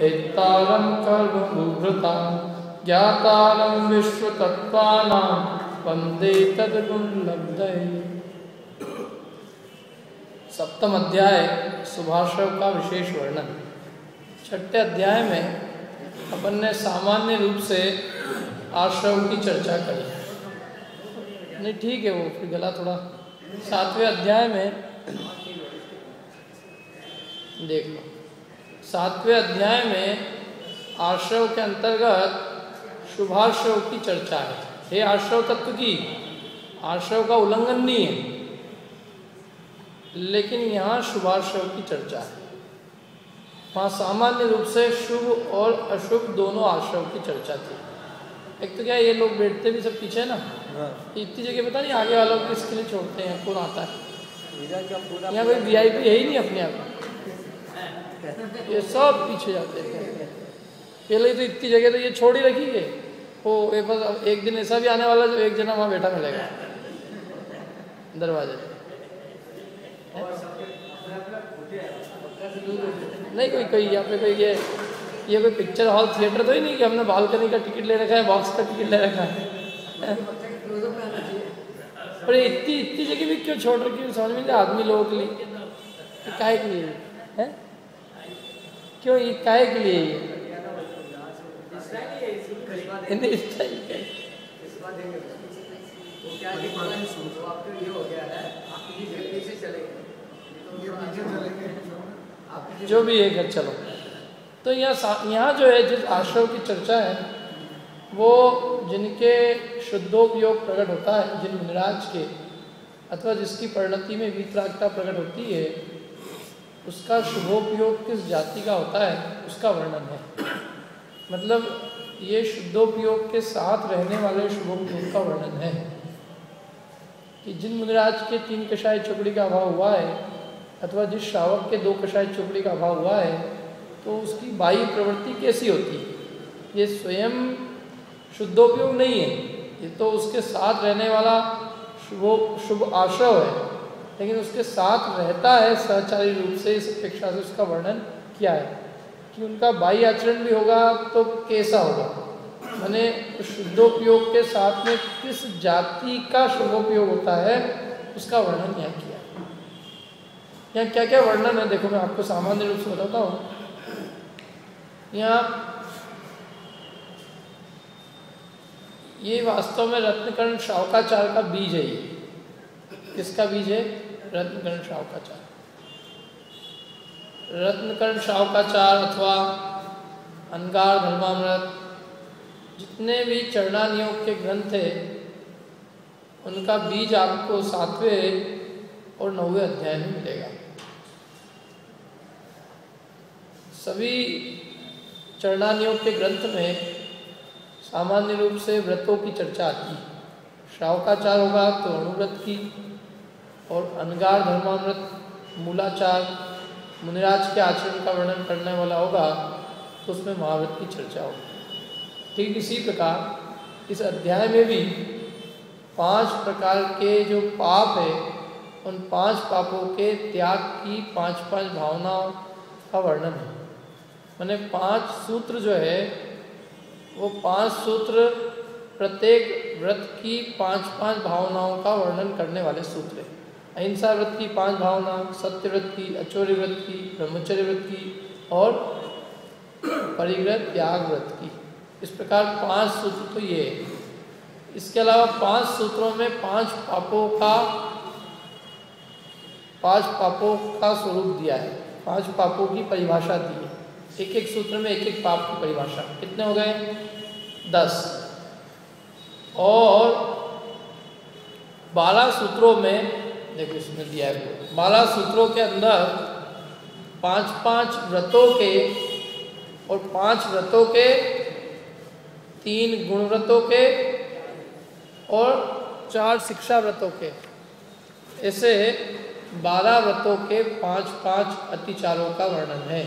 हेतारं कर्मभूभृता ज्ञातारं विश्वतत्त्वानां वन्दे तद्गुणलब्धये। सप्तम अध्याय शुभाश्रव का विशेष वर्णन। छठे अध्याय में अपन ने सामान्य रूप से आश्रव की चर्चा करी है। नहीं ठीक है, वो फिर गला थोड़ा। सातवें अध्याय में देख लो, सातवें अध्याय में आश्रव के अंतर्गत शुभाश्रव की चर्चा है। हे आश्रव तत्व की, आश्रव का उल्लंघन नहीं है, लेकिन यहाँ शुभाश्रव की चर्चा है। वहाँ सामान्य रूप से शुभ और अशुभ दोनों आश्रव की चर्चा थी। एक तो क्या ये लोग बैठते भी सब पीछे ना, इतनी जगह पता नहीं आगे वालों को इसके लिए छोड़ते हैं, कौन आता है यहाँ? कोई वीआईपी है ही नहीं अपने आप, ये सब पीछे जाते हैं। पहले तो इतनी जगह तो ये छोड़ ही रखी है। वो एक दिन ऐसा भी आने वाला जो एक जना वहाँ बैठा मिलेगा दरवाजे पे। नहीं कोई कोई यहाँ पे कोई ये कोई पिक्चर हॉल थिएटर तो ही नहीं कि हमने बालकनी का टिकट ले रखा है, बॉक्स का टिकट ले रखा है। और इतनी जगह भी क्यों छोड़ रखी है समझ में नहीं। आदमी लोगों के लिए काहे के लिए है? क्यों ये काहे के लिए ये जो भी है घर चलो। तो यहाँ जो है जिस आश्रव की चर्चा है वो जिनके शुद्धोपयोग प्रकट होता है, जिन मुनिराज के अथवा जिसकी परिणति में वीतरागता प्रकट होती है, उसका शुभोपयोग किस जाति का होता है उसका वर्णन है। मतलब ये शुद्धोपयोग के साथ रहने वाले शुभोपयोग का वर्णन है कि जिन मुनिराज के 3 कषाय चौकड़ी का अभाव हुआ है अथवा जिस श्रावक के 2 कषाय चौकड़ी का अभाव हुआ है, तो उसकी बाह्य प्रवृत्ति कैसी होती है। ये स्वयं शुद्धोपयोग नहीं है, ये तो उसके साथ रहने वाला शुभ आश्रव है, लेकिन उसके साथ रहता है सहचारी रूप से। इस अपेक्षा से उसका वर्णन किया है कि उनका बाह्य आचरण भी होगा तो कैसा होगा, माने शुद्धोपयोग के साथ में किस जाति का शुभोपयोग होता है उसका वर्णन यहाँ किया। यहाँ क्या क्या वर्णन है देखो, मैं आपको सामान्य रूप से बताता हूँ। यहाँ ये वास्तव में रत्नकर्ण शावकाचार का बीज है। ये किसका बीज है? रत्नकर्ण शावकाचार। रत्नकर्ण शावकाचार अथवा अनगार धर्मामृत, जितने भी चरणानियोग के ग्रंथ है उनका बीज आपको 7वें और 9वें अध्याय में मिलेगा। सभी चरणानियोग के ग्रंथ में सामान्य रूप से व्रतों की चर्चा आती है। श्रावकाचार होगा तो अणुव्रत की, और अनगार धर्मामृत मूलाचार मुनिराज के आचरण का वर्णन करने वाला होगा तो उसमें महाव्रत की चर्चा होगी। ठीक इसी प्रकार इस अध्याय में भी 5 प्रकार के जो पाप है उन 5 पापों के त्याग की 5-5 भावनाओं का वर्णन है। मैंने 5 सूत्र जो है वो 5 सूत्र प्रत्येक व्रत की 5-5 भावनाओं का वर्णन करने वाले सूत्र हैं। अहिंसा व्रत की 5 भावना, सत्य व्रत की, अचौर्य व्रत की, ब्रह्मचर्य व्रत की और परिग्रह त्याग व्रत की। इस प्रकार 5 सूत्र तो ये है। इसके अलावा 5 सूत्रों में 5 पापों का स्वरूप दिया है, 5 पापों की परिभाषा दी है। एक सूत्र में एक पाप की परिभाषा। कितने हो गए? 10। और 12 सूत्रों में देखो इसमें दिया है 12 सूत्रों के अंदर 5-5 व्रतों के और 5 व्रतों के, 3 गुण व्रतों के और 4 शिक्षा व्रतों के, ऐसे 12 व्रतों के 5-5 अतिचारों का वर्णन है।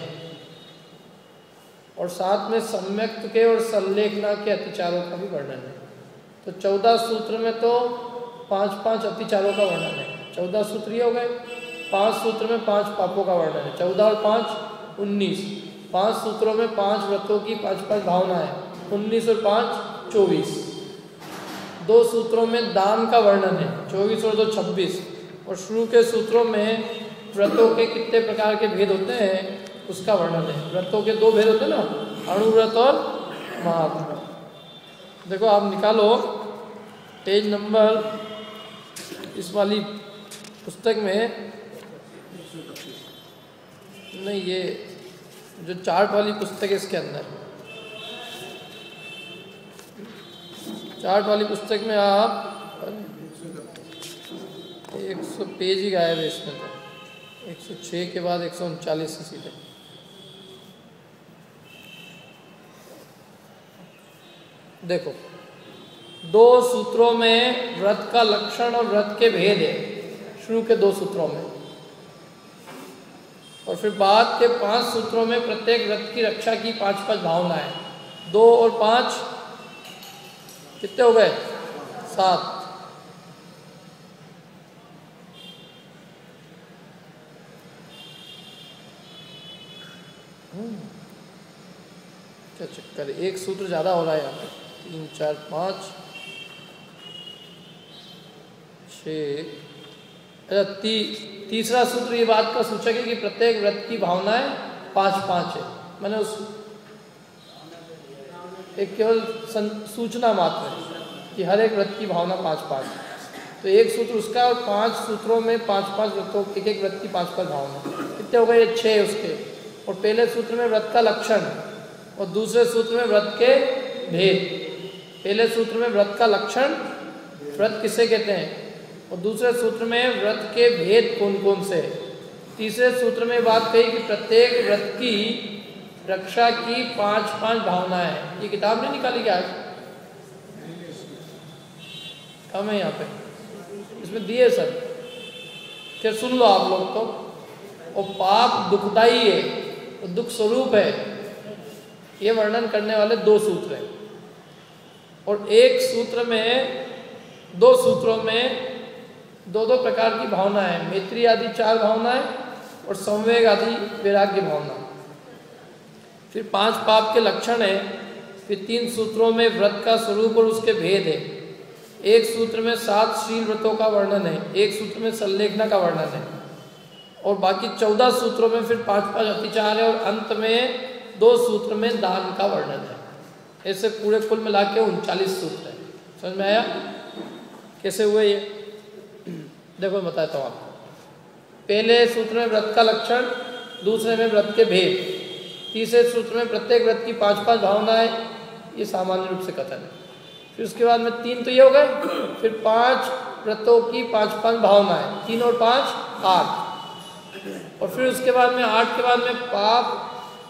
और साथ में सम्यक्त के और संलेखना के अतिचारों का भी वर्णन है। तो 14 सूत्र में तो 5-5 अतिचारों का वर्णन है। 14 सूत्र ये हो गए। 5 सूत्र में 5 पापों का वर्णन है। 14 और 5 19, 5 सूत्रों में 5 व्रतों की 5-5 भावनाएं, 19 और 5 24। 2 सूत्रों में दान का वर्णन है, 24 और 2 26। और शुरू के सूत्रों में व्रतों के कितने प्रकार के भेद होते हैं उसका वर्णन है। व्रतों के 2 भेद होते हैं ना, अणुव्रत और महाव्रत। देखो आप निकालो पेज नंबर इस वाली पुस्तक में, नहीं ये जो चार्ट वाली पुस्तक है इसके अंदर, चार्ट वाली पुस्तक में आप 100 पेज ही गायब है इसमें, तो 106 के बाद 139 से सीधे। देखो 2 सूत्रों में व्रत का लक्षण और व्रत के भेद है, शुरू के 2 सूत्रों में। और फिर बाद के 5 सूत्रों में प्रत्येक व्रत की रक्षा की 5-5 भावनाएं। 2 और 5 कितने हो गए? 7। क्या चक्कर है, एक सूत्र ज़्यादा हो रहा है यहाँ पे। 3 4 5 6। अच्छा, तीसरा सूत्र ये बात का सूचक है कि प्रत्येक व्रत की भावनाएं 5-5 है। मैंने उस एक केवल सूचना मात्र है कि हर एक व्रत की भावना 5-5। तो एक सूत्र उसका, और 5 सूत्रों में 5-5 व्रतों, एक व्रत की 5-5 भावना। कितने हो गए? 6 उसके। और पहले सूत्र में व्रत का लक्षण और दूसरे सूत्र में व्रत के भेद। पहले सूत्र में व्रत का लक्षण, व्रत किसे कहते हैं, और दूसरे सूत्र में व्रत के भेद कौन कौन से। तीसरे सूत्र में बात कही कि प्रत्येक व्रत की रक्षा की 5-5 भावनाएं। ये किताब नहीं निकाली क्या आज? कम है यहाँ पे, इसमें दिए सर, क्या सुन लो आप लोग तो। और पाप दुखदाई है, तो दुख स्वरूप है, ये वर्णन करने वाले 2 सूत्र हैं। और एक सूत्र में, 2 सूत्रों में 2-2 प्रकार की भावनाएं, मैत्री आदि 4 भावनाएं और संवेग आदि वैराग्य भावना। फिर 5 पाप के लक्षण है। फिर 3 सूत्रों में व्रत का स्वरूप और उसके भेद है। एक सूत्र में 7 शील व्रतों का वर्णन है, एक सूत्र में संलेखना का वर्णन है, और बाकी 14 सूत्रों में फिर 5-5 अतिचार है, और अंत में 2 सूत्र में दान का वर्णन है। ऐसे पूरे कुल मिला के 39 सूत्र है। समझ में आया कैसे हुए ये? देखो मैं बताता हूँ आपको। पहले सूत्र में व्रत का लक्षण, दूसरे में व्रत के भेद, तीसरे सूत्र में प्रत्येक व्रत की 5-5 भावनाएं, ये सामान्य रूप से कथन है। फिर उसके बाद में 3 तो ये हो गए, फिर 5 व्रतों की 5-5 भावनाएं, 3 और 5 8। और फिर उसके बाद में 8 के बाद में पाप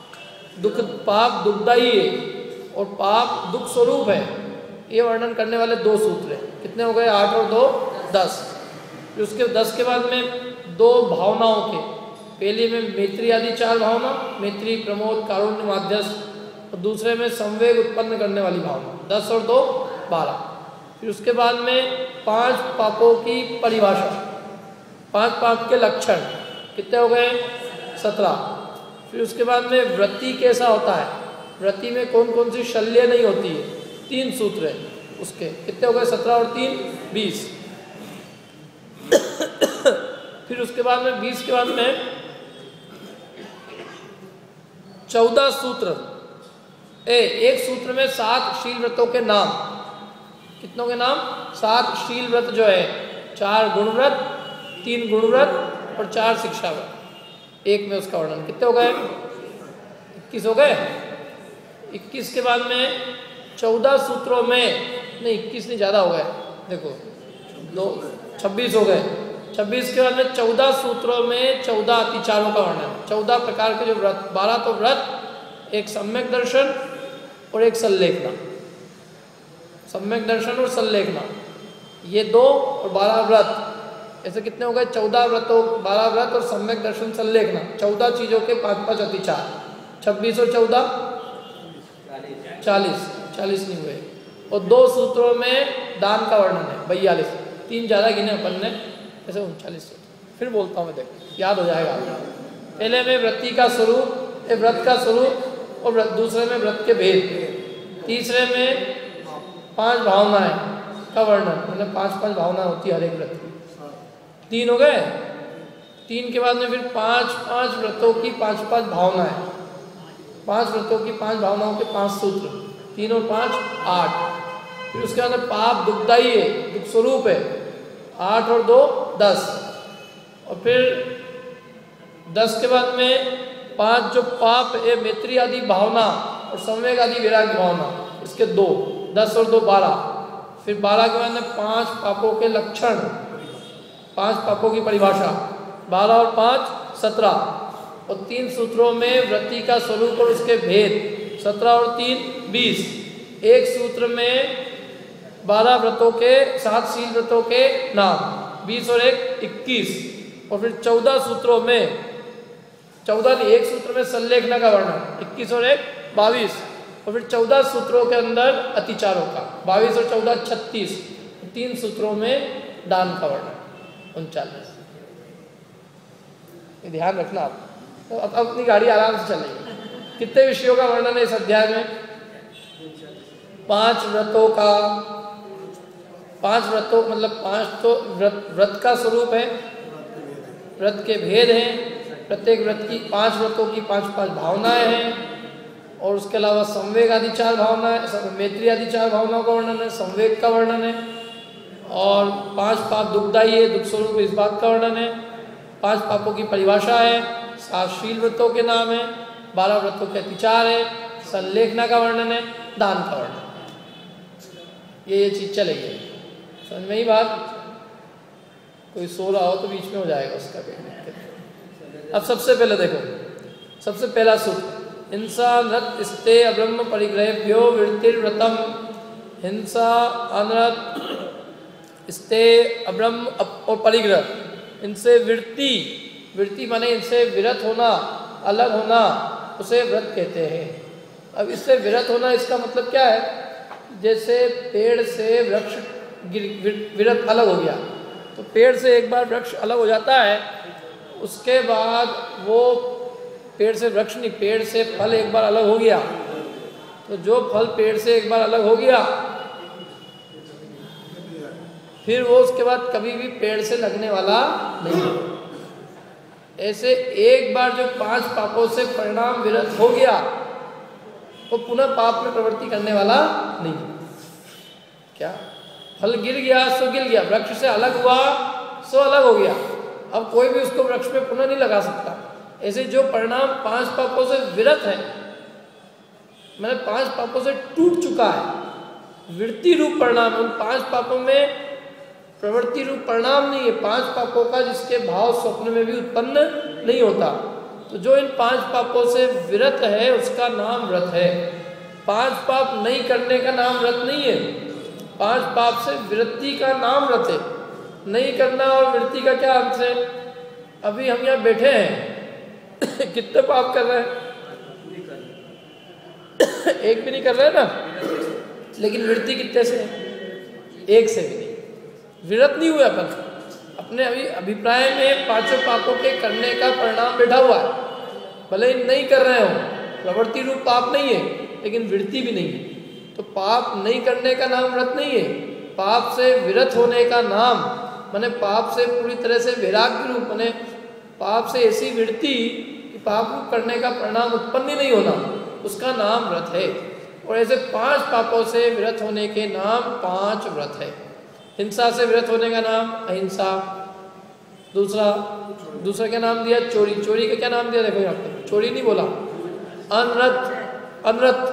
दुखदाई है और पाप दुख स्वरूप है, ये वर्णन करने वाले 2 सूत्र हैं। कितने हो गए? 8 और 2 10। फिर उसके 10 के बाद में 2 भावनाओं के, पहले में मैत्री आदि 4 भावना, मैत्री, प्रमोद, कारुण्य, माध्यस्थ, और दूसरे में संवेग उत्पन्न करने वाली भावना, 10 और 2 12। फिर उसके बाद में 5 पापों की परिभाषा, 5 पाप के लक्षण, कितने हो गए? 17। फिर उसके बाद में व्रति कैसा होता है, व्रति में कौन कौन सी शल्य नहीं होती है, 3 सूत्र है उसके। कितने हो गए? 17 और 3 20। फिर उसके बाद में 20 के बाद में 14 सूत्र। एक सूत्र में 7 शील व्रतों के नाम। कितनों के नाम? 7 शील व्रत जो है, 4 गुण व्रत, 3 गुण व्रत और 4 शिक्षा व्रत। एक में उसका वर्णन। कितने हो गए? 21 हो गए। 21 के बाद में 14 सूत्रों में, नहीं 21 नहीं, ज़्यादा हो गए, देखो 26 हो गए। 26 के बाद में 14 सूत्रों में 14 अतिचारों का वर्णन, 14 प्रकार के जो व्रत, 12 तो व्रत, एक सम्यक दर्शन और एक संलेखना। सम्यक दर्शन और संलेखना, ये 2 और 12 व्रत, ऐसे कितने हो गए? 14 व्रतों, 12 व्रत और सम्यक दर्शन संलेखना, 14 चीज़ों के 5-5 अतिचार। 26 और 14 40 नहीं हुए। और 2 सूत्रों में दान का वर्णन है, 42। 3 ज़्यादा गिने अपन ने, ऐसे 39 सूत्र। फिर बोलता हूँ मैं, देखो याद हो जाएगा। पहले में वृत्ति का स्वरूप, ये व्रत का स्वरूप, और दूसरे में व्रत के भेद, तीसरे में 5 भावनाएं का वर्णन, मतलब 5 भावना होती है हर एक व्रत की। 3 हो गए। 3 के बाद में फिर 5 व्रतों की 5 भावनाएं, 5 व्रतों की 5 भावनाओं के 5 सूत्र, 3 और 5 8। फिर उसके बाद पाप दुखदायी है, दुख स्वरूप है, 8 और 2 10। और फिर 10 के बाद में 5 जो पाप है, मैत्री आदि भावना और संवेग आदि वैराग्य भावना, इसके 2, 10 और 2 12। फिर 12 के बाद में 5 पापों के लक्षण, 5 पापों की परिभाषा, 12 और 5 17। और 3 सूत्रों में व्रती का स्वरूप और उसके भेद, 17 और 3 20। एक सूत्र में 12 व्रतों के 7 शील व्रतों के नाम, 20 और 1 21। और फिर 14 सूत्रों में, 14 नहीं, एक सूत्र में संलेखना का वर्णन, 21 और 1 22। और फिर 14 सूत्रों के अंदर अतिचारों का, 22 और 14 36। 3 सूत्रों में दान का वर्णन, 39। ये ध्यान रखना आप। तो अब अपनी गाड़ी आराम से चलेगी। कितने विषयों का वर्णन है इस अध्याय में? 5 व्रतों का, 5 व्रतों मतलब 5 तो व्रत का स्वरूप है, व्रत के भेद हैं, प्रत्येक व्रत की 5 व्रतों की 5 भावनाएं हैं, और उसके अलावा संवेग आदि 4 भावनाएं, मैत्री आदि 4 भावनाओं का वर्णन है, संवेग का वर्णन है, और 5 पाप दुखदायी है, दुख स्वरूप इस बात का वर्णन है, 5 पापों की परिभाषा है, 7 शील व्रतों के नाम है, 12 व्रतों के अतिचार है, संलेखना का वर्णन है, दान का वर्णन। ये चीज चलेगी, समझ में ही बात? कोई सो रहा हो तो बीच में हो जाएगा उसका भी। अब सबसे पहले देखो, सबसे पहला सूत्र, हिंसा नृत स्ते अब्रह्म परिग्रहेभ्यो वृत्तिर्व्रतम। हिंसा, अनृत, स्ते, अब्रह्म और परिग्रह, इनसे वृत्ति, वृत्ति माने इनसे विरत होना, अलग होना, उसे व्रत कहते हैं। अब इससे विरत होना, इसका मतलब क्या है? जैसे पेड़ से वृक्ष विरत अलग हो गया, तो पेड़ से एक बार वृक्ष अलग हो जाता है, उसके बाद वो पेड़ से वृक्ष नहीं, पेड़ से फल एक बार अलग हो गया, तो जो फल पेड़ से एक बार अलग हो गया, फिर वो उसके बाद कभी भी पेड़ से लगने वाला नहीं। ऐसे एक बार जो 5 पापों से परिणाम विरत हो गया, वो पुनः पाप में प्रवृत्ति करने वाला नहीं। क्या? फल गिर गया सो गिर गया, वृक्ष से अलग हुआ सो अलग हो गया, अब कोई भी उसको वृक्ष में पुनः नहीं लगा सकता। ऐसे जो परिणाम 5 पापों से विरत है, मैंने 5 पापों से टूट चुका है, वृत्ति रूप परिणाम, उन 5 पापों में प्रवृत्ति रूप परिणाम नहीं है, 5 पापों का जिसके भाव स्वप्न में भी उत्पन्न नहीं होता, तो जो इन 5 पापों से विरत है उसका नाम व्रत है। 5 पाप नहीं करने का नाम व्रत नहीं है, 5 पाप से वृत्ति का नाम व्रत है। नहीं करना और वृत्ति का क्या अंत है? अभी हम यहाँ बैठे हैं कितने पाप कर रहे हैं? एक भी नहीं कर रहे ना, लेकिन वृत्ति कितने से है? एक से भी नहीं, विरत नहीं हुए अपन। अपने अभी अभिप्राय में 5 पापों के करने का परिणाम बैठा हुआ है, भले ही नहीं कर रहे हो, प्रवृत्ति रूप पाप नहीं है, लेकिन वृत्ति भी नहीं है। तो पाप नहीं करने का नाम व्रत नहीं है, पाप से विरत होने का नाम, माने पाप से पूरी तरह से वैराग्य रूप, माने पाप से ऐसी वृत्ति कि पाप रूप करने का परिणाम उत्पन्न ही नहीं होना, उसका नाम व्रत है। और ऐसे 5 पापों से विरत होने के नाम 5 व्रत है। हिंसा से विरत होने का नाम अहिंसा, दूसरा क्या नाम दिया? चोरी। चोरी का क्या नाम दिया? देखो यहाँ पर चोरी नहीं बोला, अनृत,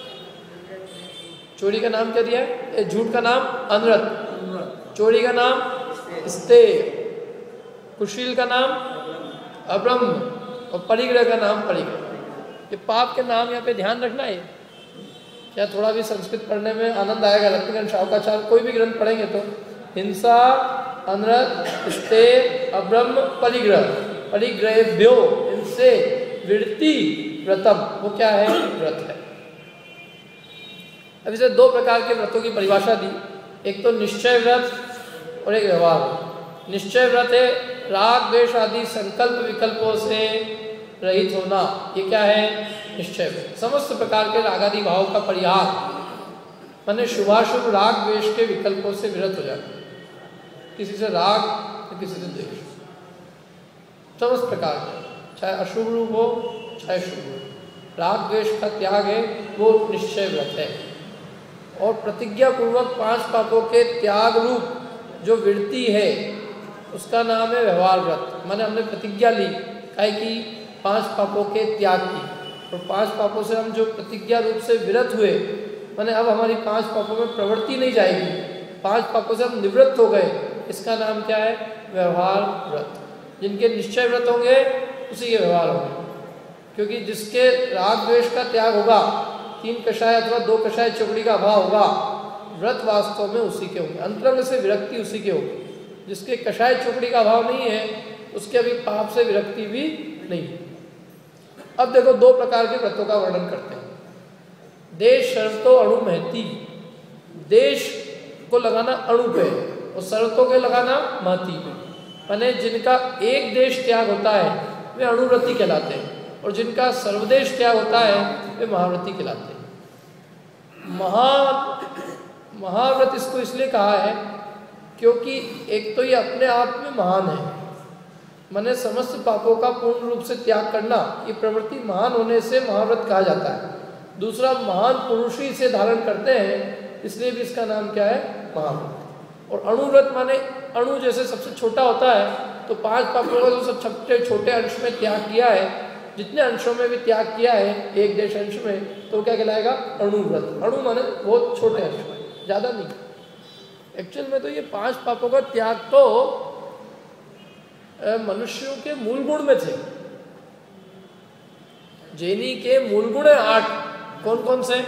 चोरी का नाम क्या दिया? झूठ का नाम अनृत, चोरी का नाम स्ते, कुशील का नाम अब्रह्म, और परिग्रह का नाम परिग्रह। ये पाप के नाम यहाँ पे ध्यान रखना है। क्या थोड़ा भी संस्कृत पढ़ने में आनंद आएगा? लक्ष्मीकांत शावकाचार्य कोई भी ग्रंथ पढ़ेंगे तो हिंसा, अनृत, स्ते, अब्रह्म, परिग्रह, परिग्रहेभ्यो, इनसे वृत्ति व्रतम, वो क्या है? व्रत है। अब इसे 2 प्रकार के व्रतों की परिभाषा दी, एक तो निश्चय व्रत और एक व्यवहार। निश्चय व्रत है राग द्वेष आदि संकल्प विकल्पों से रहित होना, ये क्या है? निश्चय व्रत। समस्त प्रकार के रागादि भाव का परिहार, माने शुभाशुभ राग द्वेष के विकल्पों से विरत हो जाना, किसी से राग तो किसी से द्वेष, समस्त प्रकार के, चाहे अशुभ रूप हो चाहे शुभ हो, राग द्वेष का त्याग है वो निश्चय व्रत है। और प्रतिज्ञा पूर्वक 5 पापों के त्याग रूप जो वृत्ति है उसका नाम है व्यवहार व्रत। माने हमने प्रतिज्ञा ली काहे कि 5 पापों के त्याग की, और 5 पापों से हम जो प्रतिज्ञा रूप से विरत हुए, माने अब हमारी 5 पापों में प्रवृत्ति नहीं जाएगी, 5 पापों से हम निवृत्त हो गए, इसका नाम क्या है? व्यवहार व्रत। जिनके निश्चय व्रत होंगे उसी के व्यवहार होंगे, क्योंकि जिसके राग द्वेष का त्याग होगा, 3 कषाय अथवा 2 कषाय चौकड़ी का अभाव होगा, व्रत वास्तव में उसी के होंगे, अंतरंग से विरक्ति उसी के होगी। जिसके कषाय चौकड़ी का अभाव नहीं है उसके अभी पाप से विरक्ति भी नहीं है। अब देखो 2 प्रकार के व्रतों का वर्णन करते हैं। देश शर्तो अणु महती, देश को लगाना अणु पे और शर्तों के लगाना महती पे, माने जिनका एक देश त्याग होता है वे अणुव्रती कहलाते हैं, और जिनका सर्वदेश त्याग होता है वे महाव्रती कहलाते हैं। महाव्रत इसको इसलिए कहा है क्योंकि एक तो ये अपने आप में महान है, माने समस्त पापों का पूर्ण रूप से त्याग करना, ये प्रवृत्ति महान होने से महाव्रत कहा जाता है। दूसरा, महान पुरुष ही इसे धारण करते हैं, इसलिए भी इसका नाम क्या है? महाव्रत। और अणुव्रत माने अणु जैसे सबसे छोटा होता है, तो 5 पापों का जो सब छोटे छोटे अंश में त्याग किया है, जितने अंशों में भी त्याग किया है एक देश अंश में, तो क्या कहलाएगा? अणुव्रत। अणु माने बहुत छोटे अंश में, ज़्यादा नहीं। एक्चुअल में तो ये 5 पापों का त्याग तो मनुष्यों के मूल गुण में थे। जैनी के मूल गुण है 8, कौन कौन से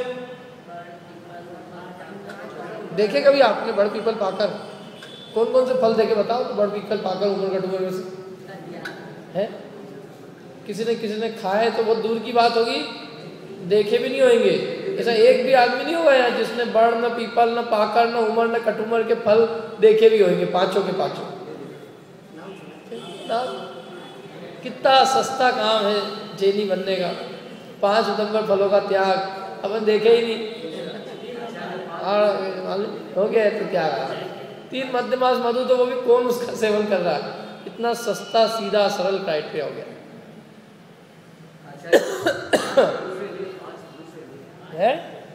देखे कभी आपने? बड़ पीपल पाकर, कौन कौन से फल देखे बताओ तो? बड़ पीपल पाकर उमर कटुमर में से है? किसी ने खाए तो बहुत दूर की बात होगी, देखे भी नहीं होंगे। ऐसा एक भी आदमी नहीं होगा यहाँ जिसने बड़, न पीपल, न पाकर, न उमर, न कटुमर के फल देखे भी होंगे, 5 के 5। कितना सस्ता काम है जैनी बनने का, 5 उदंबर फलों का त्याग अपन देखे ही नहीं, हो गया तो क्या? 3 मध्यमास मधु, तो वो भी कौन उसका सेवन कर रहा है? इतना सस्ता सीधा सरल क्राइटेरिया हो गया है।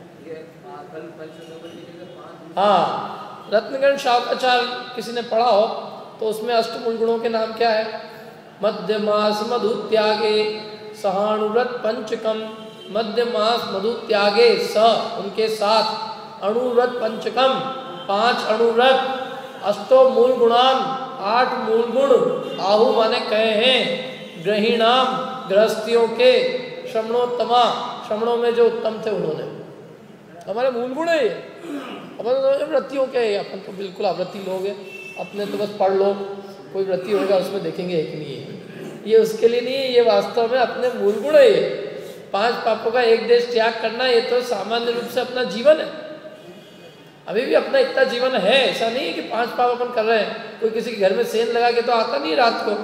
हाँ, रत्नगण शावकाचार किसी ने पढ़ा हो तो उसमें अष्टमूल गुणों के नाम क्या है? मध्यमास मधु त्यागे सहानुव्रत पंचकम, मध्यमास मधु त्यागे स उनके साथ अणुव्रत पंचकम 5 अणुव्रत, अष्टो मूल गुणान 8 मूल गुण, आहु माने कहे हैं, ग्रहीणाम गृहस्थियों के, श्रमणोत्तमा श्रमणों में जो उत्तम थे उन्होंने, हमारे मूल गुण है। अपन तो व्रतियों के, अपन तो बिल्कुल अव्रती लोग हैं, अपने तो बस पढ़ लो, कोई व्रती होगा उसमें देखेंगे है कि नहीं है, ये उसके लिए नहीं है, ये वास्तव में अपने मूल गुण है। 5 पापों का एक देश त्याग करना ये तो सामान्य रूप से अपना जीवन है, अभी भी अपना इतना जीवन है। ऐसा नहीं है कि 5 पाप अपन कर रहे हैं, कोई किसी के घर में सेंध लगा के तो आता नहीं रात को,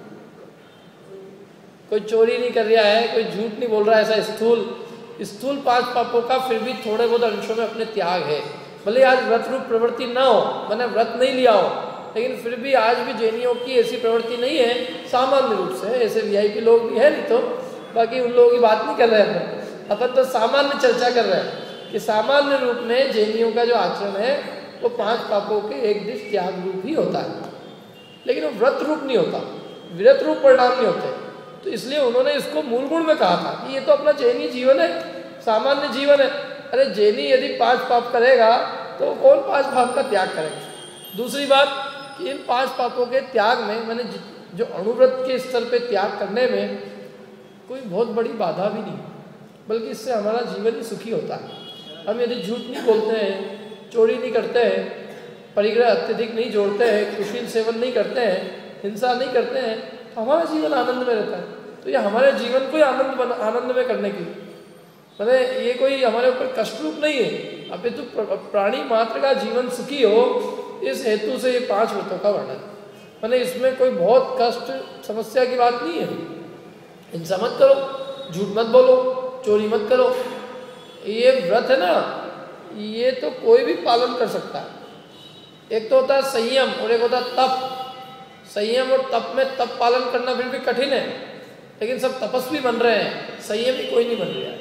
कोई चोरी नहीं कर रहा है, कोई झूठ नहीं बोल रहा है, ऐसा स्थूल 5 पापों का फिर भी थोड़े बहुत अंशों में अपने त्याग है। भले आज व्रत रूप प्रवृत्ति ना हो, मैंने व्रत नहीं लिया हो, लेकिन फिर भी आज भी जैनियों की ऐसी प्रवृत्ति नहीं है सामान्य रूप से। ऐसे वीआईपी लोग भी है नहीं तो, बाकी उन लोगों की बात नहीं कर रहे हैं अपन तो सामान्य चर्चा कर रहे हैं कि सामान्य रूप में जैनियों का जो आचरण है वो 5 पापों के एक दिश त्याग रूप ही होता है, लेकिन वो व्रत रूप नहीं होता, विरत रूप परिणाम नहीं होते। तो इसलिए उन्होंने इसको मूल गुण में कहा था कि ये तो अपना जैनी जीवन है, सामान्य जीवन है। अरे जैनी यदि 5 पाप करेगा तो कौन 5 पाप का त्याग करेगा? दूसरी बात कि इन 5 पापों के त्याग में, मैंने जो अणुव्रत के स्तर पे त्याग करने में कोई बहुत बड़ी बाधा भी नहीं, बल्कि इससे हमारा जीवन ही सुखी होता है। हम यदि झूठ नहीं बोलते हैं, चोरी नहीं करते हैं, परिग्रह अत्यधिक नहीं जोड़ते हैं, कुशील सेवन नहीं करते हैं, हिंसा नहीं करते हैं, तो हमारा जीवन आनंद में रहता है। तो ये हमारे जीवन को ही आनंद में करने की, मैंने ये कोई हमारे ऊपर कष्ट रूप नहीं है, अपितु प्राणी मात्र का जीवन सुखी हो, इस हेतु से ये 5 व्रतों का वर्णन। मैंने इसमें कोई बहुत कष्ट समस्या की बात नहीं है। हिंसा मत करो, झूठ मत बोलो, चोरी मत करो। ये व्रत है ना, ये तो कोई भी पालन कर सकता है। एक तो होता है संयम और एक होता है तप। संयम और तप में तप पालन करना फिर भी कठिन है, लेकिन सब तपस्वी बन रहे हैं, संयमी कोई नहीं बन रहा है।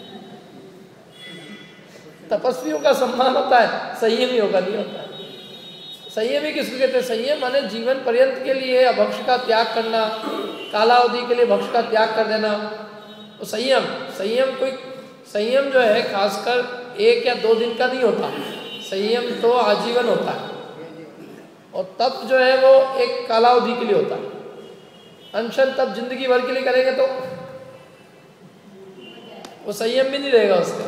तपस्वियों का सम्मान होता है, संयमियों का नहीं होता है। संयमी किसको कहते हैं? संयम माने जीवन पर्यंत के लिए भक्ष का त्याग करना, कालावधि के लिए भक्ष का त्याग कर देना। तो संयम जो है खासकर 1 या 2 दिन का नहीं होता, संयम तो आजीवन होता है। और तप जो है वो एक कालावधि के लिए होता है। अनशन तप जिंदगी भर के लिए करेंगे तो वो संयम भी नहीं रहेगा उसका।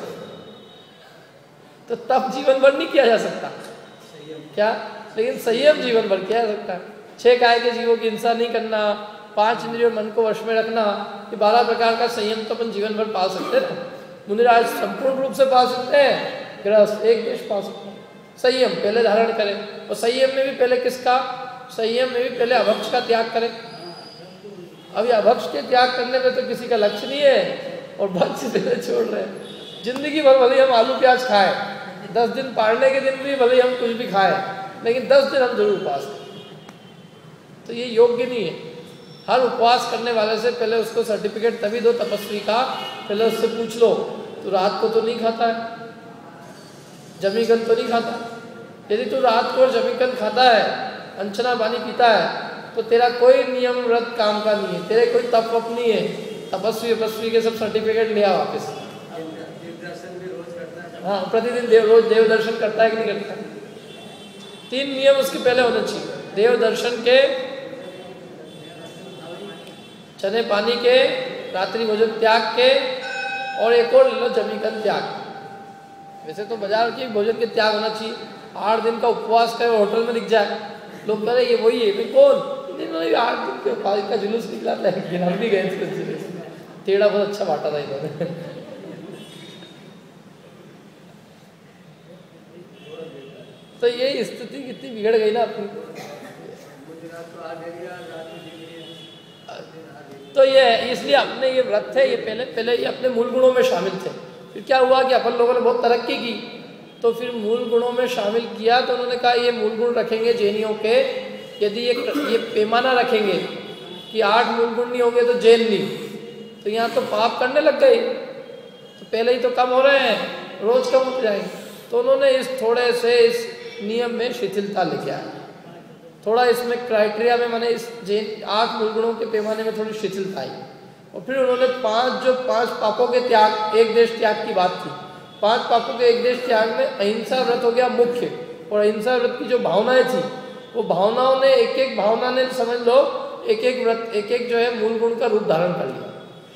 तो तप जीवन भर नहीं किया जा सकता क्या, लेकिन संयम जीवन भर किया जा सकता है। 6 काय के जीवों की हिंसा नहीं करना, 5 इंद्रियों मन को वश में रखना, ये 12 प्रकार का संयम तो अपन जीवन भर पाल सकते हैं। मुनिराज संपूर्ण रूप से पाल सकते हैं, गृहस्थ एक देश पाल सकते हैं। संयम पहले धारण करें, और संयम में भी पहले किसका? संयम में भी पहले अभक्ष का त्याग करें। अभी अभक्ष के त्याग करने में तो किसी का लक्ष्य नहीं है, और भक्ष पहले छोड़ रहे हैं। जिंदगी भर भले हम आलू प्याज खाएं, 10 दिन पाड़ने के दिन भी भले हम कुछ भी खाएं, लेकिन 10 दिन हम जरूर उपवास करें। तो ये योग्य नहीं है। हर उपवास करने वाले से पहले उसको सर्टिफिकेट तभी दो तपस्वी का, पहले उससे पूछ लो तू रात को तो नहीं खाता है, जमीकन तो नहीं खाता। यदि तू रात को जमीकन खाता है, अंचना पानी पीता है, तो तेरा कोई नियम व्रत काम का नहीं है, तेरे कोई तप वप नहीं है। तपस्वी के सब सर्टिफिकेट लिया वापस। हाँ, प्रतिदिन रोज देव दर्शन करता है कि नहीं करता? 3 नियम उसके पहले होने चाहिए। देव दर्शन के, चने पानी के, रात्रि भोजन त्याग के, और एक और ले लो जमीकन त्याग। वैसे तो बाजार के भोजन के त्याग होना चाहिए। 8 दिन का उपवास करे होटल में दिख जाए, लोग कह रहे ये वही है, मैं कौन? 8 दिन के उपवास का जुलूस निकला था, हम भी गए थे। टेढ़ा बहुत अच्छा बांटा था इन्होंने। तो ये स्थिति कितनी बिगड़ गई ना अपनी। तो ये इसलिए अपने ये व्रत थे, ये पहले ये अपने मूल गुणों में शामिल थे। फिर क्या हुआ कि अपन लोगों ने बहुत तरक्की की, तो फिर मूल गुणों में शामिल किया। तो उन्होंने कहा ये मूल गुण रखेंगे जैनियों के, यदि ये पैमाना रखेंगे कि 8 मूल गुण नहीं होंगे तो जैन नहीं, तो यहाँ तो पाप करने लग गए। तो पहले ही तो कम हो रहे हैं, रोज कम हो जाएंगे। तो उन्होंने इस थोड़े से इस नियम में शिथिलता लेके आया, थोड़ा इसमें क्राइटेरिया में, मैंने इस जैन 8 मूल गुणों के पैमाने में थोड़ी शिथिलता आई। और फिर उन्होंने 5 पापों के त्याग, एक देश त्याग की बात थी। 5 पापों के एक देश त्याग में अहिंसा व्रत हो गया मुख्य। और अहिंसा व्रत की जो भावनाएं थी, वो भावनाओं ने एक भावना ने समझ लो एक व्रत, एक जो है मूल गुण का रूप धारण कर लिया।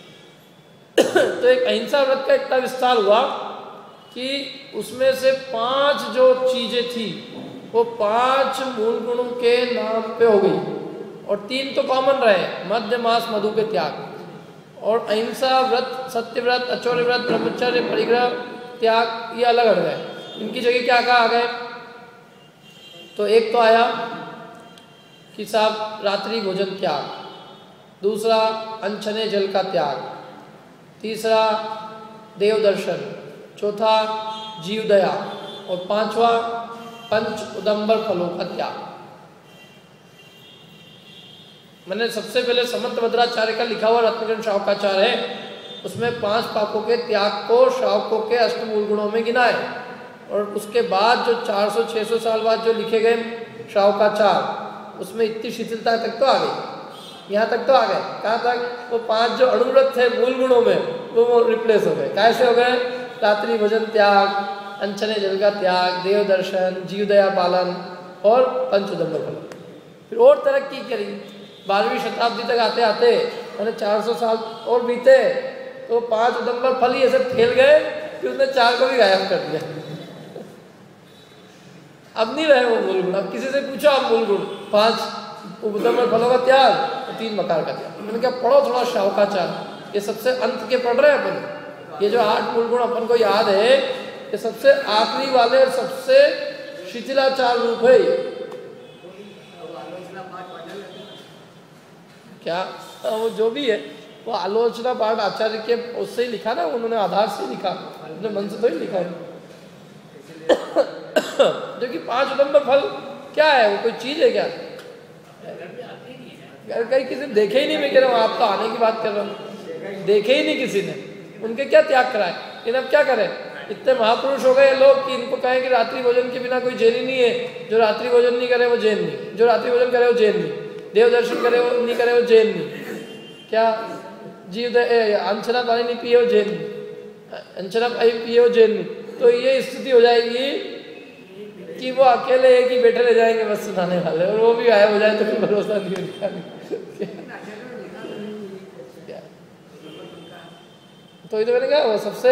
तो एक अहिंसा व्रत का इतना विस्तार हुआ कि उसमें से 5 जो चीजें थी वो 5 मूल गुणों के नाम पे हो गई, और 3 तो कॉमन रहे, मध्य मास मधु के त्याग। और अहिंसा व्रत, सत्य व्रत, अचौर्य व्रत, ब्रह्मचर्य, परिग्रह त्याग, ये अलग हट गए। इनकी जगह क्या कहा गए? तो एक तो आया कि साहब रात्रि भोजन त्याग, दूसरा अनछने जल का त्याग, तीसरा देव दर्शन, चौथा जीव दया, और 5वां पंच उदंबर फलों का त्याग। मैंने सबसे पहले समंत भद्राचार्य का लिखा हुआ रत्नगण श्रावकाचार्य है, उसमें 5 पापों के त्याग को श्रावकों के अष्टमूल गुणों में गिना है। और उसके बाद जो 400-600 साल बाद जो लिखे गए श्रावकाचार, उसमें इतनी शिथिलता तक तो आ गई, यहाँ तक तो आ गए। कहाँ तक? वो 5 जो अणुव्रत थे मूल गुणों में, वो रिप्लेस हो गए। कैसे हो गए? रात्रि भोजन त्याग, अनछने जल का त्याग, देव दर्शन, जीव दया पालन, और पंचोदंबर फल। फिर और तरक्की करी, 12वीं शताब्दी तक आते आते मैंने 400 साल और बीते, तो 5 उदंबर फल ही ऐसे फैल गए कि उसने 4 को भी गायब कर दिया। अब नहीं रहे वो मूल गुण। अब किसी से पूछो आप मूल गुण, 5 उदंबर फलों का त्याग, 3 मकार का त्याग। मैंने क्या पढ़ो थोड़ा श्रावकाचार, ये सबसे अंत के पढ़ रहे हैं अपन। ये जो 8 मूल गुण अपन को याद है, ये सबसे आखिरी वाले और सबसे शिथिलाचार रूप है। क्या वो जो भी है, वो आलोचना पाठ आचार्य के उससे ही लिखा ना, उन्होंने आधार से लिखा, अपने मन से तो ही लिखा है। जो कि 5 नंबर फल क्या है, वो कोई चीज है क्या? कहीं किसी ने देखे ही नहीं, मैं कह रहा हूँ, आप तो आने की बात कर रहा हूँ, देखे ही नहीं किसी ने, उनके क्या त्याग कराए। लेकिन अब क्या करें, इतने महापुरुष हो गए लोग कि इनको कहें कि रात्रि भोजन के बिना कोई जैनी नहीं है, जो रात्रि भोजन नहीं करे वो जैन नहीं, जो रात्रि भोजन करे वो जैन नहीं, देव दर्शन करे वो नहीं करे वो जैन नहीं, क्या जीव अंशना पानी नहीं पिए वो जैन नहीं, अंशना पानी पिए वो जैन नहीं। तो ये स्थिति हो जाएगी कि वो अकेले एक ही बैठे रह जाएंगे बस सुनाने वाले, और वो भी गायब हो जाए तो फिर भरोसा नहीं होगा। तो इधर मैंने कहा वो सबसे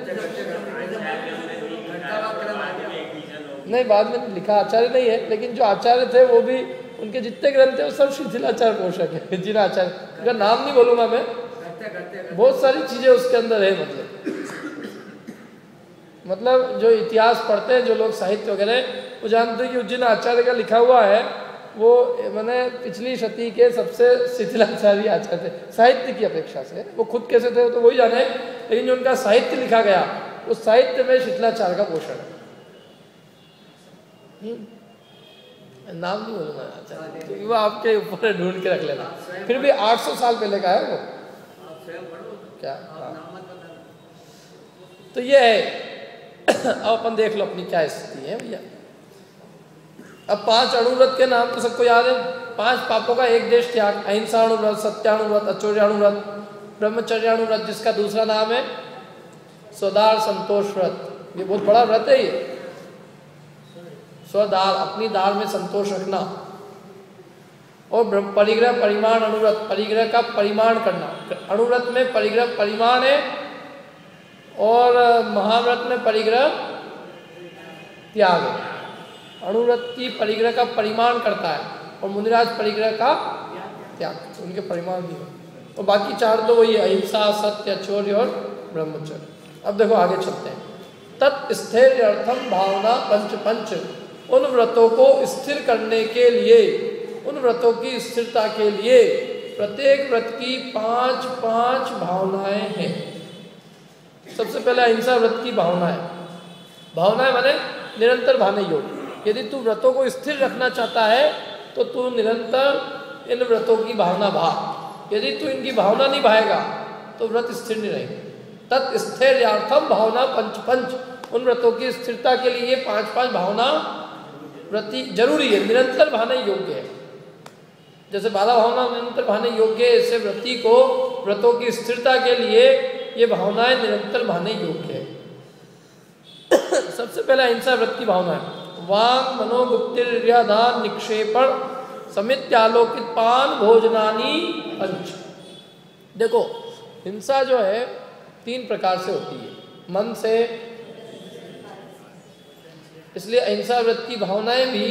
नहीं, बाद में लिखा आचार्य नहीं है, लेकिन जो आचार्य थे वो भी, उनके जितने ग्रंथ थे वो सब शिथिलाचार्य पोषक है। जिन आचार्य का नाम नहीं बोलूंगा मैं, बहुत सारी चीजें उसके अंदर है। मतलब जो इतिहास पढ़ते हैं जो लोग, साहित्य वगैरह, वो जानते हैं कि जिन आचार्य का लिखा हुआ है वो मैंने पिछली शती के सबसे शिथिलाचार्य आचार्य थे साहित्य की अपेक्षा से। वो खुद कैसे थे तो वही जाने, लेकिन जो उनका साहित्य लिखा गया उस साहित्य में शिथिलाचार्य का पोषण है। नाम नहीं बोलूंगा आचार्य, क्योंकि वो आपके ऊपर ढूंढ के रख लेना, फिर भी 800 साल पहले का है वो क्या। तो ये है। अब अपन देख लो अपनी क्या स्थिति है भैया। अब 5 अणुव्रत के नाम तो सबको याद है। 5 पापों का एक देश त्याग, अहिंसाणुव्रत, सत्याणुव्रत, अचौर्याणुव्रत, ब्रह्मचर्याणुव्रत, जिसका दूसरा नाम है स्वदार संतोष व्रत। ये बहुत बड़ा व्रत है ये। स्वदार, अपनी दार में संतोष रखना। और परिग्रह परिमाण अनुव्रत, परिग्रह का परिमाण करना। अणुव्रत में परिग्रह परिमाण है और महाव्रत में परिग्रह त्याग है। अणुव्रत की परिग्रह का परिमाण करता है और मुनिराज परिग्रह का त्याग, उनके परिमाण भी है। और बाकी 4 तो वही है, अहिंसा, सत्य, अचौर्य और ब्रह्मचर्य। अब देखो आगे चलते हैं। तत्स्थैर्यर्थम भावना पंच, उन व्रतों को स्थिर करने के लिए, उन व्रतों की स्थिरता के लिए प्रत्येक व्रत की 5 भावनाएं हैं। सबसे पहले अहिंसा व्रत की भावना है। भावना है माने निरंतर भाने योग। यदि तू व्रतों को स्थिर रखना चाहता है तो तू निरंतर इन व्रतों की भावना भा। यदि तू इनकी भावना नहीं भाएगा तो व्रत स्थिर नहीं रहेगा। तत्स्थैर्यार्थम भावना पंच, उन व्रतों की स्थिरता के लिए 5 भावना व्रति जरूरी है, निरंतर भाने योग्य है। जैसे 12 भावना निरंतर भाने योग्य है, ऐसे व्रति को व्रतों की स्थिरता के लिए ये भावनाएं निरंतर भाने योग्य है। सबसे पहले अहिंसा व्रत की भावना है। वांग मनोगुप्तिर्याधान निक्षेपण समित्यालोकित पान भोजनानी पंच। देखो हिंसा जो है 3 प्रकार से होती है, मन से, इसलिए अहिंसा व्रत की भावनाएं भी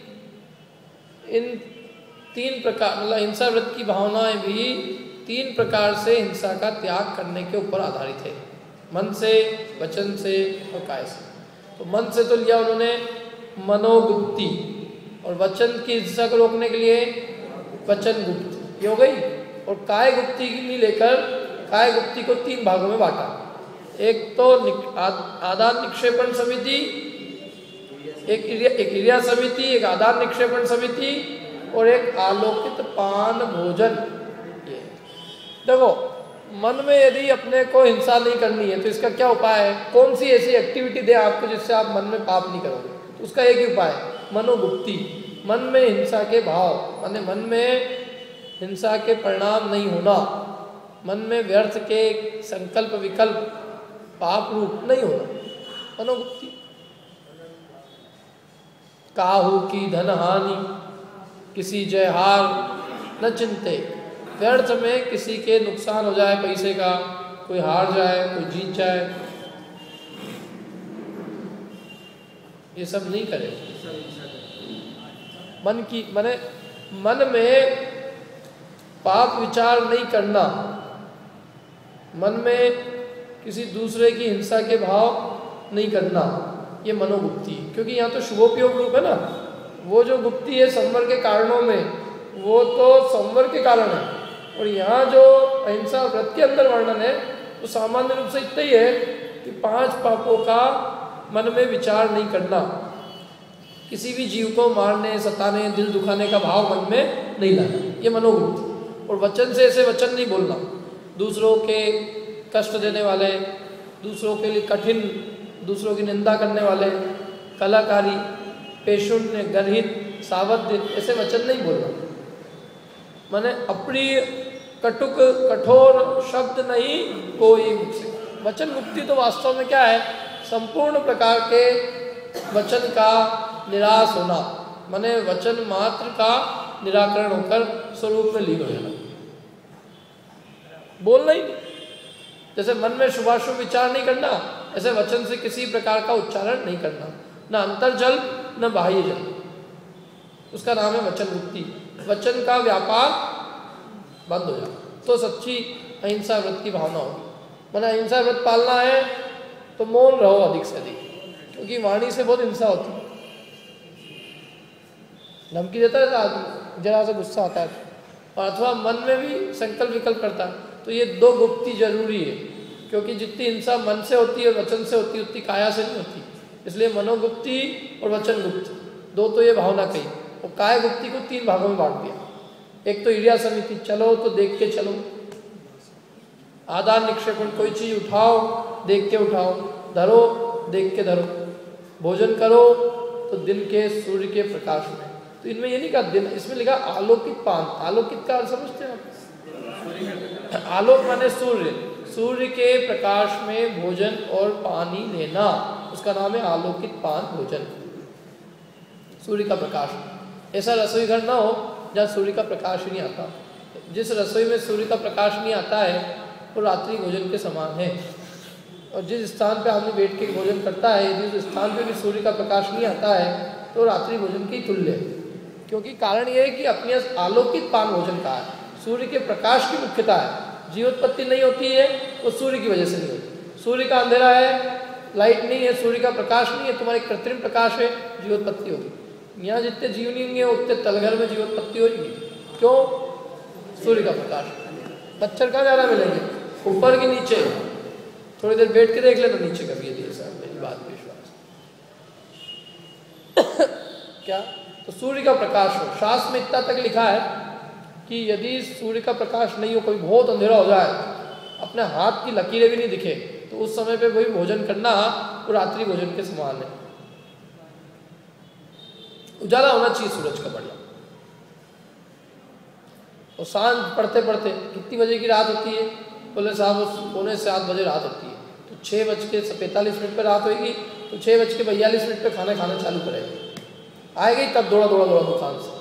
इन 3 प्रकार, मतलब अहिंसा व्रत की भावनाएं भी 3 प्रकार से हिंसा का त्याग करने के ऊपर आधारित है। मन से, वचन से और काय से। तो मन से तो लिया उन्होंने मनोगुप्ति, और वचन की हिंसा को रोकने के लिए वचन गुप्ति, ये हो गई। और काय गुप्ति नहीं लेकर काय गुप्ति को 3 भागों में बांटा। एक तो आदान निक्षेपण समिति, एक क्रिया समिति, एक आदान निक्षेपण समिति और एक आलोकित पान भोजन। ये देखो मन में यदि अपने को हिंसा नहीं करनी है तो इसका क्या उपाय है? कौन सी ऐसी एक्टिविटी दे आपको जिससे आप मन में पाप नहीं करोगे? तो उसका एक ही उपाय है, मनोगुप्ति। मन में हिंसा के भाव, माने मन में हिंसा के परिणाम नहीं होना, मन में व्यर्थ के संकल्प विकल्प पाप रूप नहीं होना, मनोगुप्ति। काहू की धन हानि किसी जय हार न चिंते, व्यर्थ में किसी के नुकसान हो जाए, पैसे का, कोई हार जाए, कोई जीत जाए, ये सब नहीं करे। मन की माने मन में पाप विचार नहीं करना, मन में किसी दूसरे की हिंसा के भाव नहीं करना, ये मनोगुप्ति। क्योंकि यहाँ तो शुभोपयोग रूप है ना, वो जो गुप्ति है संवर के कारणों में, वो तो संवर के कारण है, और यहाँ जो अहिंसा व्रत के अंदर वर्णन है वो सामान्य रूप से इतना ही है कि 5 पापों का मन में विचार नहीं करना, किसी भी जीव को मारने, सताने, दिल दुखाने का भाव मन में नहीं लाना, ये मनोवृत्ति। और वचन से ऐसे वचन नहीं बोलना दूसरों के कष्ट देने वाले, दूसरों के लिए कठिन, दूसरों की निंदा करने वाले, कलाकारी, पेशुन्य, गर्हित, सावध, ऐसे वचन नहीं बोलना। माने अप्रिय, कटुक, कठोर शब्द नहीं कोई मुझसे। वचन मुक्ति तो वास्तव में क्या है? संपूर्ण प्रकार के वचन का निराश होना, माने वचन मात्र का निराकरण होकर स्वरूप में लीन हो जाना, बोलना ही नहीं। जैसे मन में शुभाशुभ विचार नहीं करना, ऐसे वचन से किसी प्रकार का उच्चारण नहीं करना, न अंतर्जल न बाह्य जल, उसका नाम है वचन मुक्ति। वचन का व्यापार बंद हो जाए तो सच्ची अहिंसा व्रत की भावना होगी। माना अहिंसा व्रत पालना है तो मौन रहो अधिक से अधिक, क्योंकि वाणी से बहुत हिंसा होती है। धमकी देता है आदमी, जरा सा गुस्सा आता है, और अथवा मन में भी संकल्प विकल्प करता है, तो ये 2 गुप्ती जरूरी है, क्योंकि जितनी हिंसा मन से होती है और वचन से होती है उतनी काया से नहीं होती। इसलिए मनोगुप्ती और वचन गुप्त 2 तो ये भावना कही, और काय गुप्ती को 3 भागों में बांट दिया। एक तो इरिया समिति, चलो तो देख के चलो, आदान निक्षेपण, कोई चीज उठाओ देख के उठाओ, धरो देख के धरो, भोजन करो तो दिन के सूर्य के प्रकाश में। तो इनमें ये नहीं कहा दिन, इसमें लिखा आलोकित पान। आलोकित का अर्थ समझते हैं आप? आलोक माने सूर्य, सूर्य के प्रकाश में भोजन और पानी लेना, उसका नाम है आलोकित पान भोजन। सूर्य का प्रकाश, ऐसा रसोई घर ना हो जहाँ सूर्य का प्रकाश ही नहीं आता। जिस रसोई में सूर्य का प्रकाश नहीं आता है वो रात्रि भोजन के समान है, और जिस स्थान पे आदमी बैठ के भोजन करता है यदि उस स्थान पे भी सूर्य का प्रकाश नहीं आता है तो रात्रि भोजन की तुल्य है। क्योंकि कारण ये है कि अपने आलोकित पान भोजन का है, सूर्य के प्रकाश की मुख्यता है। जीवोत्पत्ति नहीं होती है वो सूर्य की वजह से नहीं होती। सूर्य का अंधेरा है, लाइट नहीं है, सूर्य का प्रकाश नहीं है, तुम्हारे कृत्रिम प्रकाश है, जीवोत्पत्ति होगी। यहाँ जितने जीव नहीं होंगे उतने तलघर में जीवोत्पत्ति होगी। क्यों? सूर्य का प्रकाश। मच्छर कहाँ ज़्यादा मिलेंगे? ऊपर के नीचे। थोड़ी देर बैठ के देख लेना नीचे कभी, यदि ऐसा मेरी बात पे विश्वास क्या? तो सूर्य का प्रकाश हो। शास्त्र में इतना तक लिखा है कि यदि सूर्य का प्रकाश नहीं हो, कोई बहुत अंधेरा हो जाए, अपने हाथ की लकीरें भी नहीं दिखे, तो उस समय पे वही भोजन करना वो रात्रि भोजन के समान है। उजाला होना चाहिए सूरज का बढ़िया। और सांझ पढ़ते पढ़ते कितनी बजे की रात होती है? बोले साहब 6:45 बजे रात होती है, तो 6:45 पर रात होगी, तो 6:42 पे खाना चालू करेगा। आएगी तब दौड़ा दुकान से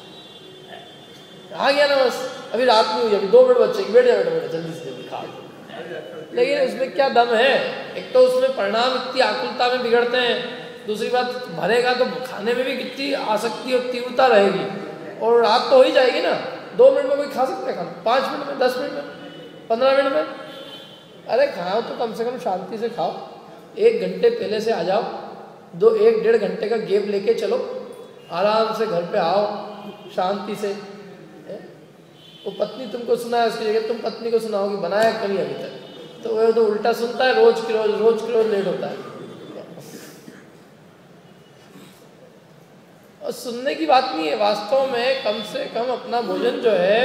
आ गया ना, बस अभी रात में हुई, अभी 2 मिनट बच्चे बैठ जल्दी से जल्दी खा। लेकिन उसमें क्या दम है? एक तो उसमें परिणाम इतनी आकुलता में बिगड़ते हैं, दूसरी बात भरेगा तो खाने में भी कितनी आसक्ति और तीव्रता रहेगी, और रात तो हो ही जाएगी ना। 2 मिनट में कोई खा सकता है खाना? 5 मिनट में, 10 मिनट में, 15 मिनट में? अरे खाओ तो कम से कम शांति से खाओ। 1 घंटे पहले से आ जाओ, 1-1.5 घंटे का गैप लेके चलो, आराम से घर पे आओ शांति से। वो पत्नी तुमको सुनाए उसकी जगह तुम पत्नी को सुनाओ कि बनाया कभी अभी तक, तो वो तो उल्टा सुनता है, रोज की रोज लेट होता है। और सुनने की बात नहीं है, वास्तव में कम से कम अपना भोजन जो है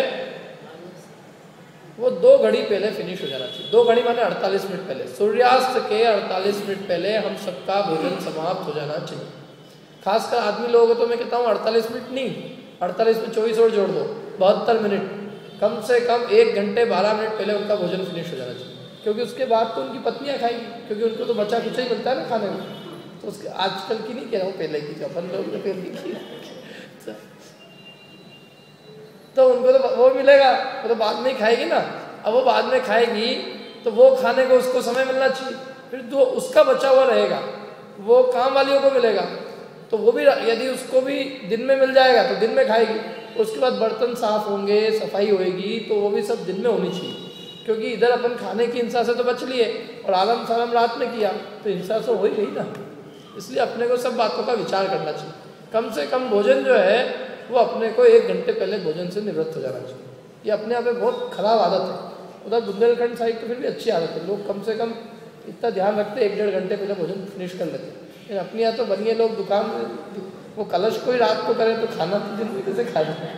वो 2 घड़ी पहले फिनिश हो जाना चाहिए। 2 घड़ी माने 48 मिनट पहले, सूर्यास्त के 48 मिनट पहले हम सबका भोजन समाप्त हो जाना चाहिए। खासकर आदमी लोगों को तो मैं कहता हूँ 48 मिनट नहीं, 48 में 24 और जोड़ दो, 72 मिनट, कम से कम 1 घंटे 12 मिनट पहले उनका भोजन फिनिश हो जाना चाहिए। क्योंकि उसके बाद तो उनकी पत्नियाँ खाएंगी, क्योंकि उनको तो बचा कुचा ही बनता है ना खाने में। तो उसके आजकल की नहीं कह रहा हूँ, पहले की, जो अपन लोग ने पहले की, तो उनको तो वो मिलेगा, वो तो बाद में ही खाएगी ना। अब वो बाद में खाएगी तो वो खाने को उसको समय मिलना चाहिए, फिर जो उसका बचा हुआ रहेगा वो काम वालियों को मिलेगा, तो वो भी यदि उसको भी दिन में मिल जाएगा तो दिन में खाएगी। उसके बाद बर्तन साफ होंगे, सफाई होएगी, तो वो भी सब दिन में होनी चाहिए। क्योंकि इधर अपन खाने की हिंसा से तो बच लिए और आलम सालम रात में किया, तो हिंसा तो हो ही गई ना। इसलिए अपने को सब बातों का विचार करना चाहिए। कम से कम भोजन जो है वो अपने को 1 घंटे पहले भोजन से निवृत्त हो जाना चाहिए। ये अपने आप में बहुत खराब आदत है। उधर बुंदेलखंड साइड तो फिर भी अच्छी आदत है, लोग कम से कम इतना ध्यान रखते हैं 1-1.5 घंटे पहले भोजन फिनिश कर लेते हैं। लेकिन अपने यहाँ तो बनिए लोग दुकान में वो कलश को ही रात को करें तो खाना तो दिन में कैसे खाना है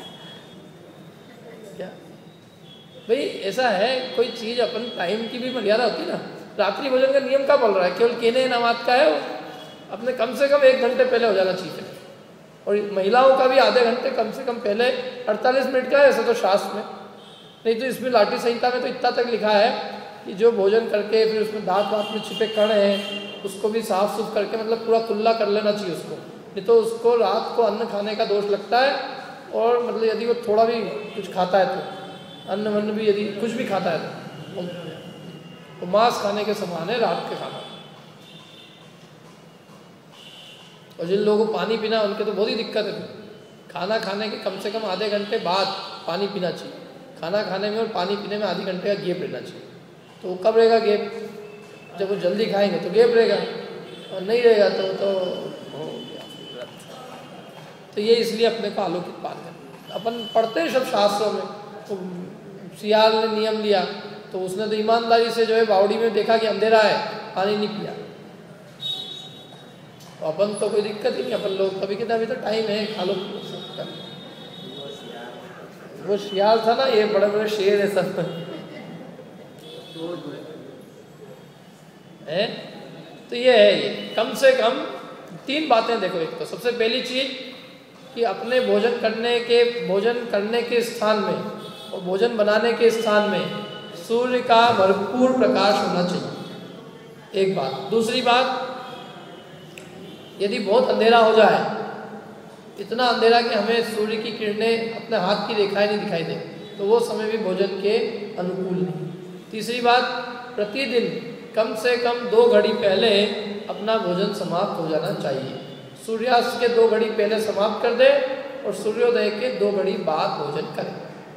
क्या भाई? ऐसा है, कोई चीज़ अपन टाइम की भी मर्यादा होती है ना। रात्रि भोजन का नियम क्या बोल रहा है? केवल केने नमाज का है, वो अपने कम से कम 1 घंटे पहले हो जाना चाहिए। और महिलाओं का भी आधे घंटे कम से कम पहले, 48 मिनट का है ऐसा तो शास्त्र में, नहीं तो इसमें लाठी संहिता में तो इतना तक लिखा है कि जो भोजन करके फिर उसमें दांत वात में छिपे कण हैं उसको भी साफ सुफ करके मतलब पूरा कुल्ला कर लेना चाहिए उसको, नहीं तो उसको रात को अन्न खाने का दोष लगता है। और मतलब यदि वो थोड़ा भी कुछ खाता है तो अन्न वन्न भी यदि कुछ भी खाता है तो वो मांस खाने के समान है रात के खाना। और जिन लोगों को पानी पीना उनके तो बहुत ही दिक्कत है। खाना खाने के कम से कम आधे घंटे बाद पानी पीना चाहिए। खाना खाने में और पानी पीने में आधे घंटे का गैप रहना चाहिए। तो कब रहेगा गैप? जब वो जल्दी खाएंगे तो गैप रहेगा, और नहीं रहेगा तो हो गया। तो ये इसलिए अपने को आलोकित पान करना। अपन पढ़ते हैं सब शास्त्रों में, तो सियाल ने नियम लिया तो उसने तो ईमानदारी से जो है बावड़ी में देखा कि अंधेरा है, पानी नहीं पिया। तो अपन तो कोई दिक्कत ही नहीं, अपन लोग कभी कहते अभी तो टाइम है खा लो। वो शियाल था ना, ये बड़े बड़े शेर है सब है। तो ये है, ये कम से कम 3 बातें देखो। एक तो सबसे पहली चीज कि अपने भोजन करने के स्थान में और भोजन बनाने के स्थान में सूर्य का भरपूर प्रकाश होना चाहिए, एक बात। दूसरी बात, यदि बहुत अंधेरा हो जाए, इतना अंधेरा कि हमें सूर्य की किरणें अपने हाथ की रेखाएं नहीं दिखाई दे, तो वो समय भी भोजन के अनुकूल नहीं। तीसरी बात, प्रतिदिन कम से कम 2 घड़ी पहले अपना भोजन समाप्त हो जाना चाहिए। सूर्यास्त के 2 घड़ी पहले समाप्त कर दे और सूर्योदय के 2 घड़ी बाद भोजन करें।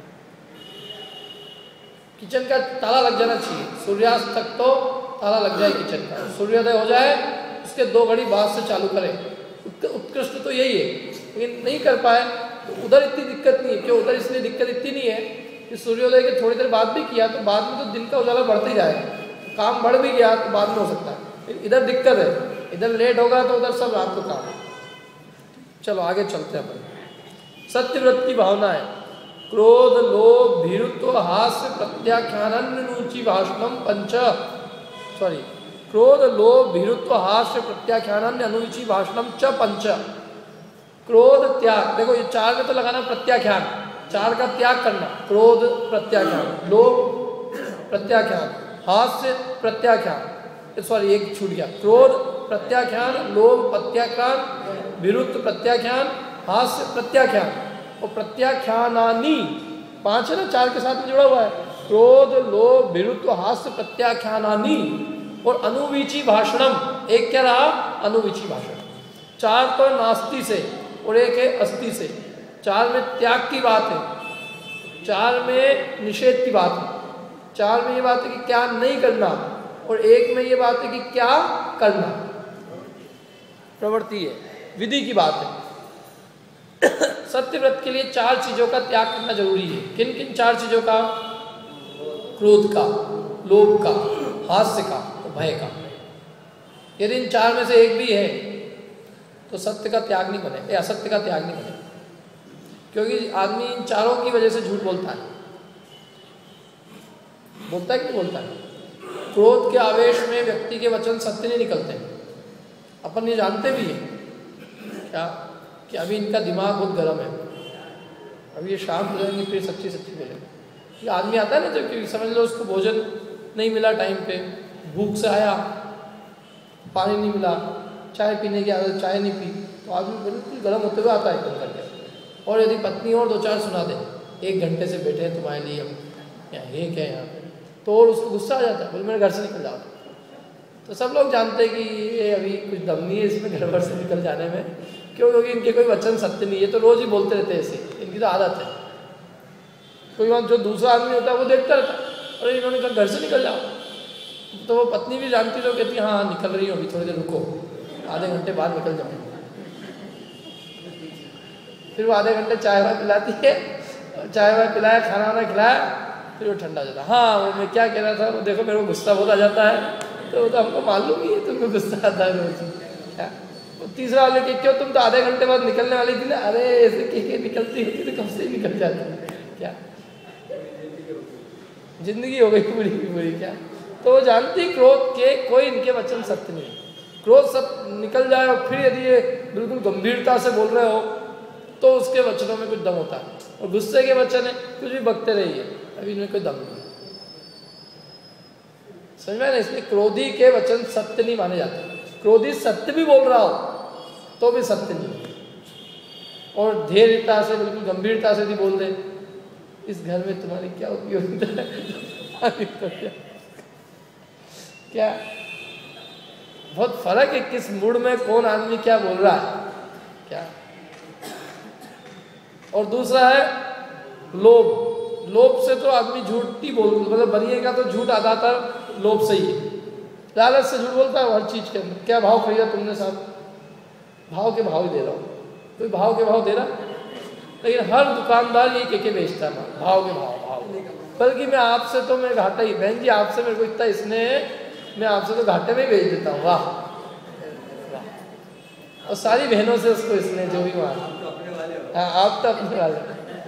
किचन का ताला लग जाना चाहिए, सूर्यास्त तक तो ताला लग जाए किचन का। सूर्योदय हो जाए उसके 2 घड़ी बाद से चालू करें। उत्कृष्ट तो यही है, लेकिन नहीं कर पाए तो उधर इतनी दिक्कत नहीं है। क्यों उधर इसलिए दिक्कत इतनी नहीं है कि सूर्योदय के थोड़ी देर बाद भी किया तो बाद में तो दिन का उजाला बढ़ते ही जाएगा, काम बढ़ भी गया तो बाद में हो सकता है। इधर दिक्कत है, इधर लेट होगा तो उधर सब रात को काम है। चलो आगे चलते हैं अपन। सत्यव्रत की भावना है। क्रोध, लोभ, भीरुत्व, हास्य, प्रत्याख्याननुचि भाषणम पंच क्रोध, लोभ, भीरुत्व, हास्य, प्रत्याख्यान, अनुचित भाषणम च पंच। क्रोध, त्याग, देखो ये 4 में तो लगाना प्रत्याख्यान, 4 का त्याग करना। क्रोध प्रत्याख्यान, लोभ प्रत्याख्यान, हास्य प्रत्याख्यान, एक छूट गया। क्रोध प्रत्याख्यान, लोभ प्रत्याख्यान, भीरुत्व प्रत्याख्यान, हास्य प्रत्याख्यान। और प्रत्याख्यानानि 5 है ना, 4 के साथ में जुड़ा हुआ है। क्रोध, लोभ, भीरुत्व, हास्य, प्रत्याख्यानानि। और अनुवीची भाषणम, एक क्या रहा? अनुवीची भाषण। 4 तो नास्ति से और एक है अस्ति से। 4 में त्याग की बात है, 4 में निषेध की बात है, 4 में ये बात है कि क्या नहीं करना, और 1 में ये बात है कि क्या करना। प्रवृत्ति है, विधि की बात है। सत्यव्रत के लिए 4 चीजों का त्याग करना जरूरी है। किन किन 4 चीजों का? क्रोध का, लोभ का, हास्य का, भय का। यदि इन 4 में से एक भी है तो सत्य का त्याग नहीं बने, असत्य का त्याग नहीं बने। क्योंकि आदमी इन 4 की वजह से झूठ बोलता है। बोलता है कि नहीं बोलता है? क्रोध के आवेश में व्यक्ति के वचन सत्य नहीं निकलते। अपन ये जानते भी हैं क्या कि अभी इनका दिमाग बहुत गर्म है, अभी ये शांत हो जाएंगे फिर सच्ची सच्ची बोलेंगे। ये आदमी आता है ना, जब समझ लो उसको भोजन नहीं मिला टाइम पे, भूख से आया, पानी नहीं मिला, चाय पीने की आदत, चाय नहीं पी, तो आदमी बिल्कुल गर्म होते हुए आता है एकदम करके। और यदि पत्नी और 2-4 सुना दे, 1 घंटे से बैठे हैं तुम्हारे लिए, हम ये क्या यहाँ पे, तो और उसको गुस्सा आ जाता है, बोले मेरे घर से निकल जाओ। तो सब लोग जानते हैं कि ये अभी कुछ दम नहीं है इसमें घर से निकल जाने में। क्यों? क्योंकि इनके कोई वचन सत्य नहीं है, तो रोज़ ही बोलते रहते हैं ऐसे, इनकी तो आदत है। कोई वहाँ जो दूसरा आदमी होता है वो देखता रहता है, अरे इन्होंने कहा घर से निकल जाओ, तो वो पत्नी भी जानती तो कहती हाँ निकल रही हो, अभी थोड़ी देर रुको, आधे घंटे बाद निकल जाओ। फिर वो आधे घंटे चाय वाय पिलाती है, चाय वाय पिलाया, खाना वाना खिलाया, फिर वो ठंडा हो जाता। हाँ वो मैं क्या कह रहा था, वो देखो मेरे को गुस्सा बहुत आ जाता है, तो वो तो हमको मालूम ही है तुमको गुस्सा आता है रोज। क्या तीसरा वाले कि क्यों तुम तो आधे घंटे बाद निकलने वाली थी ना, अरे ऐसे के निकलती होती तो कब से ही निकल जाती। क्या जिंदगी हो गई पूरी की पूरी। क्या तो वो जानती क्रोध के कोई इनके वचन सत्य नहीं। क्रोध सब निकल जाए और फिर यदि ये बिल्कुल गंभीरता से बोल रहे हो तो उसके वचनों में कुछ दम होता है, और गुस्से के वचन है कुछ भी बकते रहिए, अभी इनमें कोई दम नहीं। समझ में ना, इसलिए क्रोधी के वचन सत्य नहीं माने जाते। क्रोधी सत्य भी बोल रहा हो तो भी सत्य नहीं, और धैर्यता से बिल्कुल गंभीरता से भी बोल दे इस घर में तुम्हारी क्या उपयोगिता है। क्या बहुत फर्क है किस मूड में कौन आदमी क्या बोल रहा है। क्या और दूसरा है लोभ। लोभ से तो आदमी झूठ ही बोल, मतलब बनिएगा तो झूठ आधातर लोभ से ही है। लालच से झूठ बोलता है हर चीज के अंदर। क्या भाव खरीदा तुमने साहब, भाव के भाव ही दे रहा हूँ, कोई भाव के भाव दे रहा, लेकिन हर दुकानदार ये के बेचता है भाव के भाव भाव। बल्कि मैं आपसे तो मैं घाटा ही, बहन जी आपसे मेरे को इतना स्नेह है, मैं आपसे तो घाटे में ही बेच देता हूँ। वाह वाह, और सारी बहनों से उसको स्नेह जो भी वहाँ। हाँ आप तो अपने वाले।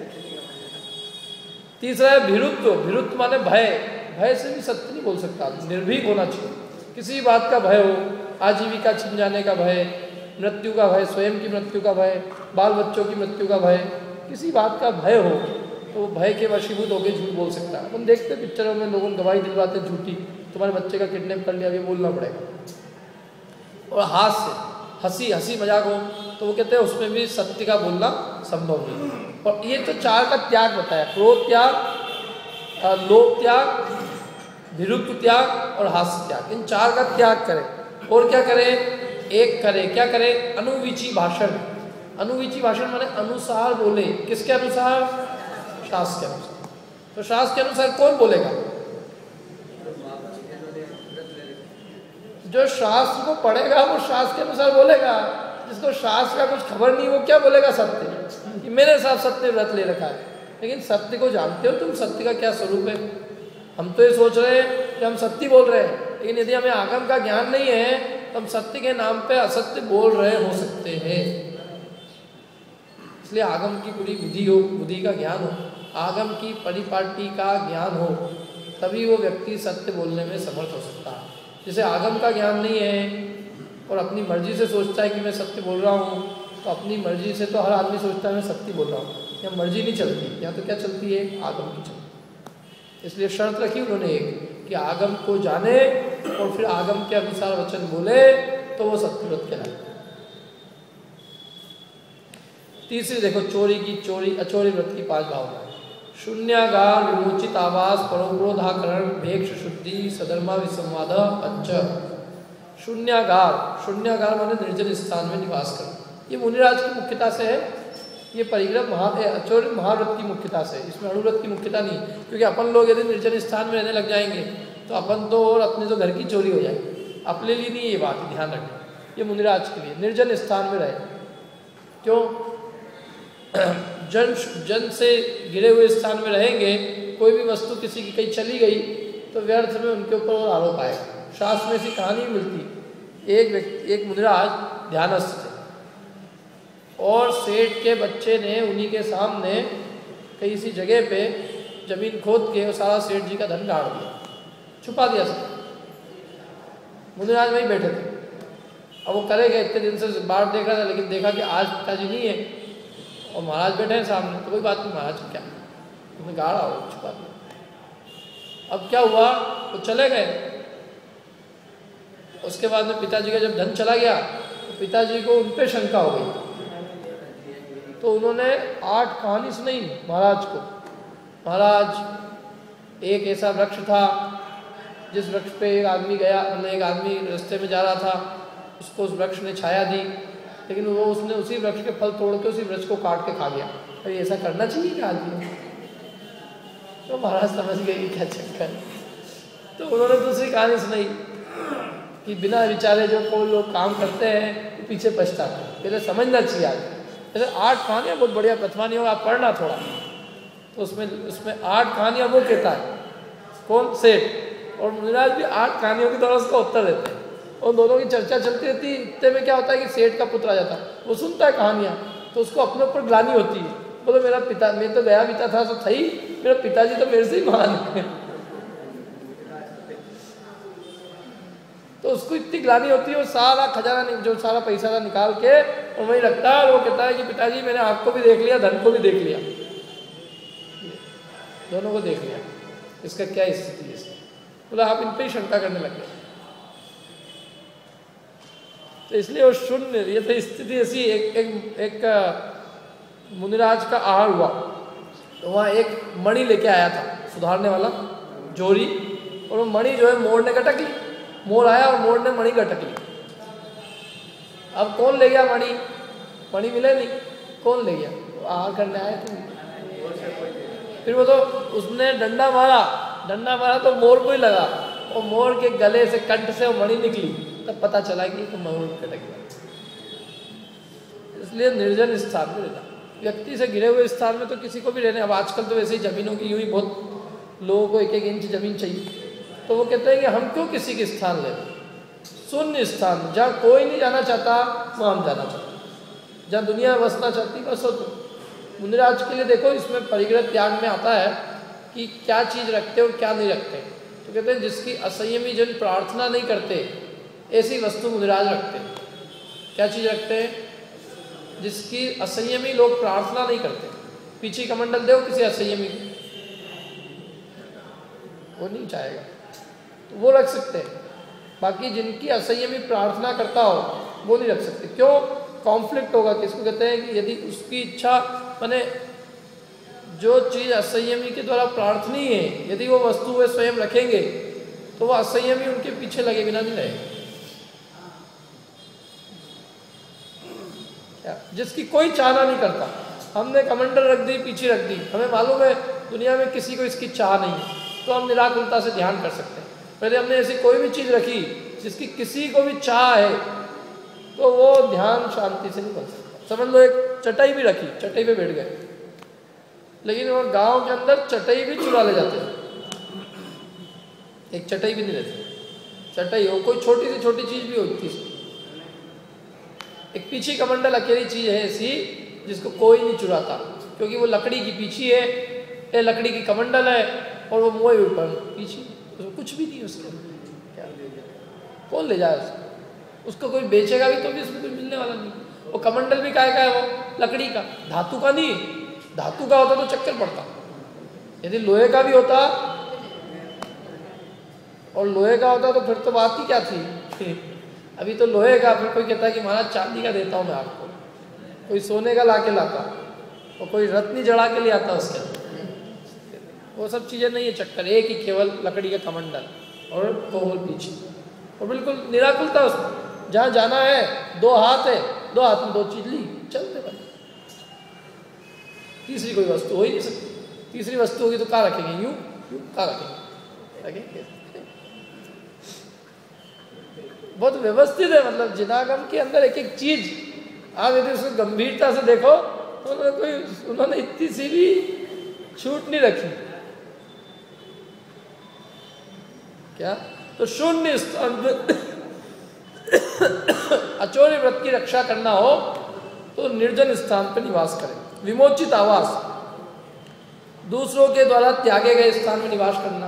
तीसरा है भीरुत्व। भीरुत्व माने भय। भय से भी सत्य नहीं बोल सकता, निर्भीक होना चाहिए। किसी बात का भय हो, आजीविका छिन जाने का भय, मृत्यु का भय, स्वयं की मृत्यु का भय, बाल बच्चों की मृत्यु का भय, किसी बात का भय हो तो वो भय के वशीभूत होकर झूठ बोल सकता है। हम देखते पिक्चरों में लोगों ने गवाही दिलवाते झूठी, तुम्हारे बच्चे का किडनैप कर लिया, अभी बोलना पड़ेगा। और हास्य, हंसी हंसी मजाक हो तो वो कहते हैं उसमें भी सत्य का बोलना संभव नहीं। और ये तो चार का त्याग बताया, क्रोध त्याग, लोभ त्याग, भीरुत्व त्याग और हास्य त्याग। इन चार का त्याग करें। और क्या करें, एक करें, क्या करें, अनुविची भाषण। अनुविची भाषण माने अनुसार बोले। किसके अनुसार, शास्त्र के अनुसार। तो शास्त्र के अनुसार कौन बोलेगा, जो शास्त्र को पढ़ेगा वो शास्त्र के अनुसार बोलेगा। जिसको शास्त्र का कुछ खबर नहीं वो क्या बोलेगा, सत्य कि मेरे साथ सत्य व्रत ले रखा है। लेकिन सत्य को जानते हो तुम, सत्य का क्या स्वरूप है। हम तो ये सोच रहे हैं कि हम सत्य बोल रहे हैं, लेकिन यदि हमें आगम का ज्ञान नहीं है तो हम सत्य के नाम पे असत्य बोल रहे हो सकते हैं। इसलिए आगम की पूरी बुद्धि हो, बुद्धि का ज्ञान हो, आगम की परिपाटी का ज्ञान हो, तभी वो व्यक्ति सत्य बोलने में समर्थ हो सकता है। जिसे आगम का ज्ञान नहीं है और अपनी मर्जी से सोचता है कि मैं सत्य बोल रहा हूँ, तो अपनी मर्जी से तो हर आदमी सोचता है मैं सत्य बोल रहा हूँ। यहाँ मर्जी नहीं चलती, यहाँ तो क्या चलती है, आगम की चलती। इसलिए शर्त रखी उन्होंने एक कि आगम को जाने और फिर आगम के अनुसार वचन बोले तो वो सत्यव्रत कहलाए। तीसरी देखो चोरी की, चोरी अचोरी व्रत की 5 भावनाएं। शून्यागार, विमोचित आवास, परोक्रोधाकरण, भेक्ष शुद्धि, सधर्मा विसंवाद। अच्छा, शून्यागार, शून्यागार माने निर्जन स्थान में निवास करना। ये मुनिराज की मुख्यता से है, ये परिग्रह अचोर महाव्रत की मुख्यता से, इसमें अणुव्रत की मुख्यता नहीं। क्योंकि अपन लोग यदि निर्जन स्थान में रहने लग जाएंगे तो अपन तो और अपने तो घर की चोरी हो जाएगी। अपने लिए नहीं, ये बात ध्यान रखना, ये मुनिराज के लिए निर्जन स्थान में रहे। क्यों, जन से घिरे हुए स्थान में रहेंगे, कोई भी वस्तु किसी की कहीं चली गई तो व्यर्थ में उनके ऊपर और आरोप आएगा। शास्त्र में ऐसी कहानी मिलती, एक मुनिराज ध्यानस्थ थे और सेठ के बच्चे ने उन्हीं के सामने कहीं सी जगह पे जमीन खोद के और सारा सेठ जी का धन गाड़ दिया, छुपा दिया सब। मुनिराज वहीं बैठे थे। अब वो करेगा, इतने दिन से बाढ़ देख रहा था, लेकिन देखा कि आज पिताजी नहीं है और महाराज बैठे हैं सामने, तो कोई बात नहीं, महाराज क्या तुमने गाड़ा हो, छुपा दिया। अब क्या हुआ, वो चले गए। उसके बाद में पिताजी का जब धन चला गया तो पिताजी को उन पे शंका हो गई, तो उन्होंने 8 कहानी सुनाई महाराज को। महाराज, एक ऐसा वृक्ष था जिस वृक्ष पे एक आदमी गया, मतलब एक आदमी रास्ते में जा रहा था, उसको उस वृक्ष ने छाया दी, लेकिन वो उसने उसी वृक्ष के फल तोड़ के उसी वृक्ष को काट के खा गया। तो ऐसा करना चाहिए क्या आदमी? तो महाराज समझ गए कि क्या चक्कर। तो उन्होंने दूसरी कहानी सुनाई कि बिना विचारे जो कोई लोग काम करते हैं तो पीछे पछताते हैं, पहले समझना चाहिए। आज जैसे 8 कहानियाँ बहुत बढ़िया कथवा नहीं होगा, आप पढ़ना थोड़ा। तो उसमें 8 कहानियाँ वो कहता है, कौन? सेठ। और मुनिराज भी 8 कहानियों के द्वारा उसका उत्तर देते हैं। और दोनों की चर्चा चलती रहती है। इतने में क्या होता है कि सेठ का पुत्र आ जाता है, वो सुनता है कहानियाँ, तो उसको अपने ऊपर ग्लानि होती है। बोलो मेरा पिता, मैं तो गया पिता था तो था ही, मेरा पिताजी तो मेरे से ही महान है। तो उसको इतनी ग्लानि होती है, वो सारा खजाना जो सारा पैसा था निकाल के और वहीं रखता है। और वो कहता है कि पिताजी मैंने आपको भी देख लिया, धन को भी देख लिया, दोनों को देख लिया, इसका क्या स्थिति है? बोला आप इन पे ही शंका करने लग गए। तो इसलिए वो शून्य, ये तो स्थिति ऐसी। एक मुनिराज का आहार हुआ, तो वहाँ एक मणि लेके आया था सुधारने वाला जोरी, और वो मणि जो है मोर ने गटक ली। मोर आया और मोर ने मणि गटक ली। अब कौन ले गया मणि? मणि मिले नहीं, कौन ले गया? आहार करने आए थे। फिर वो तो उसने डंडा मारा तो मोर को ही लगा, और मोर के गले से, कंठ से वो मणि निकली, तब पता चला कि तो मोर कटक गया। इसलिए निर्जन स्थान में रहना, व्यक्ति से घिरे हुए स्थान में तो किसी को भी रहने। अब आजकल तो वैसे ही जमीनों की यूं ही बहुत लोगों को 1-1 इंच जमीन चाहिए, तो वो कहते हैं कि हम क्यों किसी के स्थान लें? शून्य स्थान, जहाँ कोई नहीं जाना चाहता वहाँ हम जाना चाहते हैं, जहाँ दुनिया बसना चाहती बस हो। तो मुनिराज के लिए देखो, इसमें परिग्रह त्याग में आता है कि क्या चीज़ रखते और क्या नहीं रखते। तो कहते हैं जिसकी असंयमी जन प्रार्थना नहीं करते ऐसी वस्तु मुनिराज रखते हैं। क्या चीज़ रखते हैं? जिसकी असंयमी लोग प्रार्थना नहीं करते। पीछे कमंडल दो किसी असंयमी को, वो नहीं चाहेगा, तो वो रख सकते हैं। बाकी जिनकी असंयमी प्रार्थना करता हो वो नहीं रख सकते। क्यों? कॉन्फ्लिक्ट होगा। किसको कहते हैं कि यदि उसकी इच्छा, माने जो चीज़ असंयमी के द्वारा प्रार्थनीय है, यदि वो वस्तु वे स्वयं रखेंगे तो वो असंयमी उनके पीछे लगे बिना नहीं रहेगा। क्या? जिसकी कोई चाहना नहीं करता, हमने कमंडल रख दी, पीछे रख दी, हमें मालूम है दुनिया में किसी को इसकी चाह नहीं है, तो हम निराकुलता से ध्यान कर सकते हैं। पहले हमने ऐसी कोई भी चीज़ रखी जिसकी किसी को भी चाह है, तो वो ध्यान शांति से नहीं बन सकता। समझ लो एक चटाई भी रखी, चटाई पे बैठ गए, लेकिन वो गांव के अंदर चटाई भी चुरा ले जाते हैं। एक चटाई भी नहीं रहती, चटाई हो कोई छोटी से छोटी चीज़ भी होती है। एक पीछी कमंडल अकेली चीज़ है ऐसी जिसको कोई नहीं चुराता, क्योंकि वो लकड़ी की पीछी है, ये लकड़ी की कमंडल है, और वो मोए ऊपर पीछी, उसको कुछ भी नहीं उसके। क्या कौन ले जाए उसको? कोई बेचेगा भी तो भी उसमें कुछ मिलने वाला नहीं। वो कमंडल भी काय का है? वो लकड़ी का, धातु का नहीं। धातु का होता तो चक्कर पड़ता, यदि लोहे का भी होता और लोहे का होता तो फिर तो बात ही क्या थी। अभी तो लोहे का, फिर कोई कहता है कि महाराज चांदी का देता हूँ मैं आपको, कोई सोने का ला के लाता, और कोई रत्नी जड़ा के ले आता उसके अंदर। वो सब चीज़ें नहीं है चक्कर, एक ही केवल लकड़ी का कमंडल और कोमल पीछे, और बिल्कुल निराकुलता उसमें। जहाँ जाना है 2 हाथ है, 2 हाथ में 2 चीज ली, चलते भाई। तीसरी कोई वस्तु हो ही नहीं सकती। तीसरी वस्तु होगी तो कहाँ रखेंगे? यूं कहाँ रखेंगे? बहुत व्यवस्थित है, मतलब जिनागम के अंदर एक एक चीज आप यदि उसको गंभीरता से देखो तो उन्होंने इतनी सी भी छूट नहीं रखी। क्या? तो शून्य अचोरी व्रत की रक्षा करना हो तो निर्जन स्थान पर निवास करें। विमोचित आवास, दूसरों के द्वारा त्यागे गए स्थान में निवास करना।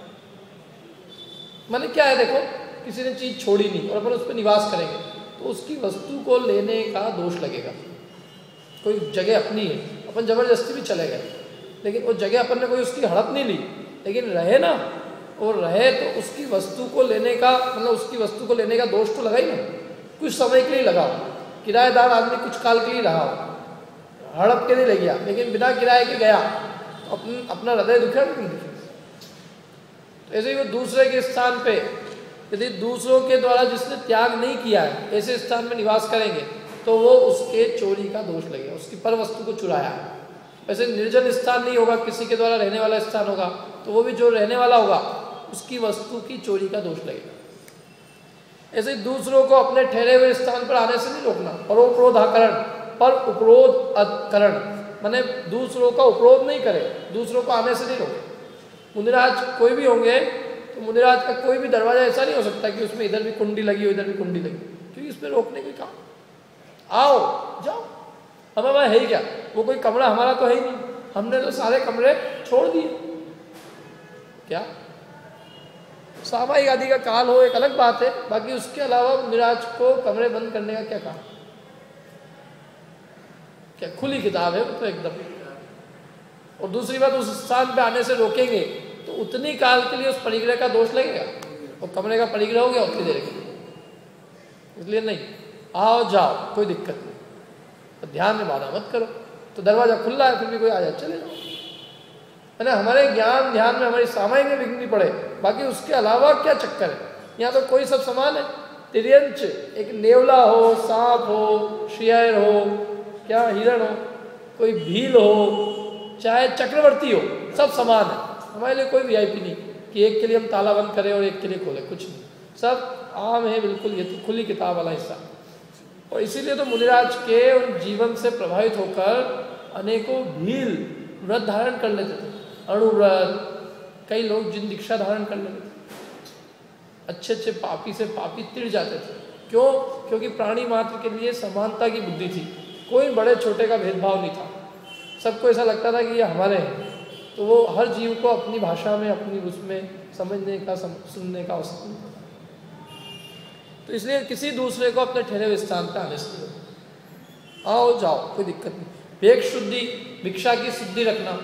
माने क्या है? देखो, किसी ने चीज छोड़ी नहीं और अपन उस पर निवास करेंगे तो उसकी वस्तु को लेने का दोष लगेगा। कोई जगह अपनी है, अपन जबरदस्ती भी चले गए, लेकिन वो जगह अपन ने कोई उसकी हड़प नहीं ली, लेकिन रहे ना, और रहे तो उसकी वस्तु को लेने का, मतलब उसकी वस्तु को लेने का दोष तो लगा ही ना। कुछ समय के लिए लगा, किराएदार आदमी कुछ काल के लिए रहा हो, हड़प के नहीं ले गया, लेकिन बिना किराए के गया तो अपना हृदय दुखा नहीं दुखे। तो ऐसे ही वो दूसरे के स्थान पे, यदि दूसरों के द्वारा जिसने त्याग नहीं किया है ऐसे स्थान में निवास करेंगे तो वो उसके चोरी का दोष लगेगा, उसकी पर वस्तु को चुराया। वैसे निर्जन स्थान नहीं होगा, किसी के द्वारा रहने वाला स्थान होगा, तो वो भी जो रहने वाला होगा उसकी वस्तु की चोरी का दोष लगेगा। ऐसे दूसरों को अपने ठहरे हुए स्थान पर आने से नहीं रोकना। परोपरोधाकरण, पर उपरोध करण, माने दूसरों का उपरोध नहीं करे, दूसरों को आने से नहीं रोके। मुनिराज कोई भी होंगे तो मुनिराज का कोई भी दरवाजा ऐसा नहीं हो सकता कि उसमें इधर भी कुंडी लगी हो इधर भी कुंडी लगी, क्योंकि इसमें रोकने के काम। आओ जाओ, हमें वहाँ है ही क्या, वो कोई कमरा हमारा तो है ही नहीं, हमने तो सारे कमरे छोड़ दिए। क्या सामायिक आदि का काल हो एक अलग बात है, बाकी उसके अलावा मुनिराज को कमरे बंद करने का क्या काम? क्या खुली किताब है वो तो एकदम। और दूसरी बात, उस स्थान पे आने से रोकेंगे तो उतनी काल के लिए उस परिग्रह का दोष लगेगा, और कमरे का परिग्रह हो गया उतनी देर के लिए, इसलिए नहीं। आओ जाओ कोई दिक्कत नहीं, तो ध्यान में बाधा मत करो। तो दरवाजा खुला है फिर भी कोई आ जाए चले जाओ, है ना। हमारे ज्ञान ध्यान में हमारी सामायिक में विघ्न पड़े, बाकी उसके अलावा क्या चक्कर है। यहाँ तो कोई सब समान है। तिर्यंच एक नेवला हो, सांप हो, शेर हो, क्या हिरण हो, कोई भील हो, चाहे चक्रवर्ती हो, सब समान है। हमारे लिए कोई वीआईपी नहीं कि एक के लिए हम ताला बंद करें और एक के लिए खोले, कुछ नहीं, सब आम है बिल्कुल। ये तो खुली किताब वाला हिस्सा। और इसीलिए तो मुनिराज के उन जीवन से प्रभावित होकर अनेकों भील व्रत धारण कर लेते थे, अणुव्रत, कई लोग जिन दीक्षा धारण कर लेते थे, अच्छे अच्छे पापी से पापी तिड़ जाते थे। क्यों? क्योंकि प्राणी मात्र के लिए समानता की बुद्धि थी, कोई बड़े छोटे का भेदभाव नहीं था, सबको ऐसा लगता था कि ये हमारे हैं। तो वो हर जीव को अपनी भाषा में, अपनी उसमें समझने का, सुनने का अवसर मिलता था। तो इसलिए किसी दूसरे को अपने ठहरे हुए स्थान पर आने से आओ जाओ कोई दिक्कत नहीं। भेक शुद्धि, भिक्षा की शुद्धि रखना,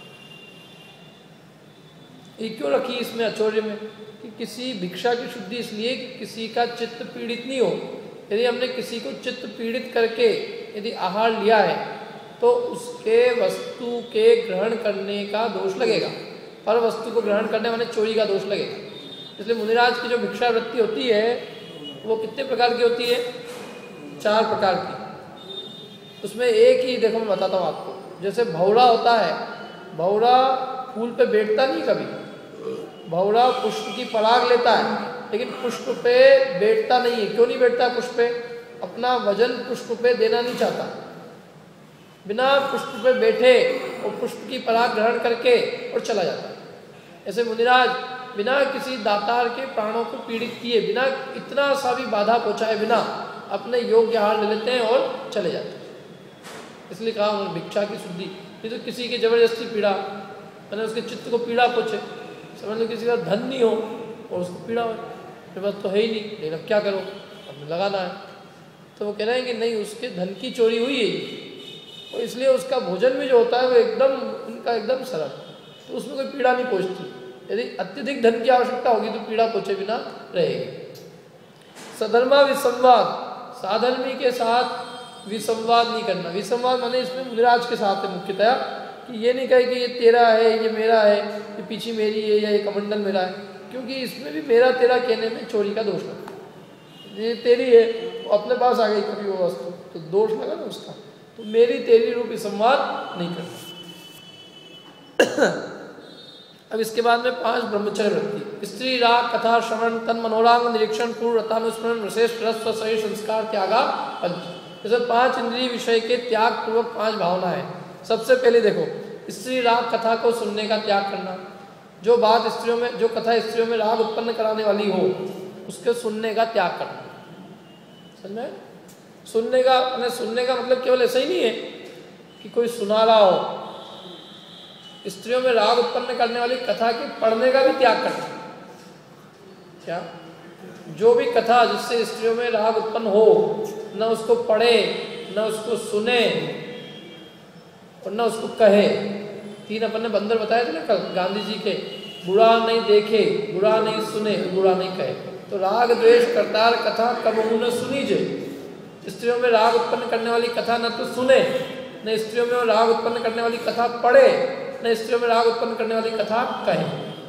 ये क्यों रखी इसमें आचौर्य में कि किसी भिक्षा की शुद्धि इसलिए कि किसी का चित्त पीड़ित नहीं हो। यदि हमने किसी को चित्त पीड़ित करके यदि आहार लिया है तो उसके वस्तु के ग्रहण करने का दोष लगेगा, पर वस्तु को ग्रहण करने वाले चोरी का दोष लगेगा। इसलिए मुनिराज की जो भिक्षा वृत्ति होती है वो कितने प्रकार की होती है? 4 प्रकार की। उसमें एक ही देखो मैं बताता हूँ आपको। जैसे भौरा होता है, भौरा फूल पे बैठता नहीं कभी, भौरा पुष्प की पराग लेता है लेकिन पुष्प पे बैठता नहीं है। क्यों नहीं बैठता पुष्प पे? अपना वजन पुष्प पे देना नहीं चाहता। बिना पुष्प पे बैठे और पुष्प की पराग ग्रहण करके और चला जाता है। ऐसे मुनिराज बिना किसी दातार के प्राणों को पीड़ित किए, बिना इतना सा भी बाधा पहुंचाए बिना अपने योग्य आहार ले लेते हैं और चले जाते हैं। इसलिए कहा उन्होंने भिक्षा की शुद्धि। ये तो किसी की जबरदस्ती पीड़ा, मैंने उसके चित्त को पीड़ा पहुँचे, समझ लो किसी का धन नहीं हो और उसको पीड़ा हो, मेरे पास तो है ही नहीं, लेकिन अब क्या करो, अब लगाना है। तो वो कह रहे हैं कि नहीं, उसके धन की चोरी हुई है और इसलिए उसका भोजन भी जो होता है वो एकदम उनका एकदम सरल, तो उसमें कोई पीड़ा नहीं पहुँचती। यदि अत्यधिक धन की आवश्यकता होगी तो पीड़ा पहुँचे बिना रहेगी। सधर्मा विसंवाद, साधर्मी के साथ विसंवाद नहीं करना। विसंवाद माने इसमें मुनिराज के साथ है मुख्यतया, कि ये नहीं कहे कि ये तेरा है, ये मेरा है, ये पीछे मेरी है या ये कमंडल मेरा है, क्योंकि इसमें भी मेरा तेरा कहने में चोरी का दोष लगता है। ये तेरी है, अपने पास आ गई कभी वो वस्तु तो दोष लगा ना उसका। तो मेरी तेरी रूप संवाद नहीं करना। अब इसके बाद में 5 ब्रह्मचर्य वृत्ति। स्त्री राग, कथा श्रवण, तन मनोरांग निरीक्षण, पूर्व रतानुस्मरण, विशेष रस शरीर संस्कार त्यागा पंच। जैसे 5 इंद्रिय विषय के त्याग पूर्वक 5 भावना है। सबसे पहले देखो, स्त्री राग, कथा को सुनने का त्याग करना। जो बात स्त्रियों में, जो कथा स्त्रियों में राग उत्पन्न कराने वाली हो उसके सुनने का त्याग करना। समझ में? सुनने का मतलब केवल ऐसा ही नहीं है कि कोई सुना रहा हो। स्त्रियों में राग उत्पन्न करने वाली कथा के पढ़ने का भी त्याग करना। क्या? जो भी कथा जिससे स्त्रियों में राग उत्पन्न हो, न उसको पढ़े, न उसको सुने और न उसको कहे। 3 अपन ने बंदर बताए थे ना कल गांधी जी के, बुरा नहीं देखे, बुरा नहीं सुने, बुरा नहीं कहे। तो राग द्वेष करतार कथा कबहू न सुनी जे। स्त्रियों में राग उत्पन्न करने वाली कथा न तो सुने, न स्त्रियों में राग उत्पन्न करने वाली कथा पढ़े, न स्त्रियों में राग उत्पन्न करने वाली कथा कहे।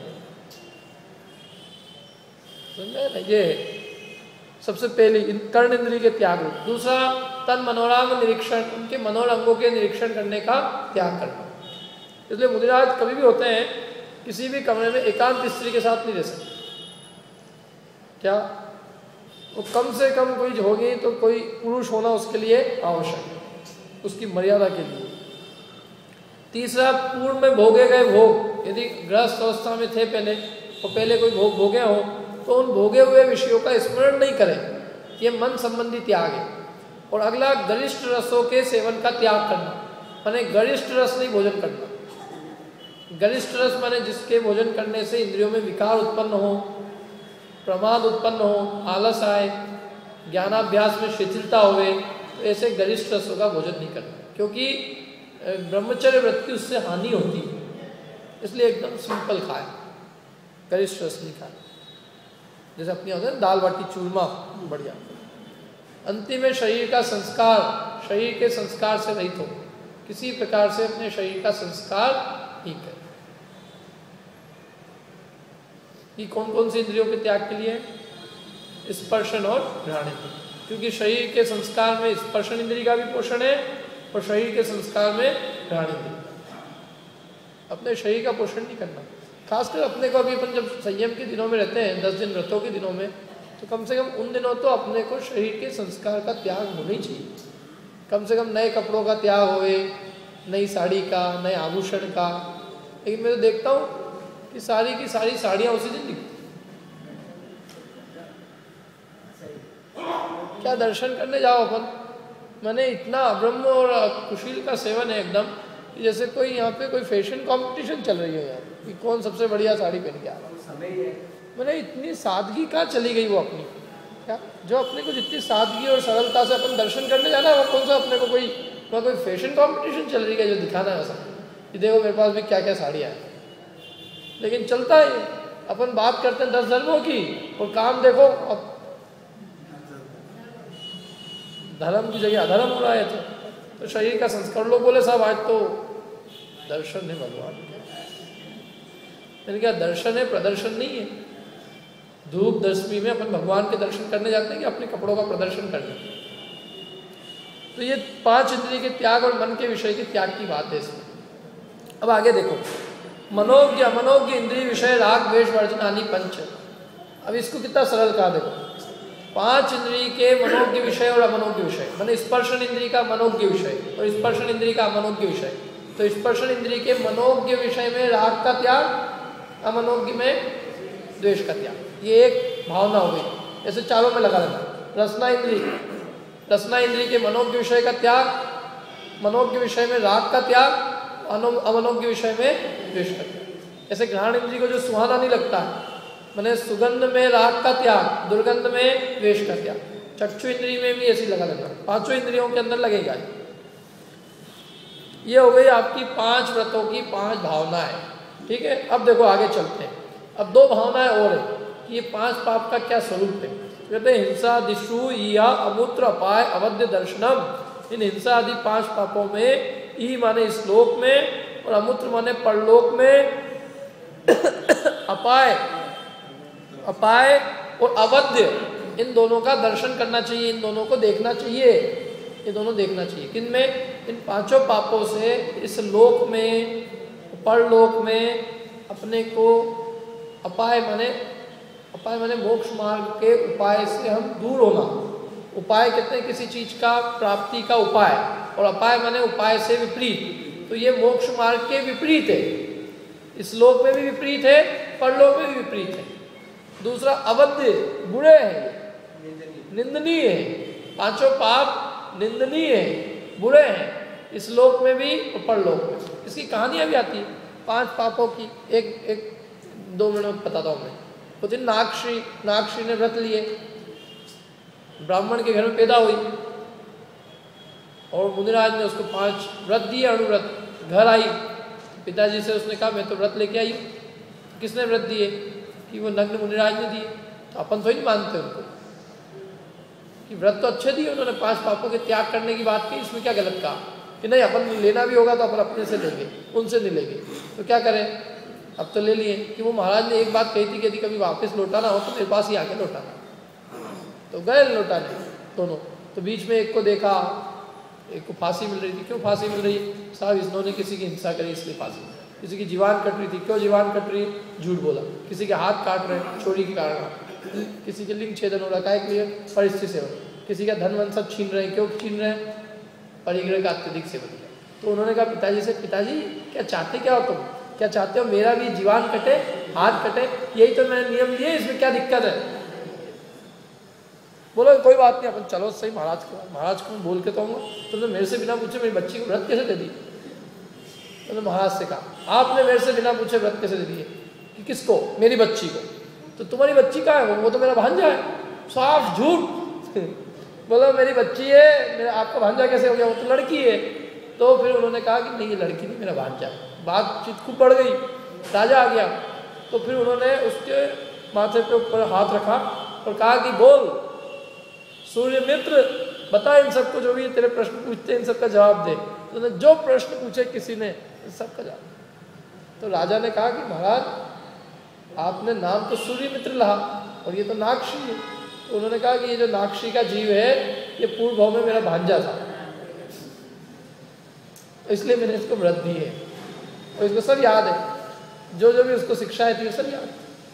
समझे? ये सबसे पहली कर्ण इंद्रिय के त्याग। दूसरा, तन मनोरांग निरीक्षण, उनके मनोरंगों के निरीक्षण करने का त्याग करना। इसलिए मुनिराज कभी भी होते हैं किसी भी कमरे में एकांत स्त्री के साथ नहीं रह सकते। क्या? वो कम से कम कोई होगी तो कोई पुरुष होना उसके लिए आवश्यक है, उसकी मर्यादा के लिए। तीसरा, पूर्व में भोगे गए भोग, यदि गृहस्थ अवस्था में थे पहले और पहले कोई भोग भोगे हो तो उन भोगे हुए विषयों का स्मरण नहीं करें, ये मन संबंधी त्याग है। और अगला, गरिष्ठ रसों के सेवन का त्याग करना, माने गरिष्ठ रस नहीं भोजन करना। गरिष्ठ रस माने जिसके भोजन करने से इंद्रियों में विकार उत्पन्न हो, प्रमाद उत्पन्न हो, आलस आए, ज्ञानाभ्यास में शिथिलता होवे, तो ऐसे गरिष्ठ रसों का भोजन नहीं करना, क्योंकि ब्रह्मचर्य व्रत की उससे हानि होती है। इसलिए एकदम सिंपल खाए, गरिष्ठ रस नहीं खाए। जैसे अपनी होता है दाल बाटी चूरमा, बढ़िया। अंतिम में शरीर का संस्कार, शरीर के संस्कार से रहित हो, किसी प्रकार से अपने शरीर का संस्कार ही करे। ये कौन कौन सी इंद्रियों के त्याग के लिए? स्पर्शन और घ्राण इंद्रिय, क्योंकि शरीर के संस्कार में स्पर्शन इंद्रिय का भी पोषण है और शरीर के संस्कार में घ्राण इंद्रिय। अपने शरीर का पोषण नहीं करना, खासकर अपने को। अभी अपन जब संयम के दिनों में रहते हैं, 10 दिन व्रतों के दिनों में, तो कम से कम उन दिनों तो अपने को शरीर के संस्कार का त्याग होना ही चाहिए। कम से कम नए कपड़ों का त्याग होए, नई साड़ी का, नए आभूषण का। लेकिन मैं तो देखता हूँ कि सारी की सारी साड़ियाँ उसी दिन दिखती। क्या दर्शन करने जाओ अपन, मैंने इतना ब्रह्म और कुशील का सेवन है एकदम, कि जैसे कोई यहाँ पे कोई फैशन कंपटीशन चल रही है यहाँ कि कौन सबसे बढ़िया साड़ी पहन के आ रहा है। मैंने इतनी सादगी कहाँ चली गई वो अपनी, क्या जो अपने को जितनी सादगी और सरलता से अपन दर्शन करने जाना, वो कौन सा अपने को कोई फैशन कंपटीशन चल रही है जो दिखाना है ऐसा कि देखो मेरे पास भी क्या क्या साड़ियाँ हैं। लेकिन चलता है, अपन बात करते हैं 10 धर्मों की और काम देखो अब धर्म की जगह अधर्म हो रहा है। तो शरीर का संस्कार, लोग बोले साहब आज तो दर्शन है भगवान। मैंने कहा दर्शन है, प्रदर्शन नहीं है। धूप दशमी में अपन भगवान के दर्शन करने जाते हैं कि अपने कपड़ों का प्रदर्शन करने। तो ये 5 इंद्रिय के त्याग और मन के विषय के त्याग की बात है इसमें। अब आगे देखो, मनोज्ञ अमनोज्ञ इंद्रिय विषय राग द्वेष वर्जन आदि पंच। अब इसको कितना सरल कहा देखो, 5 इंद्रिय के मनोज्ञ विषय और अमनोज्ञ विषय, माने स्पर्शन इंद्रिय का मनोज्ञ विषय और स्पर्शन इंद्रिय का अमनोज्ञ विषय। तो स्पर्शन इंद्रिय के मनोज्ञ विषय में राग का त्याग, अमनोज्ञ में द्वेष का त्याग। ये एक भावना हो गई, ऐसे चारों में लगा लेना। रसना इंद्रिय के मनोज्ञ विषय का त्याग, मनोज्ञ विषय में राग का त्याग, अमनोज्ञ विषय में द्वेष का त्याग। ऐसे घ्राण इंद्रिय को जो सुहाना नहीं लगता है, मैंने सुगंध में राग का त्याग, दुर्गंध में द्वेष का त्याग। चक्षु इंद्रिय में भी ऐसी लगा लेना, 5 इंद्रियों के अंदर लगेगा। ये हो गई आपकी 5 व्रतों की 5 भावनाएं। ठीक है, अब देखो आगे चलते हैं। अब 2 भावनाएं और है कि ये 5 पाप का क्या स्वरूप है। कहते हैं हिंसा, दिशु, ईया, अमूत्र, अपाय, अवध्य दर्शनम। इन हिंसा आदि 5 पापों में ई माने इस लोक में और अमूत्र माने परलोक में, अपाय और अवध्य, इन दोनों का दर्शन करना चाहिए, इन दोनों को देखना चाहिए। ये दोनों देखना चाहिए किन में? इन 5 पापों से इस लोक में, परलोक में अपने को अपाय माने मोक्ष मार्ग के उपाय से हम दूर होना। उपाय कहते हैं किसी चीज का प्राप्ति का उपाय, और अपाय माने उपाय से विपरीत। तो ये मोक्ष मार्ग के विपरीत है, इस लोक में भी विपरीत है, परलोक में भी विपरीत है। दूसरा अवध्य, बुरे हैं, निंदनीय है। 5 पाप निंदनीय है, बुरे हैं, इस लोक में भी और परलोक में। इसकी कहानियां भी आती है 5 पापों की। एक 2 मिनट में बताता हूँ मैं। उस दिन नागश्री ने व्रत लिए, ब्राह्मण के घर में पैदा हुई और मुनिराज ने उसको 5 व्रत दिए, अणुव्रत। घर आई, पिताजी से उसने कहा मैं तो व्रत लेके आई। किसने व्रत दिए? कि वो नग्न मुनिराज ने दिए। तो अपन थोड़ी मानते उनको कि व्रत तो अच्छे दिए उन्होंने, 5 पापों के त्याग करने की बात की, इसमें क्या गलत कहा? कि नहीं अपन लेना भी होगा तो अपन अपने से लेंगे, उनसे नहीं लेंगे। तो क्या करें, अब तो ले लिए। कि वो महाराज ने एक बात कही थी कि यदि कभी वापस लौटाना हो तो मेरे पास ही आके लौटाना। तो गए लौटाने दोनों। तो बीच में एक को देखा, एक को फांसी मिल रही थी। क्यों फांसी मिल रही है? साहब इन्होंने किसी की हिंसा करी इसलिए फांसी। किसी की जीवान कट रही थी, क्यों जीवान कट रही? झूठ बोला। किसी के हाथ काट रहे, चोरी के कारण। किसी के लिंग छेदन हो रहा है के लिए? परिस्थिति सेवन। किसी का धन वन सब छीन रहे हैं, क्यों छीन रहे हैं? परिग्रह का अत्यधिक सेवन। तो उन्होंने कहा पिताजी से, पिताजी क्या चाहते क्या हो तुम, क्या चाहते हो मेरा भी जीवन कटे, हाथ कटे, यही तो मैंने नियम लिए, इसमें क्या दिक्कत है। बोलो कोई बात नहीं, अपन चलो सही महाराज को मैं बोल के तो आऊँगा, तुमने मेरे से बिना पूछे मेरी बच्ची को व्रत कैसे दे दी। तुमने महाराज से कहा आपने मेरे से बिना पूछे व्रत कैसे दे दिए, कि किसको, मेरी बच्ची को। तो तुम्हारी बच्ची कहाँ है, वो तो मेरा भांजा है। साफ झूठ। बोलो मेरी बच्ची है, मेरा आपका भांजा कैसे हो गया, वो तो लड़की है। तो फिर उन्होंने कहा कि नहीं ये लड़की नहीं, मेरा भांजा है। बातचीत खूब बढ़ गई, राजा आ गया। तो फिर उन्होंने उसके माथे पे ऊपर हाथ रखा और कहा कि बोल सूर्य मित्र, बता इन सबको, जो भी तेरे प्रश्न पूछते हैं इन सबका जवाब दे। तो उन्होंने जो प्रश्न पूछे किसी ने सबका जवाब। तो राजा ने कहा कि महाराज आपने नाम तो सूर्य मित्र रहा और ये तो नागशी है। तो उन्होंने कहा कि ये जो नागशी का जीव है ये पूर्व भाव में मेरा भांजा था, तो इसलिए मैंने इसको व्रत दी है। और इसको सब याद है, जो जो भी उसको शिक्षाएं थी सब याद।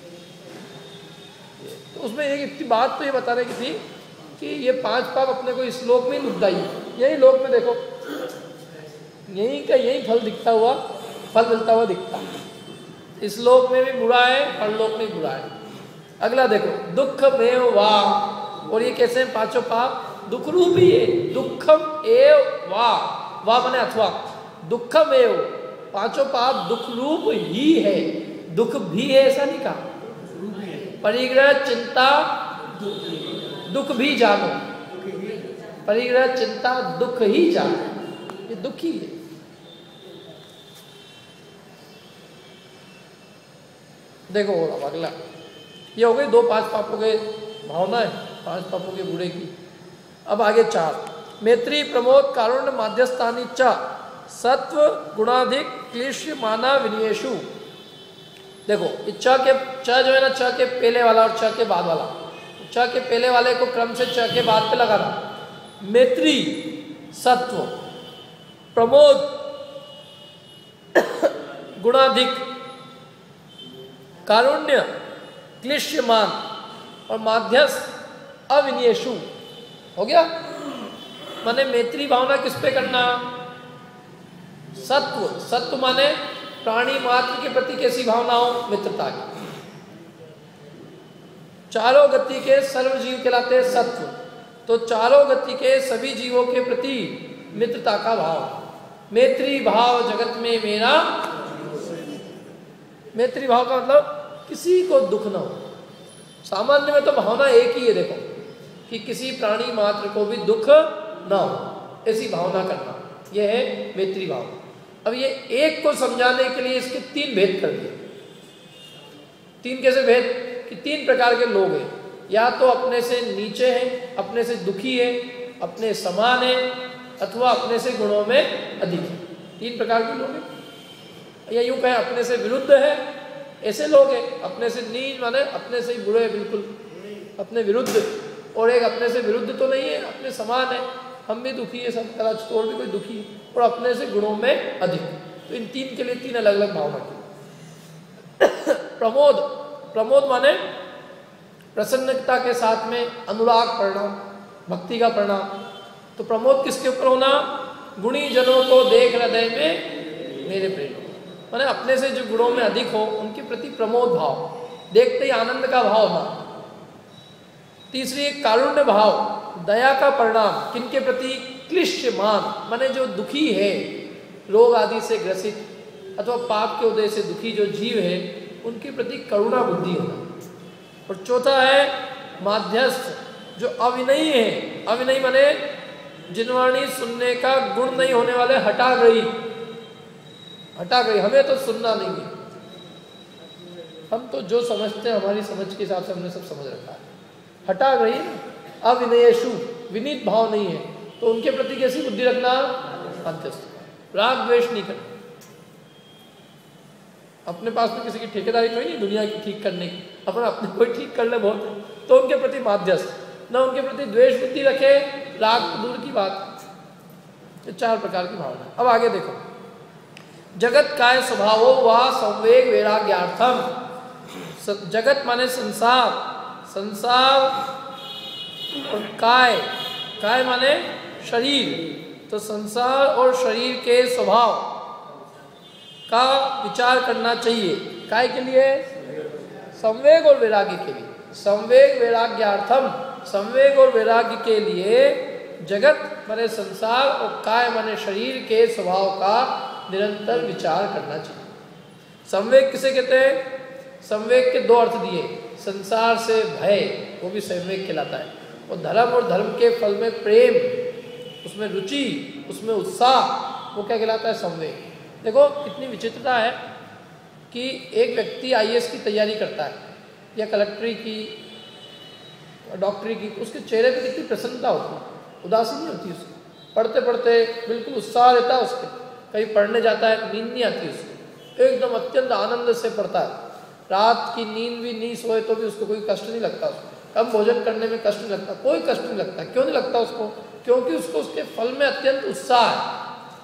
तो उसमें एक इतनी बात तो ये बताने की थी कि ये 5 पाप अपने को इस लोक में दुखदाई है। यही लोक में देखो, यही का यही फल दिखता हुआ, फल मिलता हुआ दिखता है। इस लोक में भी बुरा है, परलोक में बुरा है। अगला देखो, दुख में वाह, और ये कैसे हैं 5 पाप, दुख रूप ही है। दुखम एव वाह, वाह माने अथवा, दुखम एव, 5 पाप दुख रूप ही है, दुख भी है ऐसा नहीं कहा। परिग्रह चिंता दुख भी जानो, परिग्रह चिंता दुख ही जानो, ये दुख ही है। देखो अब अगला, ये हो गई 2 5 पापों के भावना है, 5 पापों के बुरे की। अब आगे 4, मैत्री प्रमोद कारुण्य माध्यस्थानी च सत्व गुणाधिक क्लेश्य माना विनियेषु। देखो इच्छा के च जो है ना, च के पहले वाला और च के बाद वाला, च के पहले वाले को क्रम से च के बाद पे लगाना। मैत्री सत्व, प्रमोद गुणाधिक, कारुण्य क्लिश्यमान और माध्यस्थ अविनियेषु। हो गया। माने मैत्री भावना किस पे करना, सत्व, सत्व माने प्राणी मात्र के प्रति कैसी भावना हो, मित्रता की। चारों गति के सर्व जीव कहलाते हैं सत्व, तो चारों गति के सभी जीवों के प्रति मित्रता का भाव। मैत्री भाव जगत में मेरा, मैत्री भाव का मतलब किसी को दुख ना हो। सामान्य में तो भावना एक ही है, देखो कि किसी प्राणी मात्र को भी दुख ना हो, ऐसी भावना करना, यह है मैत्री भाव। अब ये एक को समझाने के लिए इसके 3 भेद कर दिए। 3 कैसे भेद, कि 3 प्रकार के लोग हैं, या तो अपने से नीचे हैं, अपने से दुखी है, अपने समान है, अथवा अपने से गुणों में अधिक है। 3 प्रकार के लोग हैं। या यूँ कहें अपने से विरुद्ध है, ऐसे लोग हैं। अपने से नीच माने अपने से ही बुरे, बिल्कुल अपने विरुद्ध, और एक अपने से विरुद्ध तो नहीं है, अपने समान है, हम भी दुखी है सब कदाचित, और भी कोई दुखी है, और अपने से गुणों में अधिक। तो इन 3 के लिए 3 अलग अलग भावना की। प्रमोद, प्रमोद माने प्रसन्नता के साथ में अनुराग परिणाम, भक्ति का परिणाम। तो प्रमोद किसके ऊपर होना, गुणी जनों को देख हृदय में मेरे प्रेम, माने अपने से जो गुणों में अधिक हो उनके प्रति प्रमोद भाव, देखते ही आनंद का भाव होना। तीसरी कारुण्य भाव, दया का परिणाम, किनके प्रति, क्लिश्यमान माने जो दुखी है, रोग आदि से ग्रसित अथवा पाप के उदय से दुखी जो जीव है, उनके प्रति करुणा बुद्धि होना। और चौथा है माध्यस्थ, जो अविनयी है। अविनयी माने जिनवाणी सुनने का गुण नहीं होने वाले, हटा गई, हटा गई, हमें तो सुनना नहीं है, हम तो जो समझते हैं हमारी समझ के हिसाब से हमने सब समझ रखा है, हटा गई ना। अविनयेषु, विनीत भाव नहीं है, तो उनके प्रति कैसी बुद्धि रखना, मध्यस्थ, राग द्वेष नहीं करना। अपने पास में किसी की ठेकेदारी तो नहीं दुनिया की ठीक करने की, अपन अपने कोई ठीक कर ले बहुत है, तो उनके प्रति माध्यस्थ, न उनके प्रति द्वेष बुद्धि रखे, राग दूर की बात। ये 4 प्रकार की भावना। अब आगे देखो, जगत काय स्वभावो वा संवेग वैराग्यार्थम। जगत माने संसार, संसार और काय, काय माने शरीर, तो तो संसार और शरीर के स्वभाव का विचार करना चाहिए। काय के लिए? संवेग और वैराग्य के लिए। संवेग वैराग्यार्थम, संवेग और वैराग्य के लिए जगत माने संसार और काय माने शरीर के स्वभाव का निरंतर विचार करना चाहिए। संवेग किसे कहते हैं? संवेग के दो अर्थ दिए, संसार से भय, वो भी संवेग कहलाता है, और धर्म और धर्म के फल में प्रेम, उसमें रुचि, उसमें उत्साह, वो क्या कहलाता है? संवेग। देखो कितनी विचित्रता है कि एक व्यक्ति IAS की तैयारी करता है या कलेक्टरी की, डॉक्टरी की, उसके चेहरे पे कितनी प्रसन्नता होती है, उदासी नहीं होती उसको, पढ़ते पढ़ते बिल्कुल उत्साह रहता है उसके। कहीं पढ़ने जाता है, नींद नहीं आती उसको, एकदम अत्यंत आनंद से पढ़ता है, रात की नींद भी नहीं सोए तो भी उसको कोई कष्ट नहीं लगता, उसको कम भोजन करने में कष्ट नहीं लगता, कोई कष्ट नहीं लगता। क्यों नहीं लगता उसको? क्योंकि उसको उसके फल में अत्यंत उत्साह है,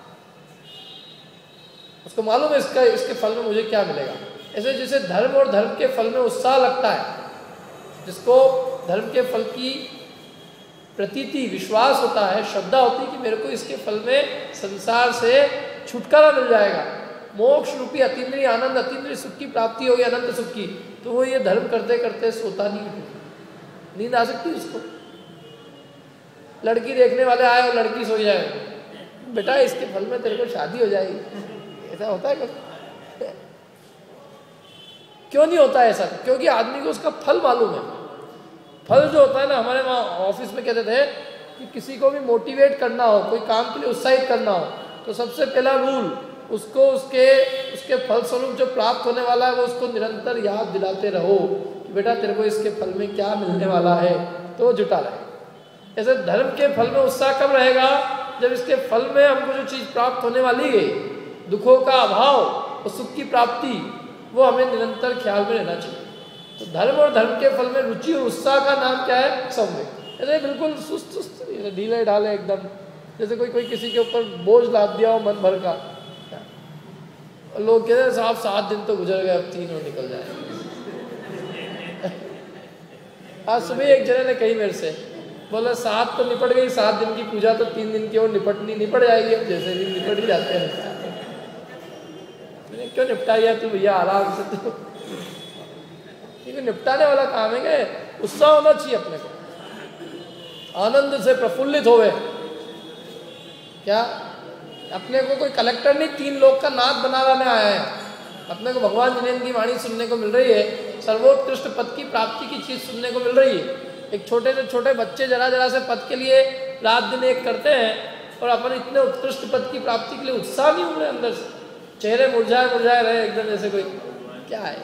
उसको मालूम है इसके फल में मुझे क्या मिलेगा। ऐसे जैसे धर्म और धर्म के फल में उत्साह लगता है, जिसको धर्म के फल की प्रतीति, विश्वास होता है, श्रद्धा होती है कि मेरे को इसके फल में संसार से छुटकारा मिल जाएगा, मोक्ष रूपी अतीन्द्रिय आनंद, अतीन्द्रिय सुख की प्राप्ति होगी, अनंत सुख की, तो वो ये धर्म करते करते सोता नहीं, नींद आ सकती है उसको। लड़की देखने वाले आए और लड़की सो जाए, बेटा इसके फल में तेरे को शादी हो जाएगी, ऐसा होता है कभी? क्यों नहीं होता ऐसा? क्योंकि आदमी को उसका फल मालूम है। फल जो होता है ना, हमारे वहाँ ऑफिस में कहते थे कि किसी को भी मोटिवेट करना हो, कोई काम के लिए उत्साहित करना हो, तो सबसे पहला रूल उसको उसके फल स्वरूप जो प्राप्त होने वाला है वो उसको निरंतर याद दिलाते रहो कि बेटा तेरे को इसके फल में क्या मिलने वाला है, तो वो जुटा रहे। ऐसे धर्म के फल में उत्साह कब रहेगा? जब इसके फल में हमको जो चीज़ प्राप्त होने वाली है, दुखों का अभाव और सुख की प्राप्ति, वो हमें निरंतर ख्याल में रहना चाहिए। तो धर्म और धर्म के फल में रुचि और उत्साह का नाम क्या है? संवेग। ऐसे बिल्कुल सुस्त ढीले ढाले एकदम, जैसे कोई किसी के ऊपर बोझ लाद दिया हो मन भर का। लोग कहते हैं साहब 7 दिन तो गुजर गए, अब 3 और निकल जाए। आज सुबह एक जने ने कही मेरे से, बोला 7 तो निपट गई, 7 दिन की पूजा तो 3 दिन की और निपट जाएगी, अब जैसे भी निपट ही जाते हैं। क्यों निपटाइया तू भैया आराम से, तो क्योंकि निपटाने वाला काम है कि उत्साह होना चाहिए अपने को, आनंद से प्रफुल्लित होवे। क्या अपने को कोई कलेक्टर नहीं, 3 लोग का नाथ बनाने आया है। अपने को भगवान जिनेन्द्र की वाणी सुनने को मिल रही है, सर्वोत्कृष्ट पद की प्राप्ति की चीज सुनने को मिल रही है। एक छोटे से छोटे बच्चे जरा से पद के लिए रात दिन एक करते हैं, और अपन इतने उत्कृष्ट पद की प्राप्ति के लिए उत्साह नहीं हो रहे, अंदर से चेहरे मुरझाए रहे एकदम, जैसे कोई क्या है।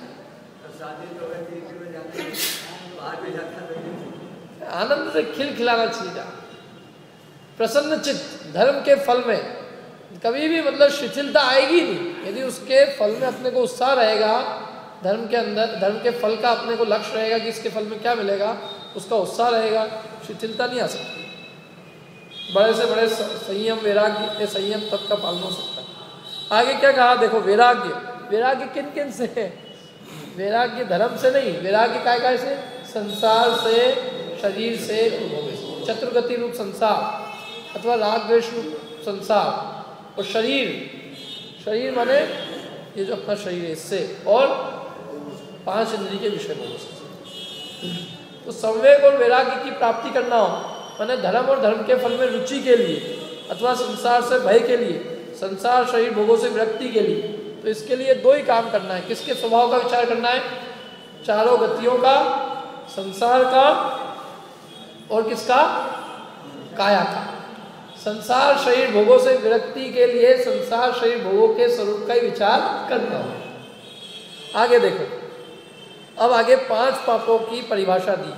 आनंद से खिलखिलाना चाहिए, प्रसन्न चित्त। धर्म के फल में कभी भी मतलब शिथिलता आएगी नहीं, यदि उसके फल में अपने को उत्साह रहेगा, धर्म के अंदर धर्म के फल का अपने को लक्ष्य रहेगा कि इसके फल में क्या मिलेगा, उसका उत्साह रहेगा, शिथिलता नहीं आ सकती। बड़े से बड़े संयम वैराग्य, संयम तब का पालन हो सकता है। आगे क्या कहा देखो, वैराग्य किन किन से है? वैराग्य धर्म से नहीं, वैराग्य काय से? संसार से, शरीर से, चतुर्गति रूप संसार अथवा राग द्वेष रूप संसार, और शरीर माने ये जो अपना शरीर है इससे, और 5 इंद्रिय के विषय में। तो संवेग और वैराग्य की प्राप्ति करना हो माने धर्म और धर्म के फल में रुचि के लिए, अथवा संसार से भय के लिए, संसार शरीर भोगों से विरक्ति के लिए, तो इसके लिए 2 ही काम करना है। किसके स्वभाव का विचार करना है? चारों गतियों का, संसार का, और किसका? काया का। संसार शरीर भोगों से विरक्ति के लिए संसार शरीर भोगों के स्वरूप का ही विचार करना हो। आगे देखो, अब आगे 5 पापों की परिभाषा दी।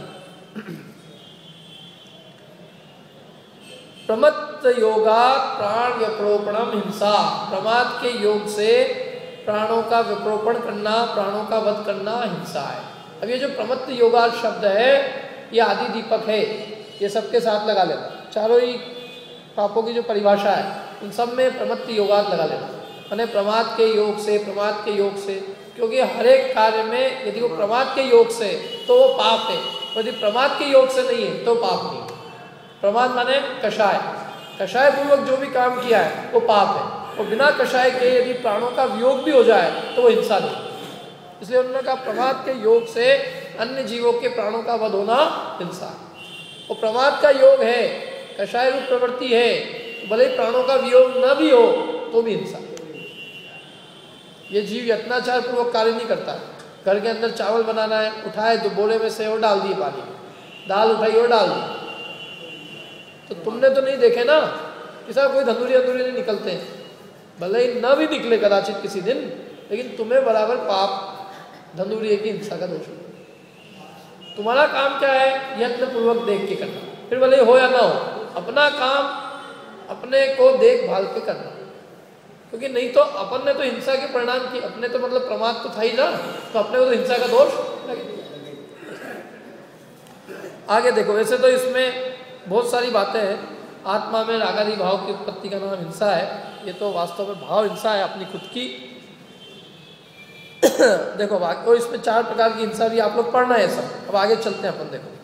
प्रमत्त योगा प्राण विप्रोपणम हिंसा, प्रमाद के योग से प्राणों का विप्रोपण करना, प्राणों का वध करना हिंसा है। अब ये जो प्रमत्त योगा शब्द है, ये आदि दीपक है, ये सबके साथ लगा लेना। चारों ही पापों की जो परिभाषा है उन सब में प्रमत्त योगात लगा लेना, माने प्रमाद के योग से, क्योंकि हर एक कार्य में यदि वो प्रमाद के योग से तो वो पाप है, यदि प्रमाद के योग से नहीं है तो पाप नहीं। प्रमाद माने कषाय, कषाय पूर्वक जो भी काम किया है वो पाप है, और बिना कषाय के यदि प्राणों का वियोग भी हो जाए तो वो हिंसा नहीं। इसलिए उन्होंने कहा प्रमाद के योग से अन्य जीवों के प्राणों का वध होना हिंसा। और प्रमाद का योग है, कषाय रूप प्रवृत्ति है, भले ही प्राणों का वियोग न भी हो तो भी हिंसा। ये जीव यत्नाचार पूर्वक कार्य नहीं करता। घर के अंदर चावल बनाना है, उठाए तो बोले में से और डाल दिए पानी, दाल उठाई और डाल दी। तो तुमने तो नहीं देखे ना कि साहब कोई धंधुरी नहीं निकलते हैं, भले ही न भी निकले कदाचित किसी दिन, लेकिन तुम्हें बराबर पाप धंधुरी की हिंसा का दोष है। तुम्हारा काम क्या है? यत्न पूर्वक देख के करना, फिर भले हो या ना हो, अपना काम अपने को देखभाल के करना। क्योंकि नहीं तो अपन ने तो हिंसा के परिणाम की, अपने तो मतलब प्रमाद तो था ही ना, तो अपने को तो हिंसा का दोष लगे। आगे देखो, वैसे तो इसमें बहुत सारी बातें हैं। आत्मा में रागादि भाव की उत्पत्ति का नाम हिंसा है, ये तो वास्तव में भाव हिंसा है अपनी खुद की। देखो और इसमें 4 प्रकार की हिंसा भी आप लोग पढ़ना है सब। अब आगे चलते हैं अपन। देखो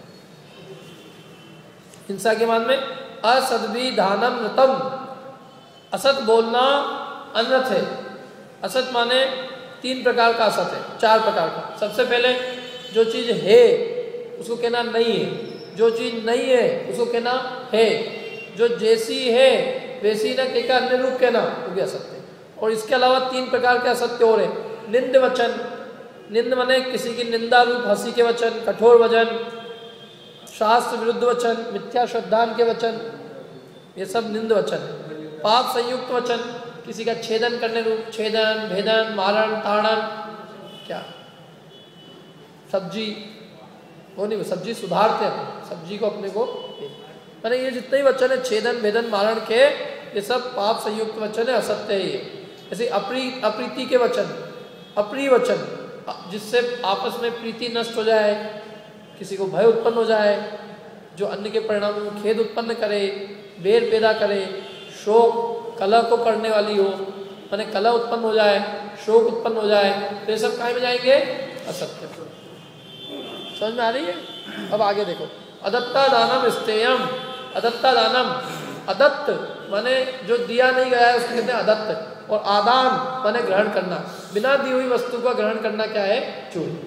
हिंसा के मान में असद्विधानम नृतम, असत बोलना अनर्थ है। असत माने 3 प्रकार का असत है, 4 प्रकार का। सबसे पहले जो चीज़ है उसको कहना नहीं है, जो चीज़ नहीं है उसको कहना है, जो जैसी है वैसी न कहकर अन्य रूप कहना, वो भी असत्य है। और इसके अलावा 3 प्रकार के असत्य और है। निंद वचन, निंद माने किसी की निंदा रूप हंसी के वचन, कठोर वचन, शास्त्र विरुद्ध वचन, मिथ्या श्रद्धान के वचन, ये सब निंद वचन है। पाप संयुक्त वचन, किसी का छेदन करने रूप, छेदन, भेदन, मारण, ताड़न, क्या सब्जी वो नहीं, सब्जी सुधारते हैं सब्जी को अपने को, मैंने ये जितने ही वचन है छेदन, भेदन, मारण के, ये सब पाप संयुक्त वचन है, असत्य है ये। जैसे अप्रीति के वचन, अप्रिय वचन, जिससे आपस में प्रीति नष्ट हो जाए, किसी को भय उत्पन्न हो जाए, जो अन्य के परिणाम में खेद उत्पन्न करे, बेर पैदा करे, शोक कलह को करने वाली हो, मैंने कलह उत्पन्न हो जाए, शोक उत्पन्न हो जाए, तो ये सब कहाँ में जाएंगे? असत्य। समझ में आ रही है? अब आगे देखो, अदत्ता दानम स्तेयम, अदत्ता दानम, अदत्त माने जो दिया नहीं गया है उसको कहते हैं अदत्त, और आदान माने ग्रहण करना, बिना दी हुई वस्तु का ग्रहण करना क्या है? चोरी।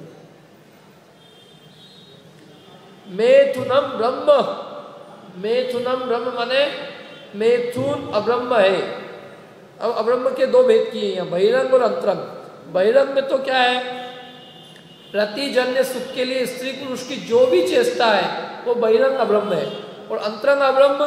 मेथुनम ब्रह्म, मेथुनम ब्रह्म माने मेथुन अब्रह्म है। अब अब्रह्म के 2 भेद किए हैं, बहिरंग और अंतरंग। बहिरंग में तो क्या है? रतिजन्य सुख के लिए स्त्री पुरुष की जो भी चेष्टा है वो बहिरंग अब्रह्म है, और अंतरंग अब्रह्म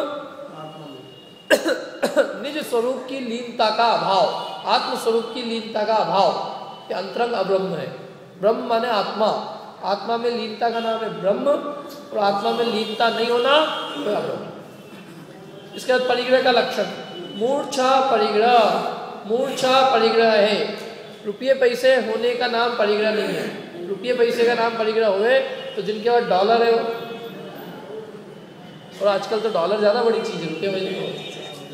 निज स्वरूप की लीनता का अभाव, आत्म स्वरूप की लीनता का अभाव, ये अंतरंग अब्रह्म है। ब्रह्म माने आत्मा, आत्मा में लीनता का नाम है ब्रह्म, और आत्मा में लीनता नहीं होना तो अब्रह्म। इसके बाद परिग्रह का लक्षण, मूर्छा परिग्रह, मूर्छा परिग्रह है। रुपये पैसे होने का नाम परिग्रह नहीं है। रुपये पैसे का नाम परिग्रह हुए तो जिनके पास डॉलर है, और आजकल तो डॉलर ज़्यादा बड़ी चीज़ है, रुपये पैसे,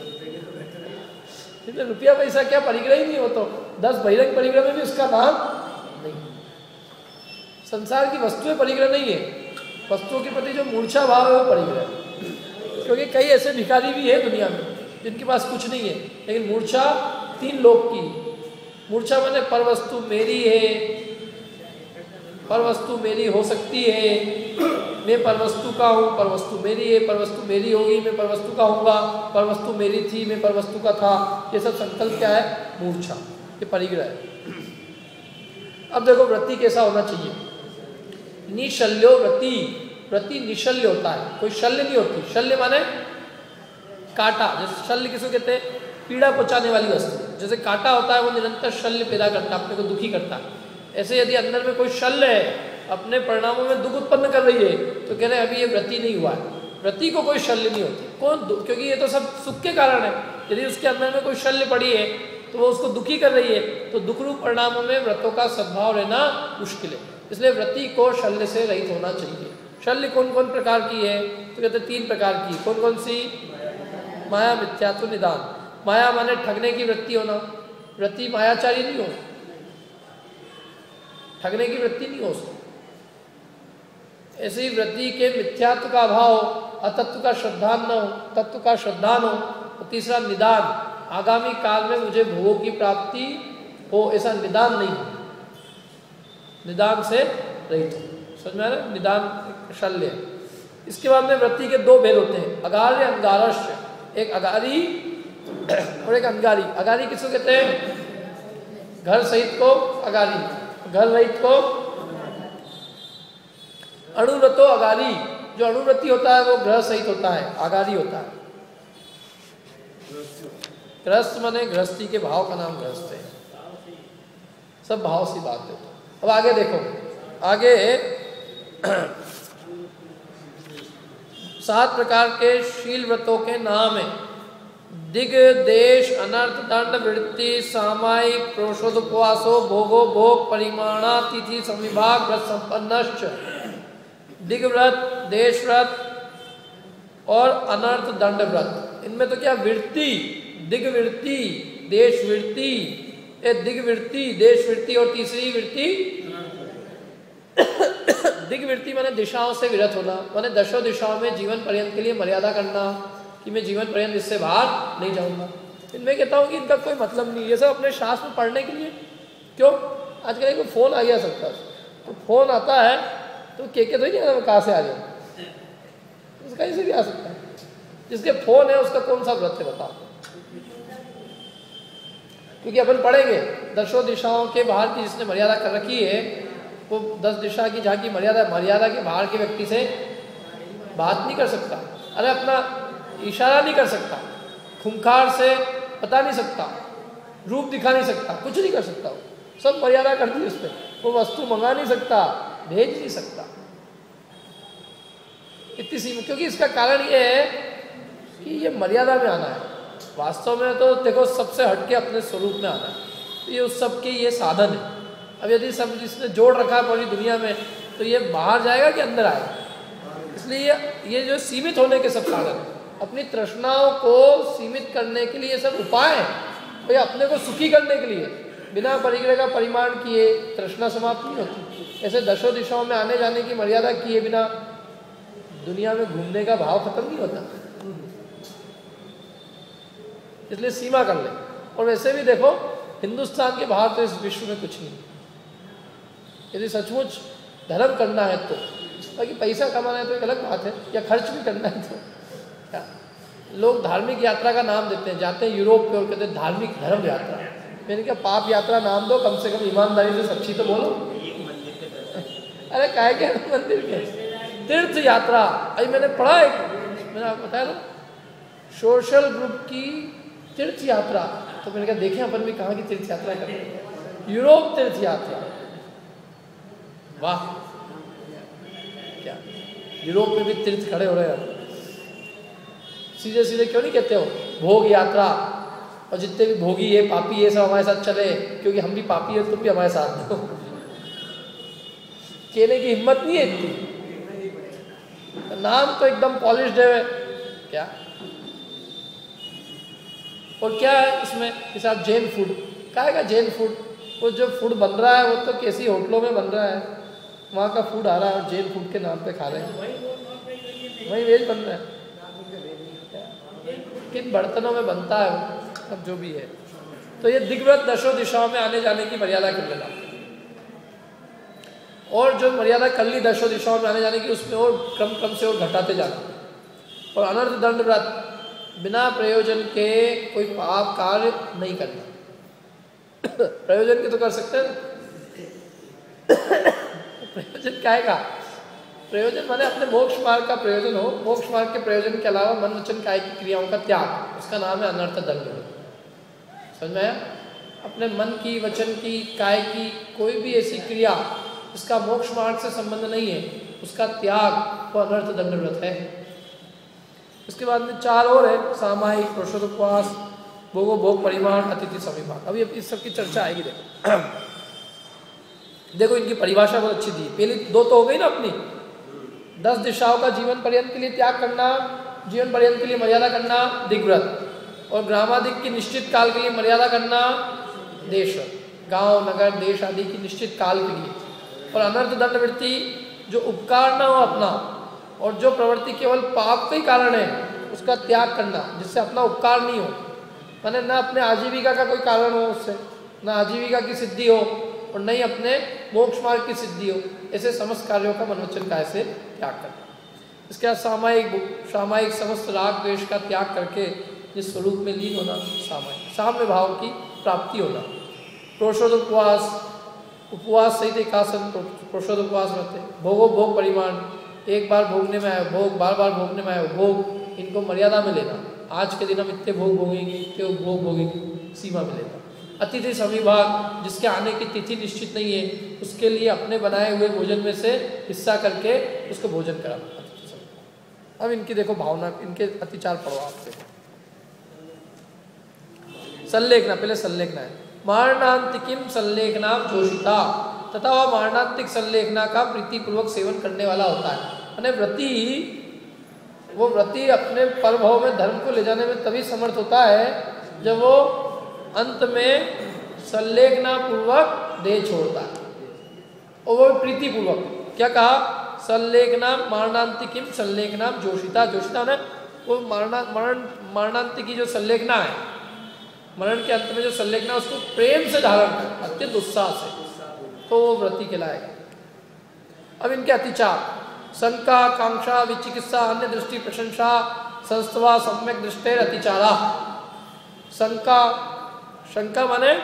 रुपया पैसा क्या परिग्रह ही नहीं हो, तो 10 बहिरंग परिग्रह में भी उसका नाम नहीं। संसार की वस्तुएं परिग्रह नहीं है, वस्तुओं के प्रति जो मूर्छा भाव है वो परिग्रह है। क्योंकि कई ऐसे भिखारी भी है दुनिया में जिनके पास कुछ नहीं है, लेकिन मूर्छा 3 लोक की। मूर्छा माने पर वस्तु मेरी है, पर वस्तु मेरी हो सकती है, मैं पर वस्तु का हूँ, पर वस्तु मेरी है, पर वस्तु मेरी होगी, मैं पर वस्तु का होऊंगा, पर वस्तु मेरी थी, मैं पर वस्तु का था। ये सब संकल्प क्या है? मूर्छा, ये परिग्रह है। अब देखो व्रति कैसा होना चाहिए? निशल्यो व्रति, व्रति निशल्य होता है, कोई शल्य नहीं होती। शल्य माने कांटा, जैसे शल्य किसको कहते हैं? पीड़ा पहुंचाने वाली वस्तु। जैसे कांटा होता है वो निरंतर शल्य पैदा करता है, अपने को दुखी करता है। ऐसे यदि अंदर में कोई शल्य है, अपने परिणामों में दुख उत्पन्न कर रही है, तो कह रहे हैं अभी ये व्रति नहीं हुआ है। व्रति को कोई शल्य नहीं होती, कौन? क्योंकि ये तो सब सुख के कारण है। यदि उसके अंदर में कोई शल्य पड़ी है तो वो उसको दुखी कर रही है, तो दुख रूप परिणामों में व्रतों का सद्भाव रहना मुश्किल है। इसलिए व्रति को शल्य से रहित होना चाहिए। शल्य कौन कौन प्रकार की है? तो कहते 3 प्रकार की। कौन कौन सी? माया, मिथ्यात्व, निदान। माया माने ठगने की वृत्ति होना, व्रति मायाचारी नहीं हो, ठगने की वृत्ति नहीं हो उसको। ऐसी वृत्ति के मिथ्यात्व का अभाव, अतत्व का श्रद्धान न हो, तत्व का श्रद्धान हो। और तीसरा निदान, आगामी काल में मुझे भोगों की प्राप्ति हो, ऐसा निदान नहीं हो, निदान से रहित हो। समझ में आ रहा है? निदान शल्य। इसके बाद में वृत्ति के दो भेद होते हैं, अगार्य अंगारस्य। एक अगारी और एक अंगारी। अगारी किसको कहते हैं? घर सहित को अगारी, घर रहित को अणुव्रतो अगारी। जो अणुव्रति होता है वो ग्रह सहित होता है, अगारी होता है। गृहस्थ माने गृहस्थी के भाव का नाम गृहस्थ है, सब भाव सी बात है। अब आगे देखो, आगे 7 प्रकार के शील व्रतों के नाम है। दिग देश अनर्थ दंड वृत्ति सामायिक प्रोषोदुपवासो भोगो भोग परिमाणा तिथि संविभाग व्रत संपन्नश्च। दिग व्रत, देश व्रत और अनर्थ दंड व्रत, इनमें तो क्या वृत्ति, दिग वृत्ति, देश वृत्ति, दिग वृत्ति, देश वृत्ति और तीसरी वृत्ति दिग वृत्ति माने दिशाओं से विरत होना, माने दशों दिशाओं में जीवन पर्यंत के लिए मर्यादा करना कि मैं जीवन पर्यंत इससे बाहर नहीं जाऊंगा। इनमें कहता हूँ कि इनका कोई मतलब नहीं, ये सब अपने शास्त्र में पढ़ने के लिए। क्यों? आजकल एक फोन आ गया सबका, तो फोन आता है तो के तो ही नहीं कहाँ से आ जाए, कहीं से भी आ सकता है। जिसके फोन है उसका कौन सा व्रत है बताओ? क्योंकि अपन पढ़ेंगे दशों दिशाओं के बाहर की जिसने मर्यादा कर रखी है वो 10 दिशा की जहाँ की मर्यादा के बाहर के व्यक्ति से बात नहीं कर सकता, अरे अपना इशारा नहीं कर सकता, खूंखार से बता नहीं सकता, रूप दिखा नहीं सकता, कुछ नहीं कर सकता। वो सब मर्यादा कर दी उस पर। वो वस्तु मंगा नहीं सकता, भेज नहीं सकता, इतनी सी। क्योंकि इसका कारण ये है कि ये मर्यादा में आना है। वास्तव में तो देखो सबसे हटके अपने स्वरूप में आना है, तो ये उस सब के ये साधन है। अब यदि सब इसने जोड़ रखा है पूरी दुनिया में तो ये बाहर जाएगा कि अंदर आएगा? इसलिए ये जो सीमित होने के सब साधन है, अपनी तृष्णाओं को सीमित करने के लिए सब उपाय हैं, तो ये अपने को सुखी करने के लिए। बिना परिग्रह का परिमाण किए तृष्णा समाप्त नहीं होती। ऐसे दशों दिशाओं में आने जाने की मर्यादा किए बिना दुनिया में घूमने का भाव खत्म नहीं होता, इसलिए सीमा कर ले। और वैसे भी देखो हिंदुस्तान के बाहर तो इस विश्व में कुछ नहीं। यदि सचमुच धर्म करना है तो, बाकी पैसा कमाना है तो एक अलग बात है, या खर्च भी करना है तो क्या। लोग धार्मिक यात्रा का नाम देते हैं, जाते हैं यूरोप पे और कहते हैं धार्मिक धर्म यात्रा। मैंने कहा पाप यात्रा नाम दो, कम से कम ईमानदारी से सच्ची तो बोलो। अरे काहे के मंदिर के तीर्थ यात्रा। अभी मैंने पढ़ा एक, मैंने आपको बताया ना, सोशल ग्रुप की तीर्थ यात्रा। तो मैंने कहा देखें अपन भी कहाँ की तीर्थ यात्रा करते हैं, यूरोप तीर्थ यात्रा। वाह, क्या यूरोप में भी तीर्थ खड़े हो रहे हैं। सीधे सीधे क्यों नहीं कहते हो भोग यात्रा? और जितने भी भोगी है पापी है सब हमारे साथ चले, क्योंकि हम भी पापी है, तुम भी हमारे साथ दो। कहने की हिम्मत नहीं है इतनी। नाम तो एकदम पॉलिश्ड है क्या। और क्या है इसमें कि साहब जैन फूड, क्या है जैन फूड? वो जो फूड बन रहा है वो तो कैसी होटलों में बन रहा है, वहाँ का फूड आ रहा है और जैन फूड के नाम पे खा रहे हैं। वही वेज बन रहा है, किन बर्तनों में बनता है वो, अब जो भी है। तो ये दिग्व्रत दशों दिशाओं में आने जाने की मर्यादा कर लेना, और जो मर्यादा कर ली दशों दिशाओं में आने जाने की उसमें और क्रम से और घटाते जाना। और अनर्थ दंड व्रत, बिना प्रयोजन के कोई पाप कार्य नहीं करना। प्रयोजन के तो कर सकते हैं ना। प्रयोजन क्या है? प्रयोजन माने अपने मोक्ष मार्ग का प्रयोजन हो, मोक्ष मार्ग के प्रयोजन के अलावा मन वचन काय की क्रियाओं का त्याग, उसका नाम है अनर्थ दंड। समझ में आया? अपने मन की, वचन की, काय की कोई भी ऐसी क्रिया जिसका मोक्ष मार्ग से संबंध नहीं है, उसका त्याग वो अनर्थ दंड व्रत है। उसके बाद में 4 और है, सामायिक, प्रोषोदुपवास, भोगो भोग परिमाण, अतिथि सविभाग। अभी इस सब की चर्चा आएगी। देखो इनकी परिभाषा बहुत अच्छी दी। पहली 2 तो हो गई ना अपनी, 10 दिशाओं का जीवन पर्यंत के लिए त्याग करना, जीवन पर्यंत के लिए मर्यादा करना दिग्व्रत, और ग्रामादिक की निश्चित काल के लिए मर्यादा करना देश, गांव नगर देश आदि की निश्चित काल के लिए। और अनर्थ दंड वृत्ति, जो उपकार ना हो अपना और जो प्रवृत्ति केवल पाप का ही कारण है उसका त्याग करना, जिससे अपना उपकार नहीं हो, माने न अपने आजीविका का कोई कारण हो उससे, न आजीविका की सिद्धि हो और न ही अपने मोक्ष मार्ग की सिद्धि हो, ऐसे समस्त कार्यों का मनोवचन काय से त्याग करना। इसके बाद सामायिक समस्त राग द्वेष का त्याग करके जिस स्वरूप में लीन होना, साम्य भाव की प्राप्ति होना। प्रोषोदोपवास, उपवास सहित एकासन प्रोषोदोपवास रहते, भोगो भोग परिमाण, एक बार भोगने में आए भोग, बार बार भोगने में आए भोग, इनको मर्यादा में लेना। आज के दिन हम इतने भोग भोगेंगे, इतने भोग भोगेंगे, सीमा में लेना। अतिथि समीभाग, जिसके आने की तिथि निश्चित नहीं है उसके लिए अपने बनाए हुए भोजन में से हिस्सा करके उसको भोजन कराना। अब इनकी देखो भावना, इनके अतिचार पढ़ो आप देखो। संलेखना, पहले संलेखना है। मारणांतिकीम संलेखना जोशिता, तथा वह मारणांतिक संलेखना का प्रीतिपूर्वक सेवन करने वाला होता है। यानी व्रती अपने परभव में धर्म को ले जाने में तभी समर्थ होता है जब वो अंत में संलेखना पूर्वक देह छोड़ता है, और वो प्रीतिपूर्वक। क्या कहा? संलेखना मारणांतिकीम संलेखना जोशिता। जोशिता ने वो मारणांतिकी जो संलेखना है, मरण के अंत में जो संलेखना, उसको प्रेम से धारण कर, अत्यंत उत्साह से, तो वो व्रती कहलाएगा। अब इनके अतिचार, शंका, कांक्षा, विचिकित्सा, अन्य दृष्टि, प्रशंसा, संस्तवा, सम्यक दृष्टेर अतिचारा। शंका माने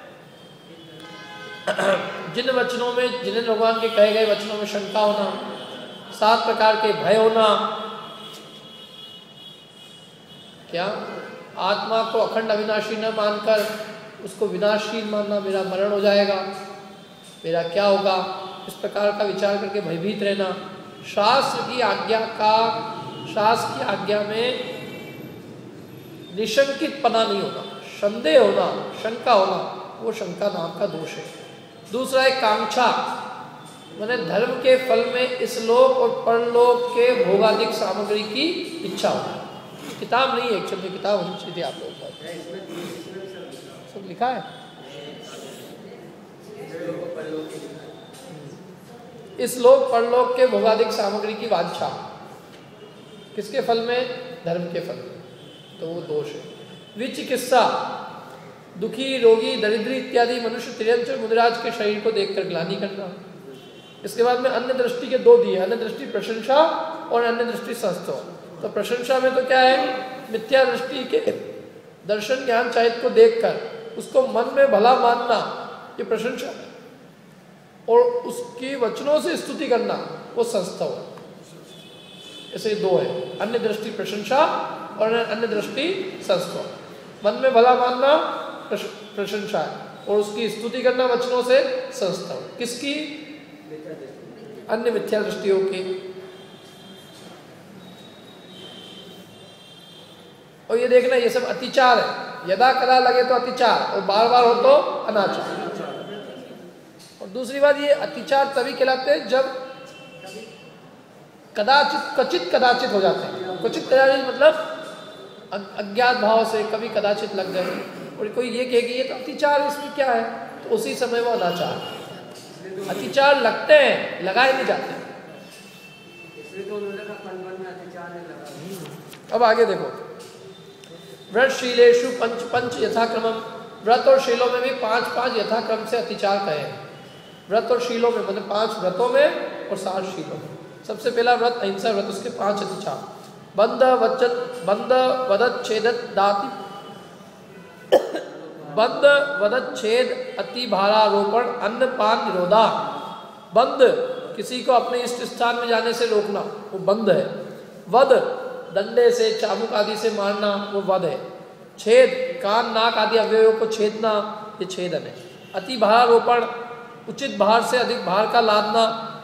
जिन वचनों में, जिन भगवान के कहे गए वचनों में शंका होना, 7 प्रकार के भय होना। क्या? आत्मा को अखंड अविनाशी न मानकर उसको विनाशील मानना, मेरा मरण हो जाएगा, मेरा क्या होगा, इस प्रकार का विचार करके भयभीत रहना। शास्त्र की आज्ञा में निशंकित पना नहीं होना, संदेह होना, शंका होना, वो शंका नाम का दोष है। दूसरा है कांक्षा, माने धर्म के फल में इस लोक और परलोक के भोगादिक सामग्री की इच्छा होना। किताब नहीं है, एक्चुअली किताब होनी चाहिए आप लोगों को, सब लिखा है। इस लोक परलोक के भोगादिक सामग्री की वांछा, किसके फल में? धर्म के फल में, तो वो दोष है। विचिकित्सा, दुखी, रोगी, दरिद्री इत्यादि मनुष्य तिर्यंच मुनिराज के शरीर को देखकर ग्लानि करना। इसके बाद में अन्य दृष्टि के 2 दिए, अन्य दृष्टि प्रशंसा और अन्य दृष्टि संस्तव। तो प्रशंसा में तो क्या है? मिथ्या दृष्टि के दर्शन ज्ञान चाहित को देखकर उसको मन में भला मानना, ये प्रशंसा है, और उसकी वचनों से स्तुति करना, वो संस्तव है। ऐसे 2 है, अन्य दृष्टि प्रशंसा और अन्य दृष्टि संस्तव। मन में भला मानना प्रशंसा है, और उसकी स्तुति करना वचनों से संस्तव। किसकी? अन्य मिथ्या दृष्टियों की। और ये देखना, ये सब अतिचार है। यदा कदा लगे तो अतिचार, और बार बार हो तो अनाचार। और दूसरी बात, ये अतिचार तभी कहलाते हैं जब क्वचित कदाचित हो जाते हैं। क्वचित कदाचित मतलब अज्ञात भाव से कभी कदाचित लग गए, और कोई ये कहे कि ये तो अतिचार, इसमें क्या है, तो उसी समय वो अनाचार। अतिचार लगते हैं, लगाए नहीं जाते। अब आगे देखो, व्रतशीलेषु पंच यथाक्रमम, व्रत और शीलों में भी 5 यथाक्रम से अतिचार कहे। व्रत और शीलों में मतलब 5 व्रतों में और 7 शीलों में। सबसे पहला व्रत अहिंसा व्रत, उसके 5 अतिचार। बंध वदत छेदत दाति, बंध वदत छेद अति भारारोपण अन्न पान निरोधा। बंध, किसी को अपने इष्ट स्थान में जाने से रोकना, वो बंध है। वध, डंडे से, चाबुक आदि से मारना, वो वध है। छेद, कान नाक आदि अवयवों को छेदना, ये छेदन है। अति भारारोपण, उचित भार से अधिक भार का लादना।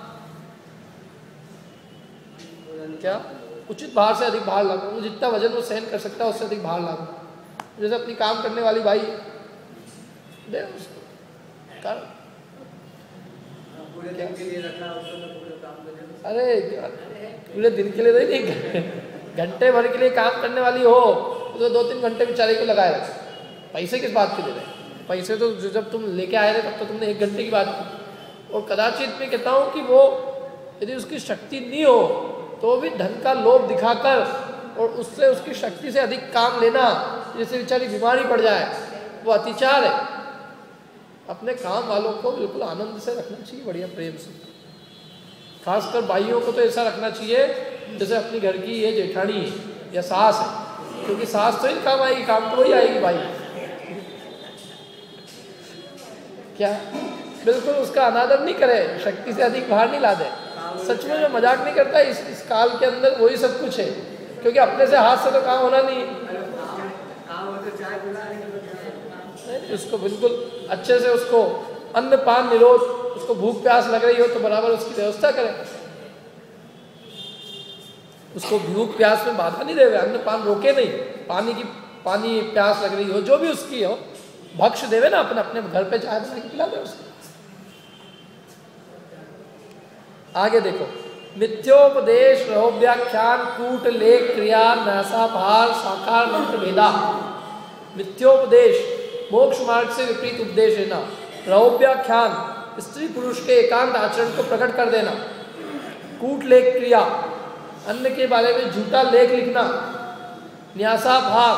क्या? उचित भार से अधिक भार लादना, वो जितना वजन वो सहन कर सकता है उससे अधिक भार लादना। जैसे अपनी काम करने वाली बाई दे उसको कर, पूरे दिन के लिए रखना, अरे पूरे दिन के लिए नहीं, घंटे भर के लिए काम करने वाली हो तो 2-3 घंटे बेचारे को लगाए रखे। पैसे किस बात के दे रहे? पैसे तो जब तुम लेके आए थे तब तो तुमने 1 घंटे की बात की। और कदाचित मैं कहता हूँ कि वो यदि उसकी शक्ति नहीं हो तो भी धन का लोभ दिखाकर और उससे उसकी शक्ति से अधिक काम लेना, जिससे बेचारी बीमारी पड़ जाए, वो अतिचार है। अपने काम वालों को बिल्कुल आनंद से रखना चाहिए, बढ़िया प्रेम से। खासकर भाइयों को तो ऐसा रखना चाहिए जैसे अपनी घर की ये जेठानी है या सास है, क्योंकि सास तो ही काम आएगी, काम तो वही आएगी भाई। क्या बिल्कुल उसका अनादर नहीं करे, शक्ति से अधिक बाहर नहीं ला दे। सच में मैं मजाक नहीं करता, इस काल के अंदर वही सब कुछ है, क्योंकि अपने से हाथ से तो काम होना नहीं। उसको बिल्कुल अच्छे से, उसको अन्न पान निरोध, उसको भूख प्यास लग रही हो तो बराबर उसकी व्यवस्था करें, उसको भूख प्यास में बाधा नहीं देवे, अन्न पान रोके नहीं, पानी प्यास लग रही हो जो भी उसकी हो, भक्ष देवे ना, अपने घर पे चाय बना के पिला दे उसको। आगे देखो, मिथ्योपदेश, रहोव्याख्यान, कूट, लेख, क्रिया, नासाभार, साकार मंत्र भेदा। मिथ्योपदेश, मोक्ष मार्ग से विपरीत उपदेश देना। रहोव्याख्यान, स्त्री पुरुष के एकांत आचरण को प्रकट कर देना। कूट, लेख, क्रिया, अन्न के बारे में झूठा लेख लिखना। न्यासाभार,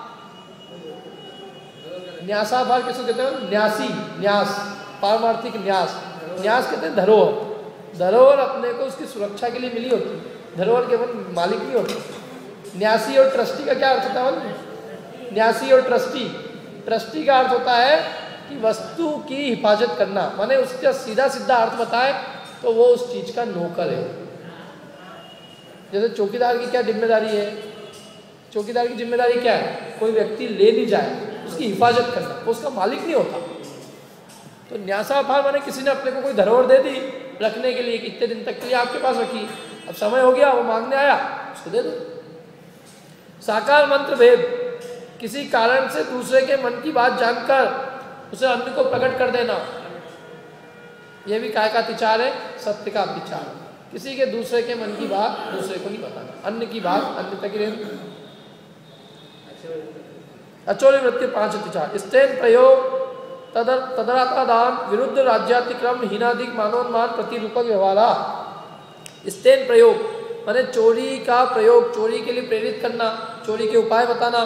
न्यासाभार किसको कहते हैं? न्यासी, न्यास, पारमार्थिक न्यास। न्यास कहते हैं धरोहर। धरोहर अपने को उसकी सुरक्षा के लिए मिली होती, धरोहर केवल मालिक नहीं होती। न्यासी और ट्रस्टी का क्या अर्थ होता है? न्यासी और ट्रस्टी, ट्रस्टी का अर्थ होता है कि वस्तु की हिफाजत करना, माने उसका सीधा सीधा अर्थ बताए तो वो उस चीज का नौकर है। जैसे चौकीदार की क्या जिम्मेदारी है? चौकीदार की जिम्मेदारी क्या है? कोई व्यक्ति ले नहीं जाए, उसकी हिफाजत करना, वो उसका मालिक नहीं होता। तो न्यासाभार माने किसी ने अपने को कोई धरोहर दे दी रखने के लिए कि इतने दिन तक के लिए आपके पास रखी, अब समय हो गया, वो मांगने आया, उसको दे दो। साकार मंत्र भेद, किसी कारण से दूसरे के मन की बात जानकर उसे अन्य को प्रकट कर देना, यह भी काय का अतिचार है? सत्य का अतिचार। किसी के दूसरे के मन की बात दूसरे को नहीं बताना, अन्य की बात अन्य तक ही रहनी। अचोरी वृत्ति 5 अतिचार। स्तेन प्रयोग, तदरातादान, विरुद्ध राज्यातिक्रम, हीनाधिक, मानोन्मान, प्रतिरूपक व्यवहारा। स्तेन प्रयोग माने चोरी का प्रयोग, चोरी के लिए प्रेरित करना, चोरी के उपाय बताना।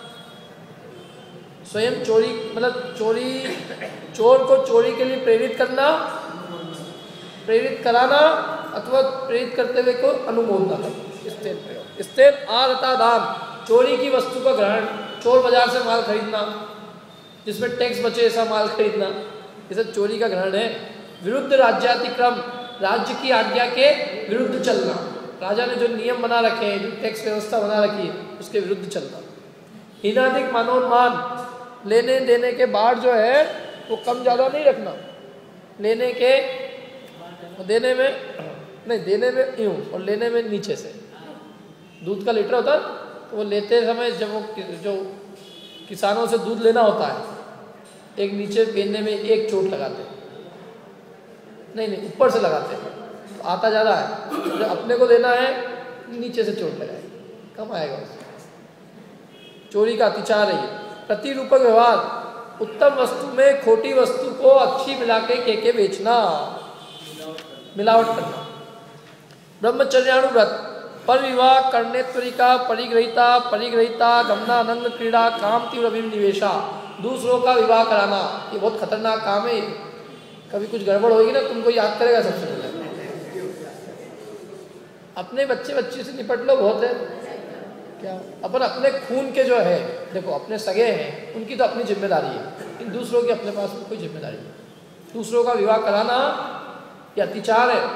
स्वयं चोरी मतलब चोर को चोरी के लिए प्रेरित करना, प्रेरित कराना अथवा प्रेरित करते हुए को अनुमोदना करना। स्तेन प्रयोग। स्तेन आरतादान, चोरी की वस्तु का ग्रहण, चोर बाजार से माल खरीदना जिसमें टैक्स बचे ऐसा माल खरीदना, ये सब चोरी का ग्रहण है। विरुद्ध राज्यातिक्रम, राज्य की आज्ञा के विरुद्ध चलना, राजा ने जो नियम बना रखे हैं, जो टैक्स व्यवस्था बना रखी है उसके विरुद्ध चलना। हीनाधिक, मानोन्मान, लेने देने के बाद जो है वो कम ज़्यादा नहीं रखना, लेने के देने में नहीं, देने में यूँ और लेने में नीचे से। दूध का लीटर होता है तो वो लेते समय जब वो जो किसानों से दूध लेना होता है, एक नीचे गेंदे में एक चोट लगाते हैं, नहीं ऊपर से लगाते हैं, तो आता ज़्यादा है, जो अपने को देना है नीचे से चोट लगाएगा, कम आएगा उससे। चोरी का अतिचार है ये। प्रतिरूपक व्यवहार, उत्तम वस्तु में खोटी वस्तु को अच्छी मिला के बेचना, मिलावट करना। ब्रह्मचर्यानुव्रत, पर विवाह, कर्णेत्वरिका, परिग्रहिता, गमनानंग क्रीड़ा, काम तीव्र अभिनिवेशा, दूसरों का विवाह कराना, ये बहुत खतरनाक काम है। कभी कुछ गड़बड़ होगी ना, तुमको याद करेगा सबसे पहले। अपने बच्चे से निपट लो, बहुत है क्या। अपन अपने खून के जो है, देखो अपने सगे हैं उनकी तो अपनी जिम्मेदारी है, इन दूसरों की अपने पास कोई जिम्मेदारी नहीं। दूसरों का विवाह कराना ये अतिचार है।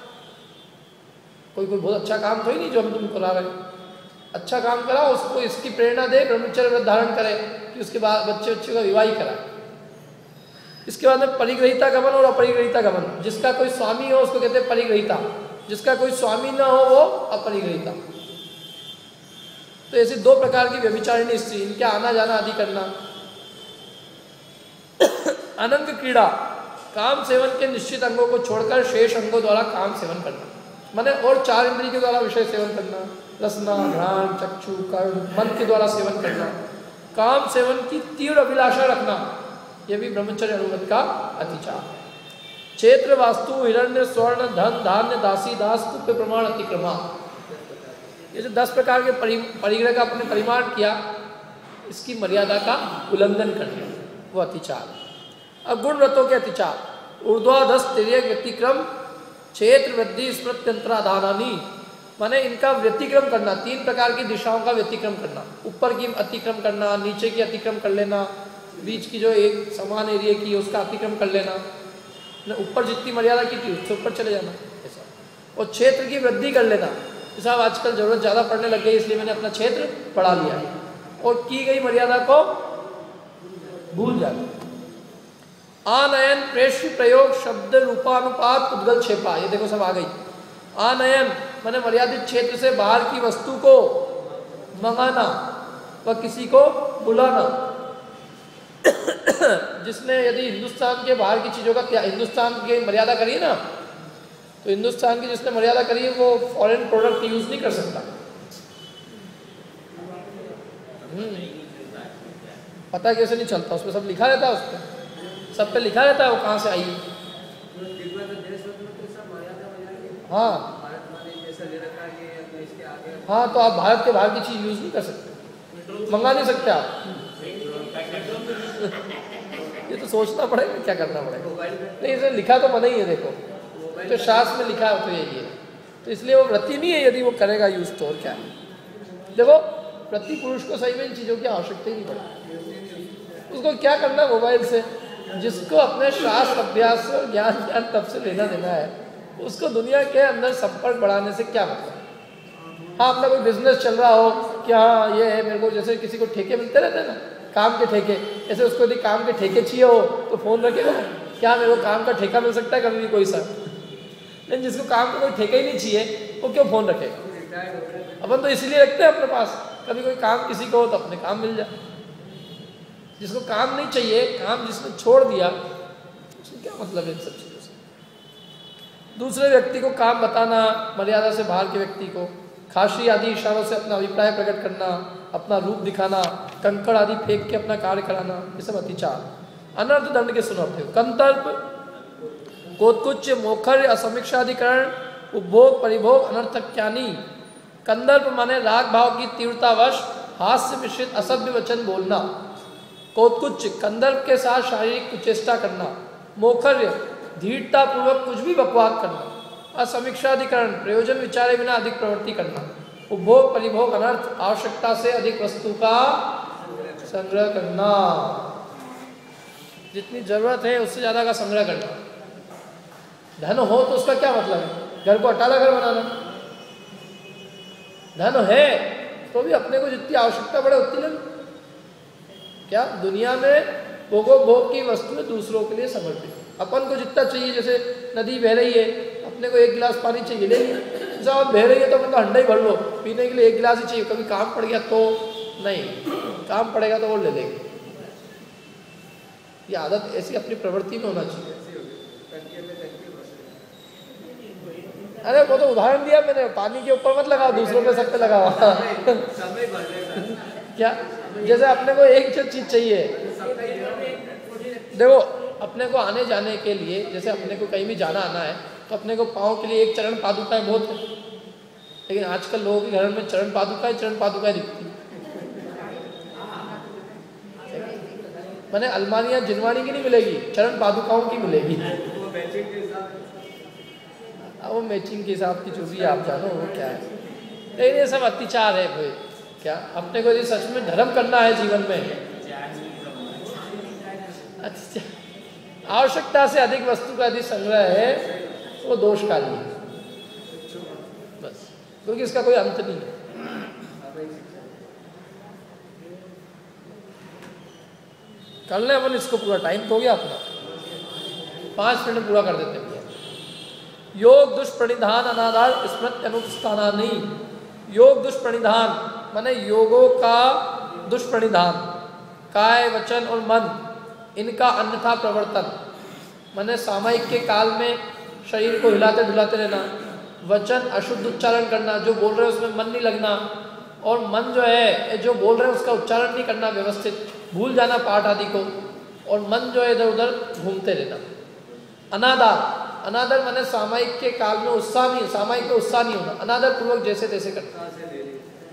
कोई बहुत अच्छा काम तो ही नहीं जो हम तुम करा रहे हैं, अच्छा काम करा, उसको इसकी प्रेरणा दे, ब्रह्मचर्य व्रत धारण करे कि उसके बाद बच्चे का विवाह ही कराए। इसके बाद में परिग्रहिता गमन और अपरिग्रहिता गमन, जिसका कोई स्वामी हो उसको कहते हैं परिग्रहिता, जिसका कोई स्वामी ना हो वो अपरिग्रहिता। तो ऐसी 2 प्रकार की व्यभिचारिणी स्त्री, इनके आना जाना आदि करना। अनंग क्रीड़ा, काम सेवन के निश्चित अंगों को छोड़कर शेष अंगों द्वारा काम सेवन करना, माने और 4 इंद्रिय के द्वारा विषय सेवन करना, रसना, घ्राण, चक्षु, कर्ण, मन के द्वारा सेवन करना। काम सेवन की तीव्र अभिलाषा रखना, यह भी ब्रह्मचर्य अनुव्रत का अतिचार है। क्षेत्र, वास्तु, हिरण्य, स्वर्ण, धन, धान्य, दासी दास, कुप्य प्रमाण अतिक्रमा, ये जो 10 प्रकार के परिग्रह का अपने परिमाण किया, इसकी मर्यादा का उल्लंघन करना, वो अतिचार। अब गुण व्रतों के अतिचार, ऊर्ध्वाधस तिर्यक व्यतिक्रम क्षेत्र वृद्धि स्मृत्यंतराधानी, माने इनका व्यतिक्रम करना, 3 प्रकार की दिशाओं का व्यतिक्रम करना, ऊपर की अतिक्रम करना, नीचे की अतिक्रम कर लेना, बीच की जो एक समान एरिया की उसका अतिक्रम कर लेना, ऊपर जितनी मर्यादा की थी उससे ऊपर चले जाना ऐसा, और क्षेत्र की वृद्धि कर लेना। साहब आजकल जरूरत ज़्यादा पड़ने लग गई इसलिए मैंने अपना क्षेत्र बढ़ा लिया है, और की गई मर्यादा को भूल जाना। आनयन प्रेष्य प्रयोग शब्द रूपानुपात उद्गल क्षेपा, ये देखो सब आ गई। आनयन माने मर्यादित क्षेत्र से बाहर की वस्तु को मंगाना व किसी को बुलाना। जिसने यदि हिंदुस्तान के बाहर की चीज़ों का हिंदुस्तान की मर्यादा करी है ना, तो हिंदुस्तान की जिसने मर्यादा करी है वो फॉरेन प्रोडक्ट यूज़ नहीं कर सकता। पता कैसे नहीं चलता, उसमें सब लिखा रहता है, उस पर सब पे लिखा रहता है वो कहाँ से आई है। हाँ हाँ, तो आप भारत के बाहर की चीज़ यूज़ नहीं कर सकते, मंगा नहीं सकते आप। ये तो सोचना पड़ेगा क्या करना पड़ेगा। नहीं, इसे लिखा तो मना ही है, देखो तो शास्त्र में लिखा है तो यही है, तो इसलिए वो व्रति नहीं है यदि वो करेगा यूज़ तो, और क्या है। देखो प्रति पुरुष को सही में इन चीज़ों की आवश्यकता ही नहीं पड़ती। उसको क्या करना मोबाइल से, जिसको अपने शास्त्र अभ्यास और ज्ञान तब से लेना देना है, उसको दुनिया के अंदर संपर्क बढ़ाने से क्या मतलब। हाँ, अपना कोई बिजनेस चल रहा हो कि हाँ ये है मेरे को, जैसे किसी को ठेके मिलते रहते हैं ना, काम के ठेके, ऐसे उसको यदि काम के ठेके चाहिए हो तो फ़ोन रखेगा, क्या मेरे को काम का ठेका मिल सकता है कभी भी कोई सर। लेकिन जिसको काम का कोई ठेका ही नहीं चाहिए वो क्यों फ़ोन रखेगा। अपन तो इसीलिए रखते हैं अपने पास, कभी कोई काम किसी को हो तो अपने काम मिल जाए। जिसको काम नहीं चाहिए, काम जिसने छोड़ दिया, उसको क्या मतलब है इन सब चीज़ों से। दूसरे व्यक्ति को काम बताना, मर्यादा से बाहर के व्यक्ति को खांसी आदि इशारों से अपना अभिप्राय प्रकट करना, अपना रूप दिखाना, कंकड़ आदि फेंक के अपना कार्य कराना, ये सब अतिचार। अनर्थ दंड के सुनते हो। कंतर्प, कोत्कुच, मोखर्य, असमीक्षाधिकरण, उपभोग, परिभोग, अनर्थक्यानी। कंदर्प माने राग भाव की तीव्रतावश हास्य मिश्रित असभ्य वचन बोलना। कोत्कुच, कंदर्प के साथ शारीरिक कुचेष्टा करना। मोखर्य, धीरता पूर्वक कुछ भी बकवाद करना। असमीक्षाधिकरण, प्रयोजन विचारे बिना अधिक प्रवृत्ति करना। उपभोग, परिभोग, अनर्थ, आवश्यकता से अधिक वस्तु का संग्रह करना, जितनी जरूरत है उससे ज्यादा का संग्रह करना। धन हो तो उसका क्या मतलब है, घर को अटाला घर बनाना। धन है तो भी अपने को जितनी आवश्यकता पड़े उतनी लेना। क्या दुनिया में भोग की वस्तुएं दूसरों के लिए समर्पित। अपन को जितना चाहिए, जैसे नदी बह रही है, अपने को 1 गिलास पानी चाहिए, ले लिया। जैसे आप बह रही है तो अपन को हंडा ही भर लो, पीने के लिए 1 गिलास ही चाहिए। कभी काम पड़ गया तो नहीं, काम पड़ेगा तो वो ले लेंगे। ये आदत ऐसी अपनी प्रवृत्ति में होना चाहिए। अरे वो तो उदाहरण दिया मैंने, पानी के ऊपर मत लगाओ, दूसरों पे सब पे लगाओ। क्या, जैसे अपने को एक चीज चाहिए, देखो अपने को आने जाने के लिए, जैसे अपने को कहीं भी जाना आना है तो अपने को पाँव के लिए एक चरण पादुकाएं बहुत है, लेकिन आजकल लोगों के घर में चरण पादुकाएं दिखती। मैंने अलमारियां जिनवानी की नहीं मिलेगी, चरण पादुकाओं की मिलेगी। अब वो मैचिंग के हिसाब की जो भी आप जानो वो क्या है, लेकिन ये सब अत्याचार है भाई। क्या अपने को यदि सच में धर्म करना है जीवन में, आवश्यकता से अधिक वस्तु का यदि संग्रह है वो दोषकारी है बस, क्योंकि इसका कोई अंत नहीं है। कर ले अपन इसको पूरा, टाइम तो हो गया अपना, 5 मिनट पूरा कर देते हैं। योग दुष्प्रणिधान अनाधार स्मृत अनुष्ठाना नहीं। योग दुष्प्रणिधान माने योगों का दुष्प्रणिधान, काय वचन और मन इनका अन्यथा प्रवर्तन, माने सामयिक के काल में शरीर को हिलाते डुलाते रहना, वचन अशुद्ध उच्चारण करना, जो बोल रहे हैं उसमें मन नहीं लगना, और मन जो है जो बोल रहे हैं उसका उच्चारण नहीं करना व्यवस्थित, भूल जाना पाठ आदि को, और मन जो है इधर उधर घूमते रहना। अनादर, अनादर माने सामयिक के काल में उत्साह नहीं, सामयिक में उत्साह नहीं होना, अनादर पूर्वक जैसे तैसे करना।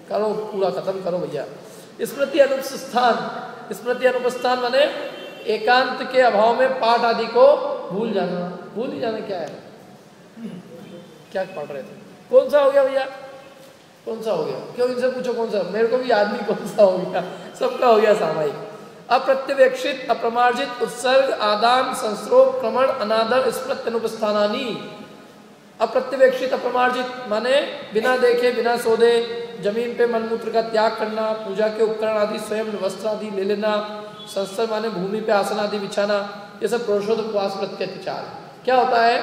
करो, पूरा खत्म करो भैया। स्मृति अनुपस्थान, स्मृति अनुपस्थान माने एकांत के अभाव में पाठ आदि को भूल जाना। भूल ही जाना क्या है? क्या पढ़ रहे थे? कौन सा हो गया भैया? कौन सा हो गया? क्यों इनसे पूछो कौन सा? मेरे को भी याद नहीं कौन सा हो गया, सबका हो गया सामायिक। अप्रत्यवेक्षित, अप्रमार्जित, उत्सर्ग, आदान, संस्रोग, क्रमण, अनादर, स्मृति अनुपस्थानानि। अप्रत्यवेक्षित, अप्रमार्जित माने बिना देखे, बिना सोधे जमीन पे मलमूत्र का त्याग करना, पूजा के उपकरण आदि स्वयं वस्त्र आदि ले लेना, संस्तर माने भूमि पे आसन आदि बिछाना, ये सब पुरुषोत्तम उपवास प्रत्यतिचार। क्या होता है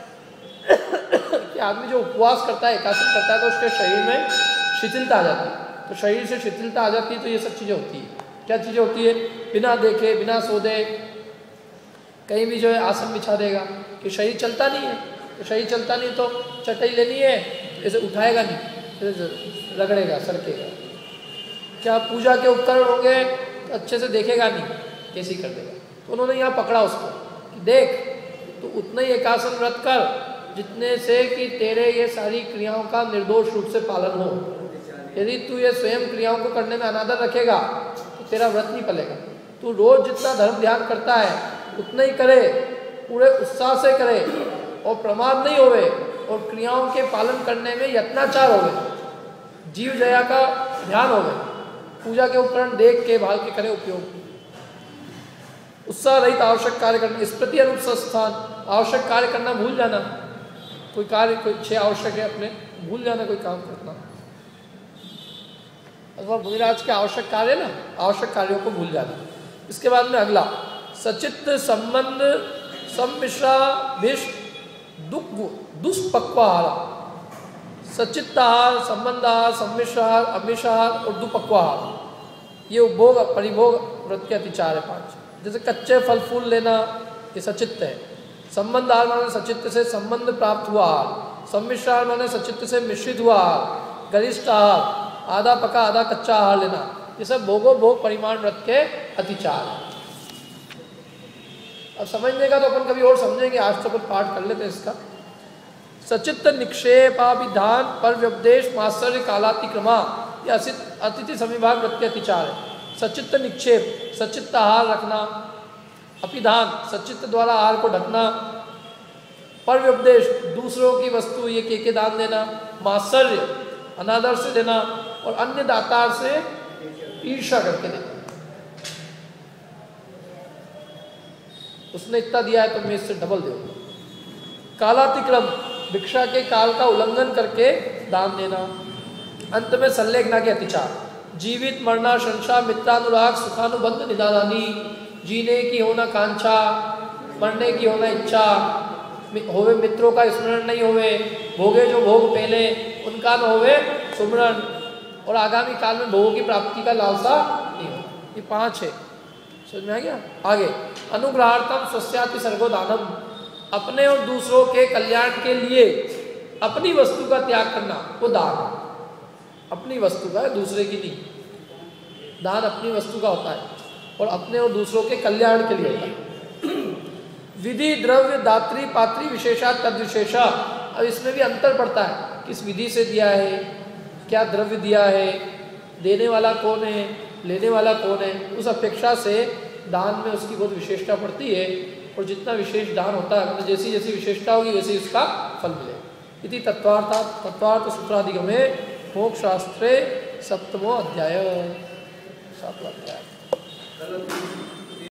कि आदमी जो उपवास करता है, एकासन करता है, तो उसके शरीर में शिथिलता आ जाती है। तो शरीर से शिथिलता आ जाती है तो ये सब चीज़ें होती है। क्या चीज़ें होती है? बिना देखे, बिना सोधे कहीं भी जो है आसन बिछा देगा कि शरीर चलता नहीं है। तो शरीर चलता नहीं तो चटाई लेनी है, ऐसे उठाएगा नहीं, रगड़ेगा, सरकेगा। क्या पूजा के उपकरण होंगे तो अच्छे से देखेगा नहीं, कैसे कर देगा। तो उन्होंने यहाँ पकड़ा उसको कि देख तो उतना ही एकासन व्रत कर जितने से कि तेरे ये सारी क्रियाओं का निर्दोष रूप से पालन हो। यदि तू ये स्वयं क्रियाओं को करने में अनादर रखेगा तो तेरा व्रत नहीं पलेगा। तू रोज जितना धर्म ध्यान करता है उतना ही करे, पूरे उत्साह से करे और प्रमाद नहीं होवे और क्रियाओं के पालन करने में यत्नाचार होवे, जीव दया का ध्यान होवे, पूजा के उपकरण देख के भाल के करे उपयोग। उत्साह रहित आवश्यक कार्य करना, स्मृति अनुपस्थान, आवश्यक कार्य करना भूल जाना। कोई कार्य, कोई 6 आवश्यक है अपने, भूल जाना कोई काम करना। अथवा मुनिराज के आवश्यक कार्य ना, आवश्यक कार्यों को भूल जाना। इसके बाद में अगला सचित्त संबंध सम्मिश्राभिष्ट दुष्पक्वाहार। सचित्ताहार, संबंधाहार, सम्मिश्राहार, अभिषाहार और दुपक्वाहार, ये उपभोग परिभोग व्रत के अतिचार है 5। जैसे कच्चे फल फूल लेना, ये सचित्त है। संबंध आहार माने सचित्त से संबंध प्राप्त हुआ आहार। सम्मिश्राहार माने सचित्त से मिश्रित हुआ आहार। गरिष्ठ आहार, आधा पका आधा कच्चा आहार लेना, ये सब भोगो भोग परिमाण व्रत के अतिचार। अब समझने का तो अपन कभी और समझेंगे, आज तो अपन पाठ कर लेते हैं इसका। सचित्त निक्षेपाभिधान पर व्यपदेश मात्सर्य कालातिक्रमा, यह अतिथि समिभाग व्रत के अतिचार है। सचित्त निक्षेप, सचित्त आहार रखना, अपिधान सचित्त द्वारा आहार को ढकना, पर व्यपदेश दूसरों की वस्तु ये के दान देना, मात्सर्य अनादर से देना और अन्य दातार से ईर्ष्या करके देना। उसने इतना दिया है तो मैं इससे डबल दे। कालातिक्रम, भिक्षा के काल का उल्लंघन करके दान देना। अंत में संलेखना के अतिचार, जीवित मरना, शंसा, मित्रानुराग, सुखानुबंध निदानानी, जीने की होना कांक्षा, मरने की होना इच्छा, होवे मित्रों का स्मरण नहीं होवे, भोगे जो भोग पहले उनका न होवे सुमरण, और आगामी काल में भोगों की प्राप्ति का लालसा नहीं हो। ये 5 है, समझ में आ गया। आगे अनुग्रहार्थम स्वस्याति सर्गो दानम, अपने और दूसरों के कल्याण के लिए अपनी वस्तु का त्याग करना, वो दान है। अपनी वस्तु का है, दूसरे की नहीं। दान अपनी वस्तु का होता है और अपने और दूसरों के कल्याण के लिए होता है। विधि, द्रव्य, दात्री, पात्री, विशेषा, तद विशेषा। अब इसमें भी अंतर पड़ता है, किस विधि से दिया है, क्या द्रव्य दिया है, देने वाला कौन है, लेने वाला कौन है, उस अपेक्षा से दान में उसकी बहुत विशेषता पड़ती है। और जितना विशेष दान होता है, मतलब जैसी जैसी विशेषता होगी वैसे उसका फल मिले। इति तत्वार्थ सूत्रादिगमे मोक्षशास्त्रे 7वां अध्याय 7वां अध्याय।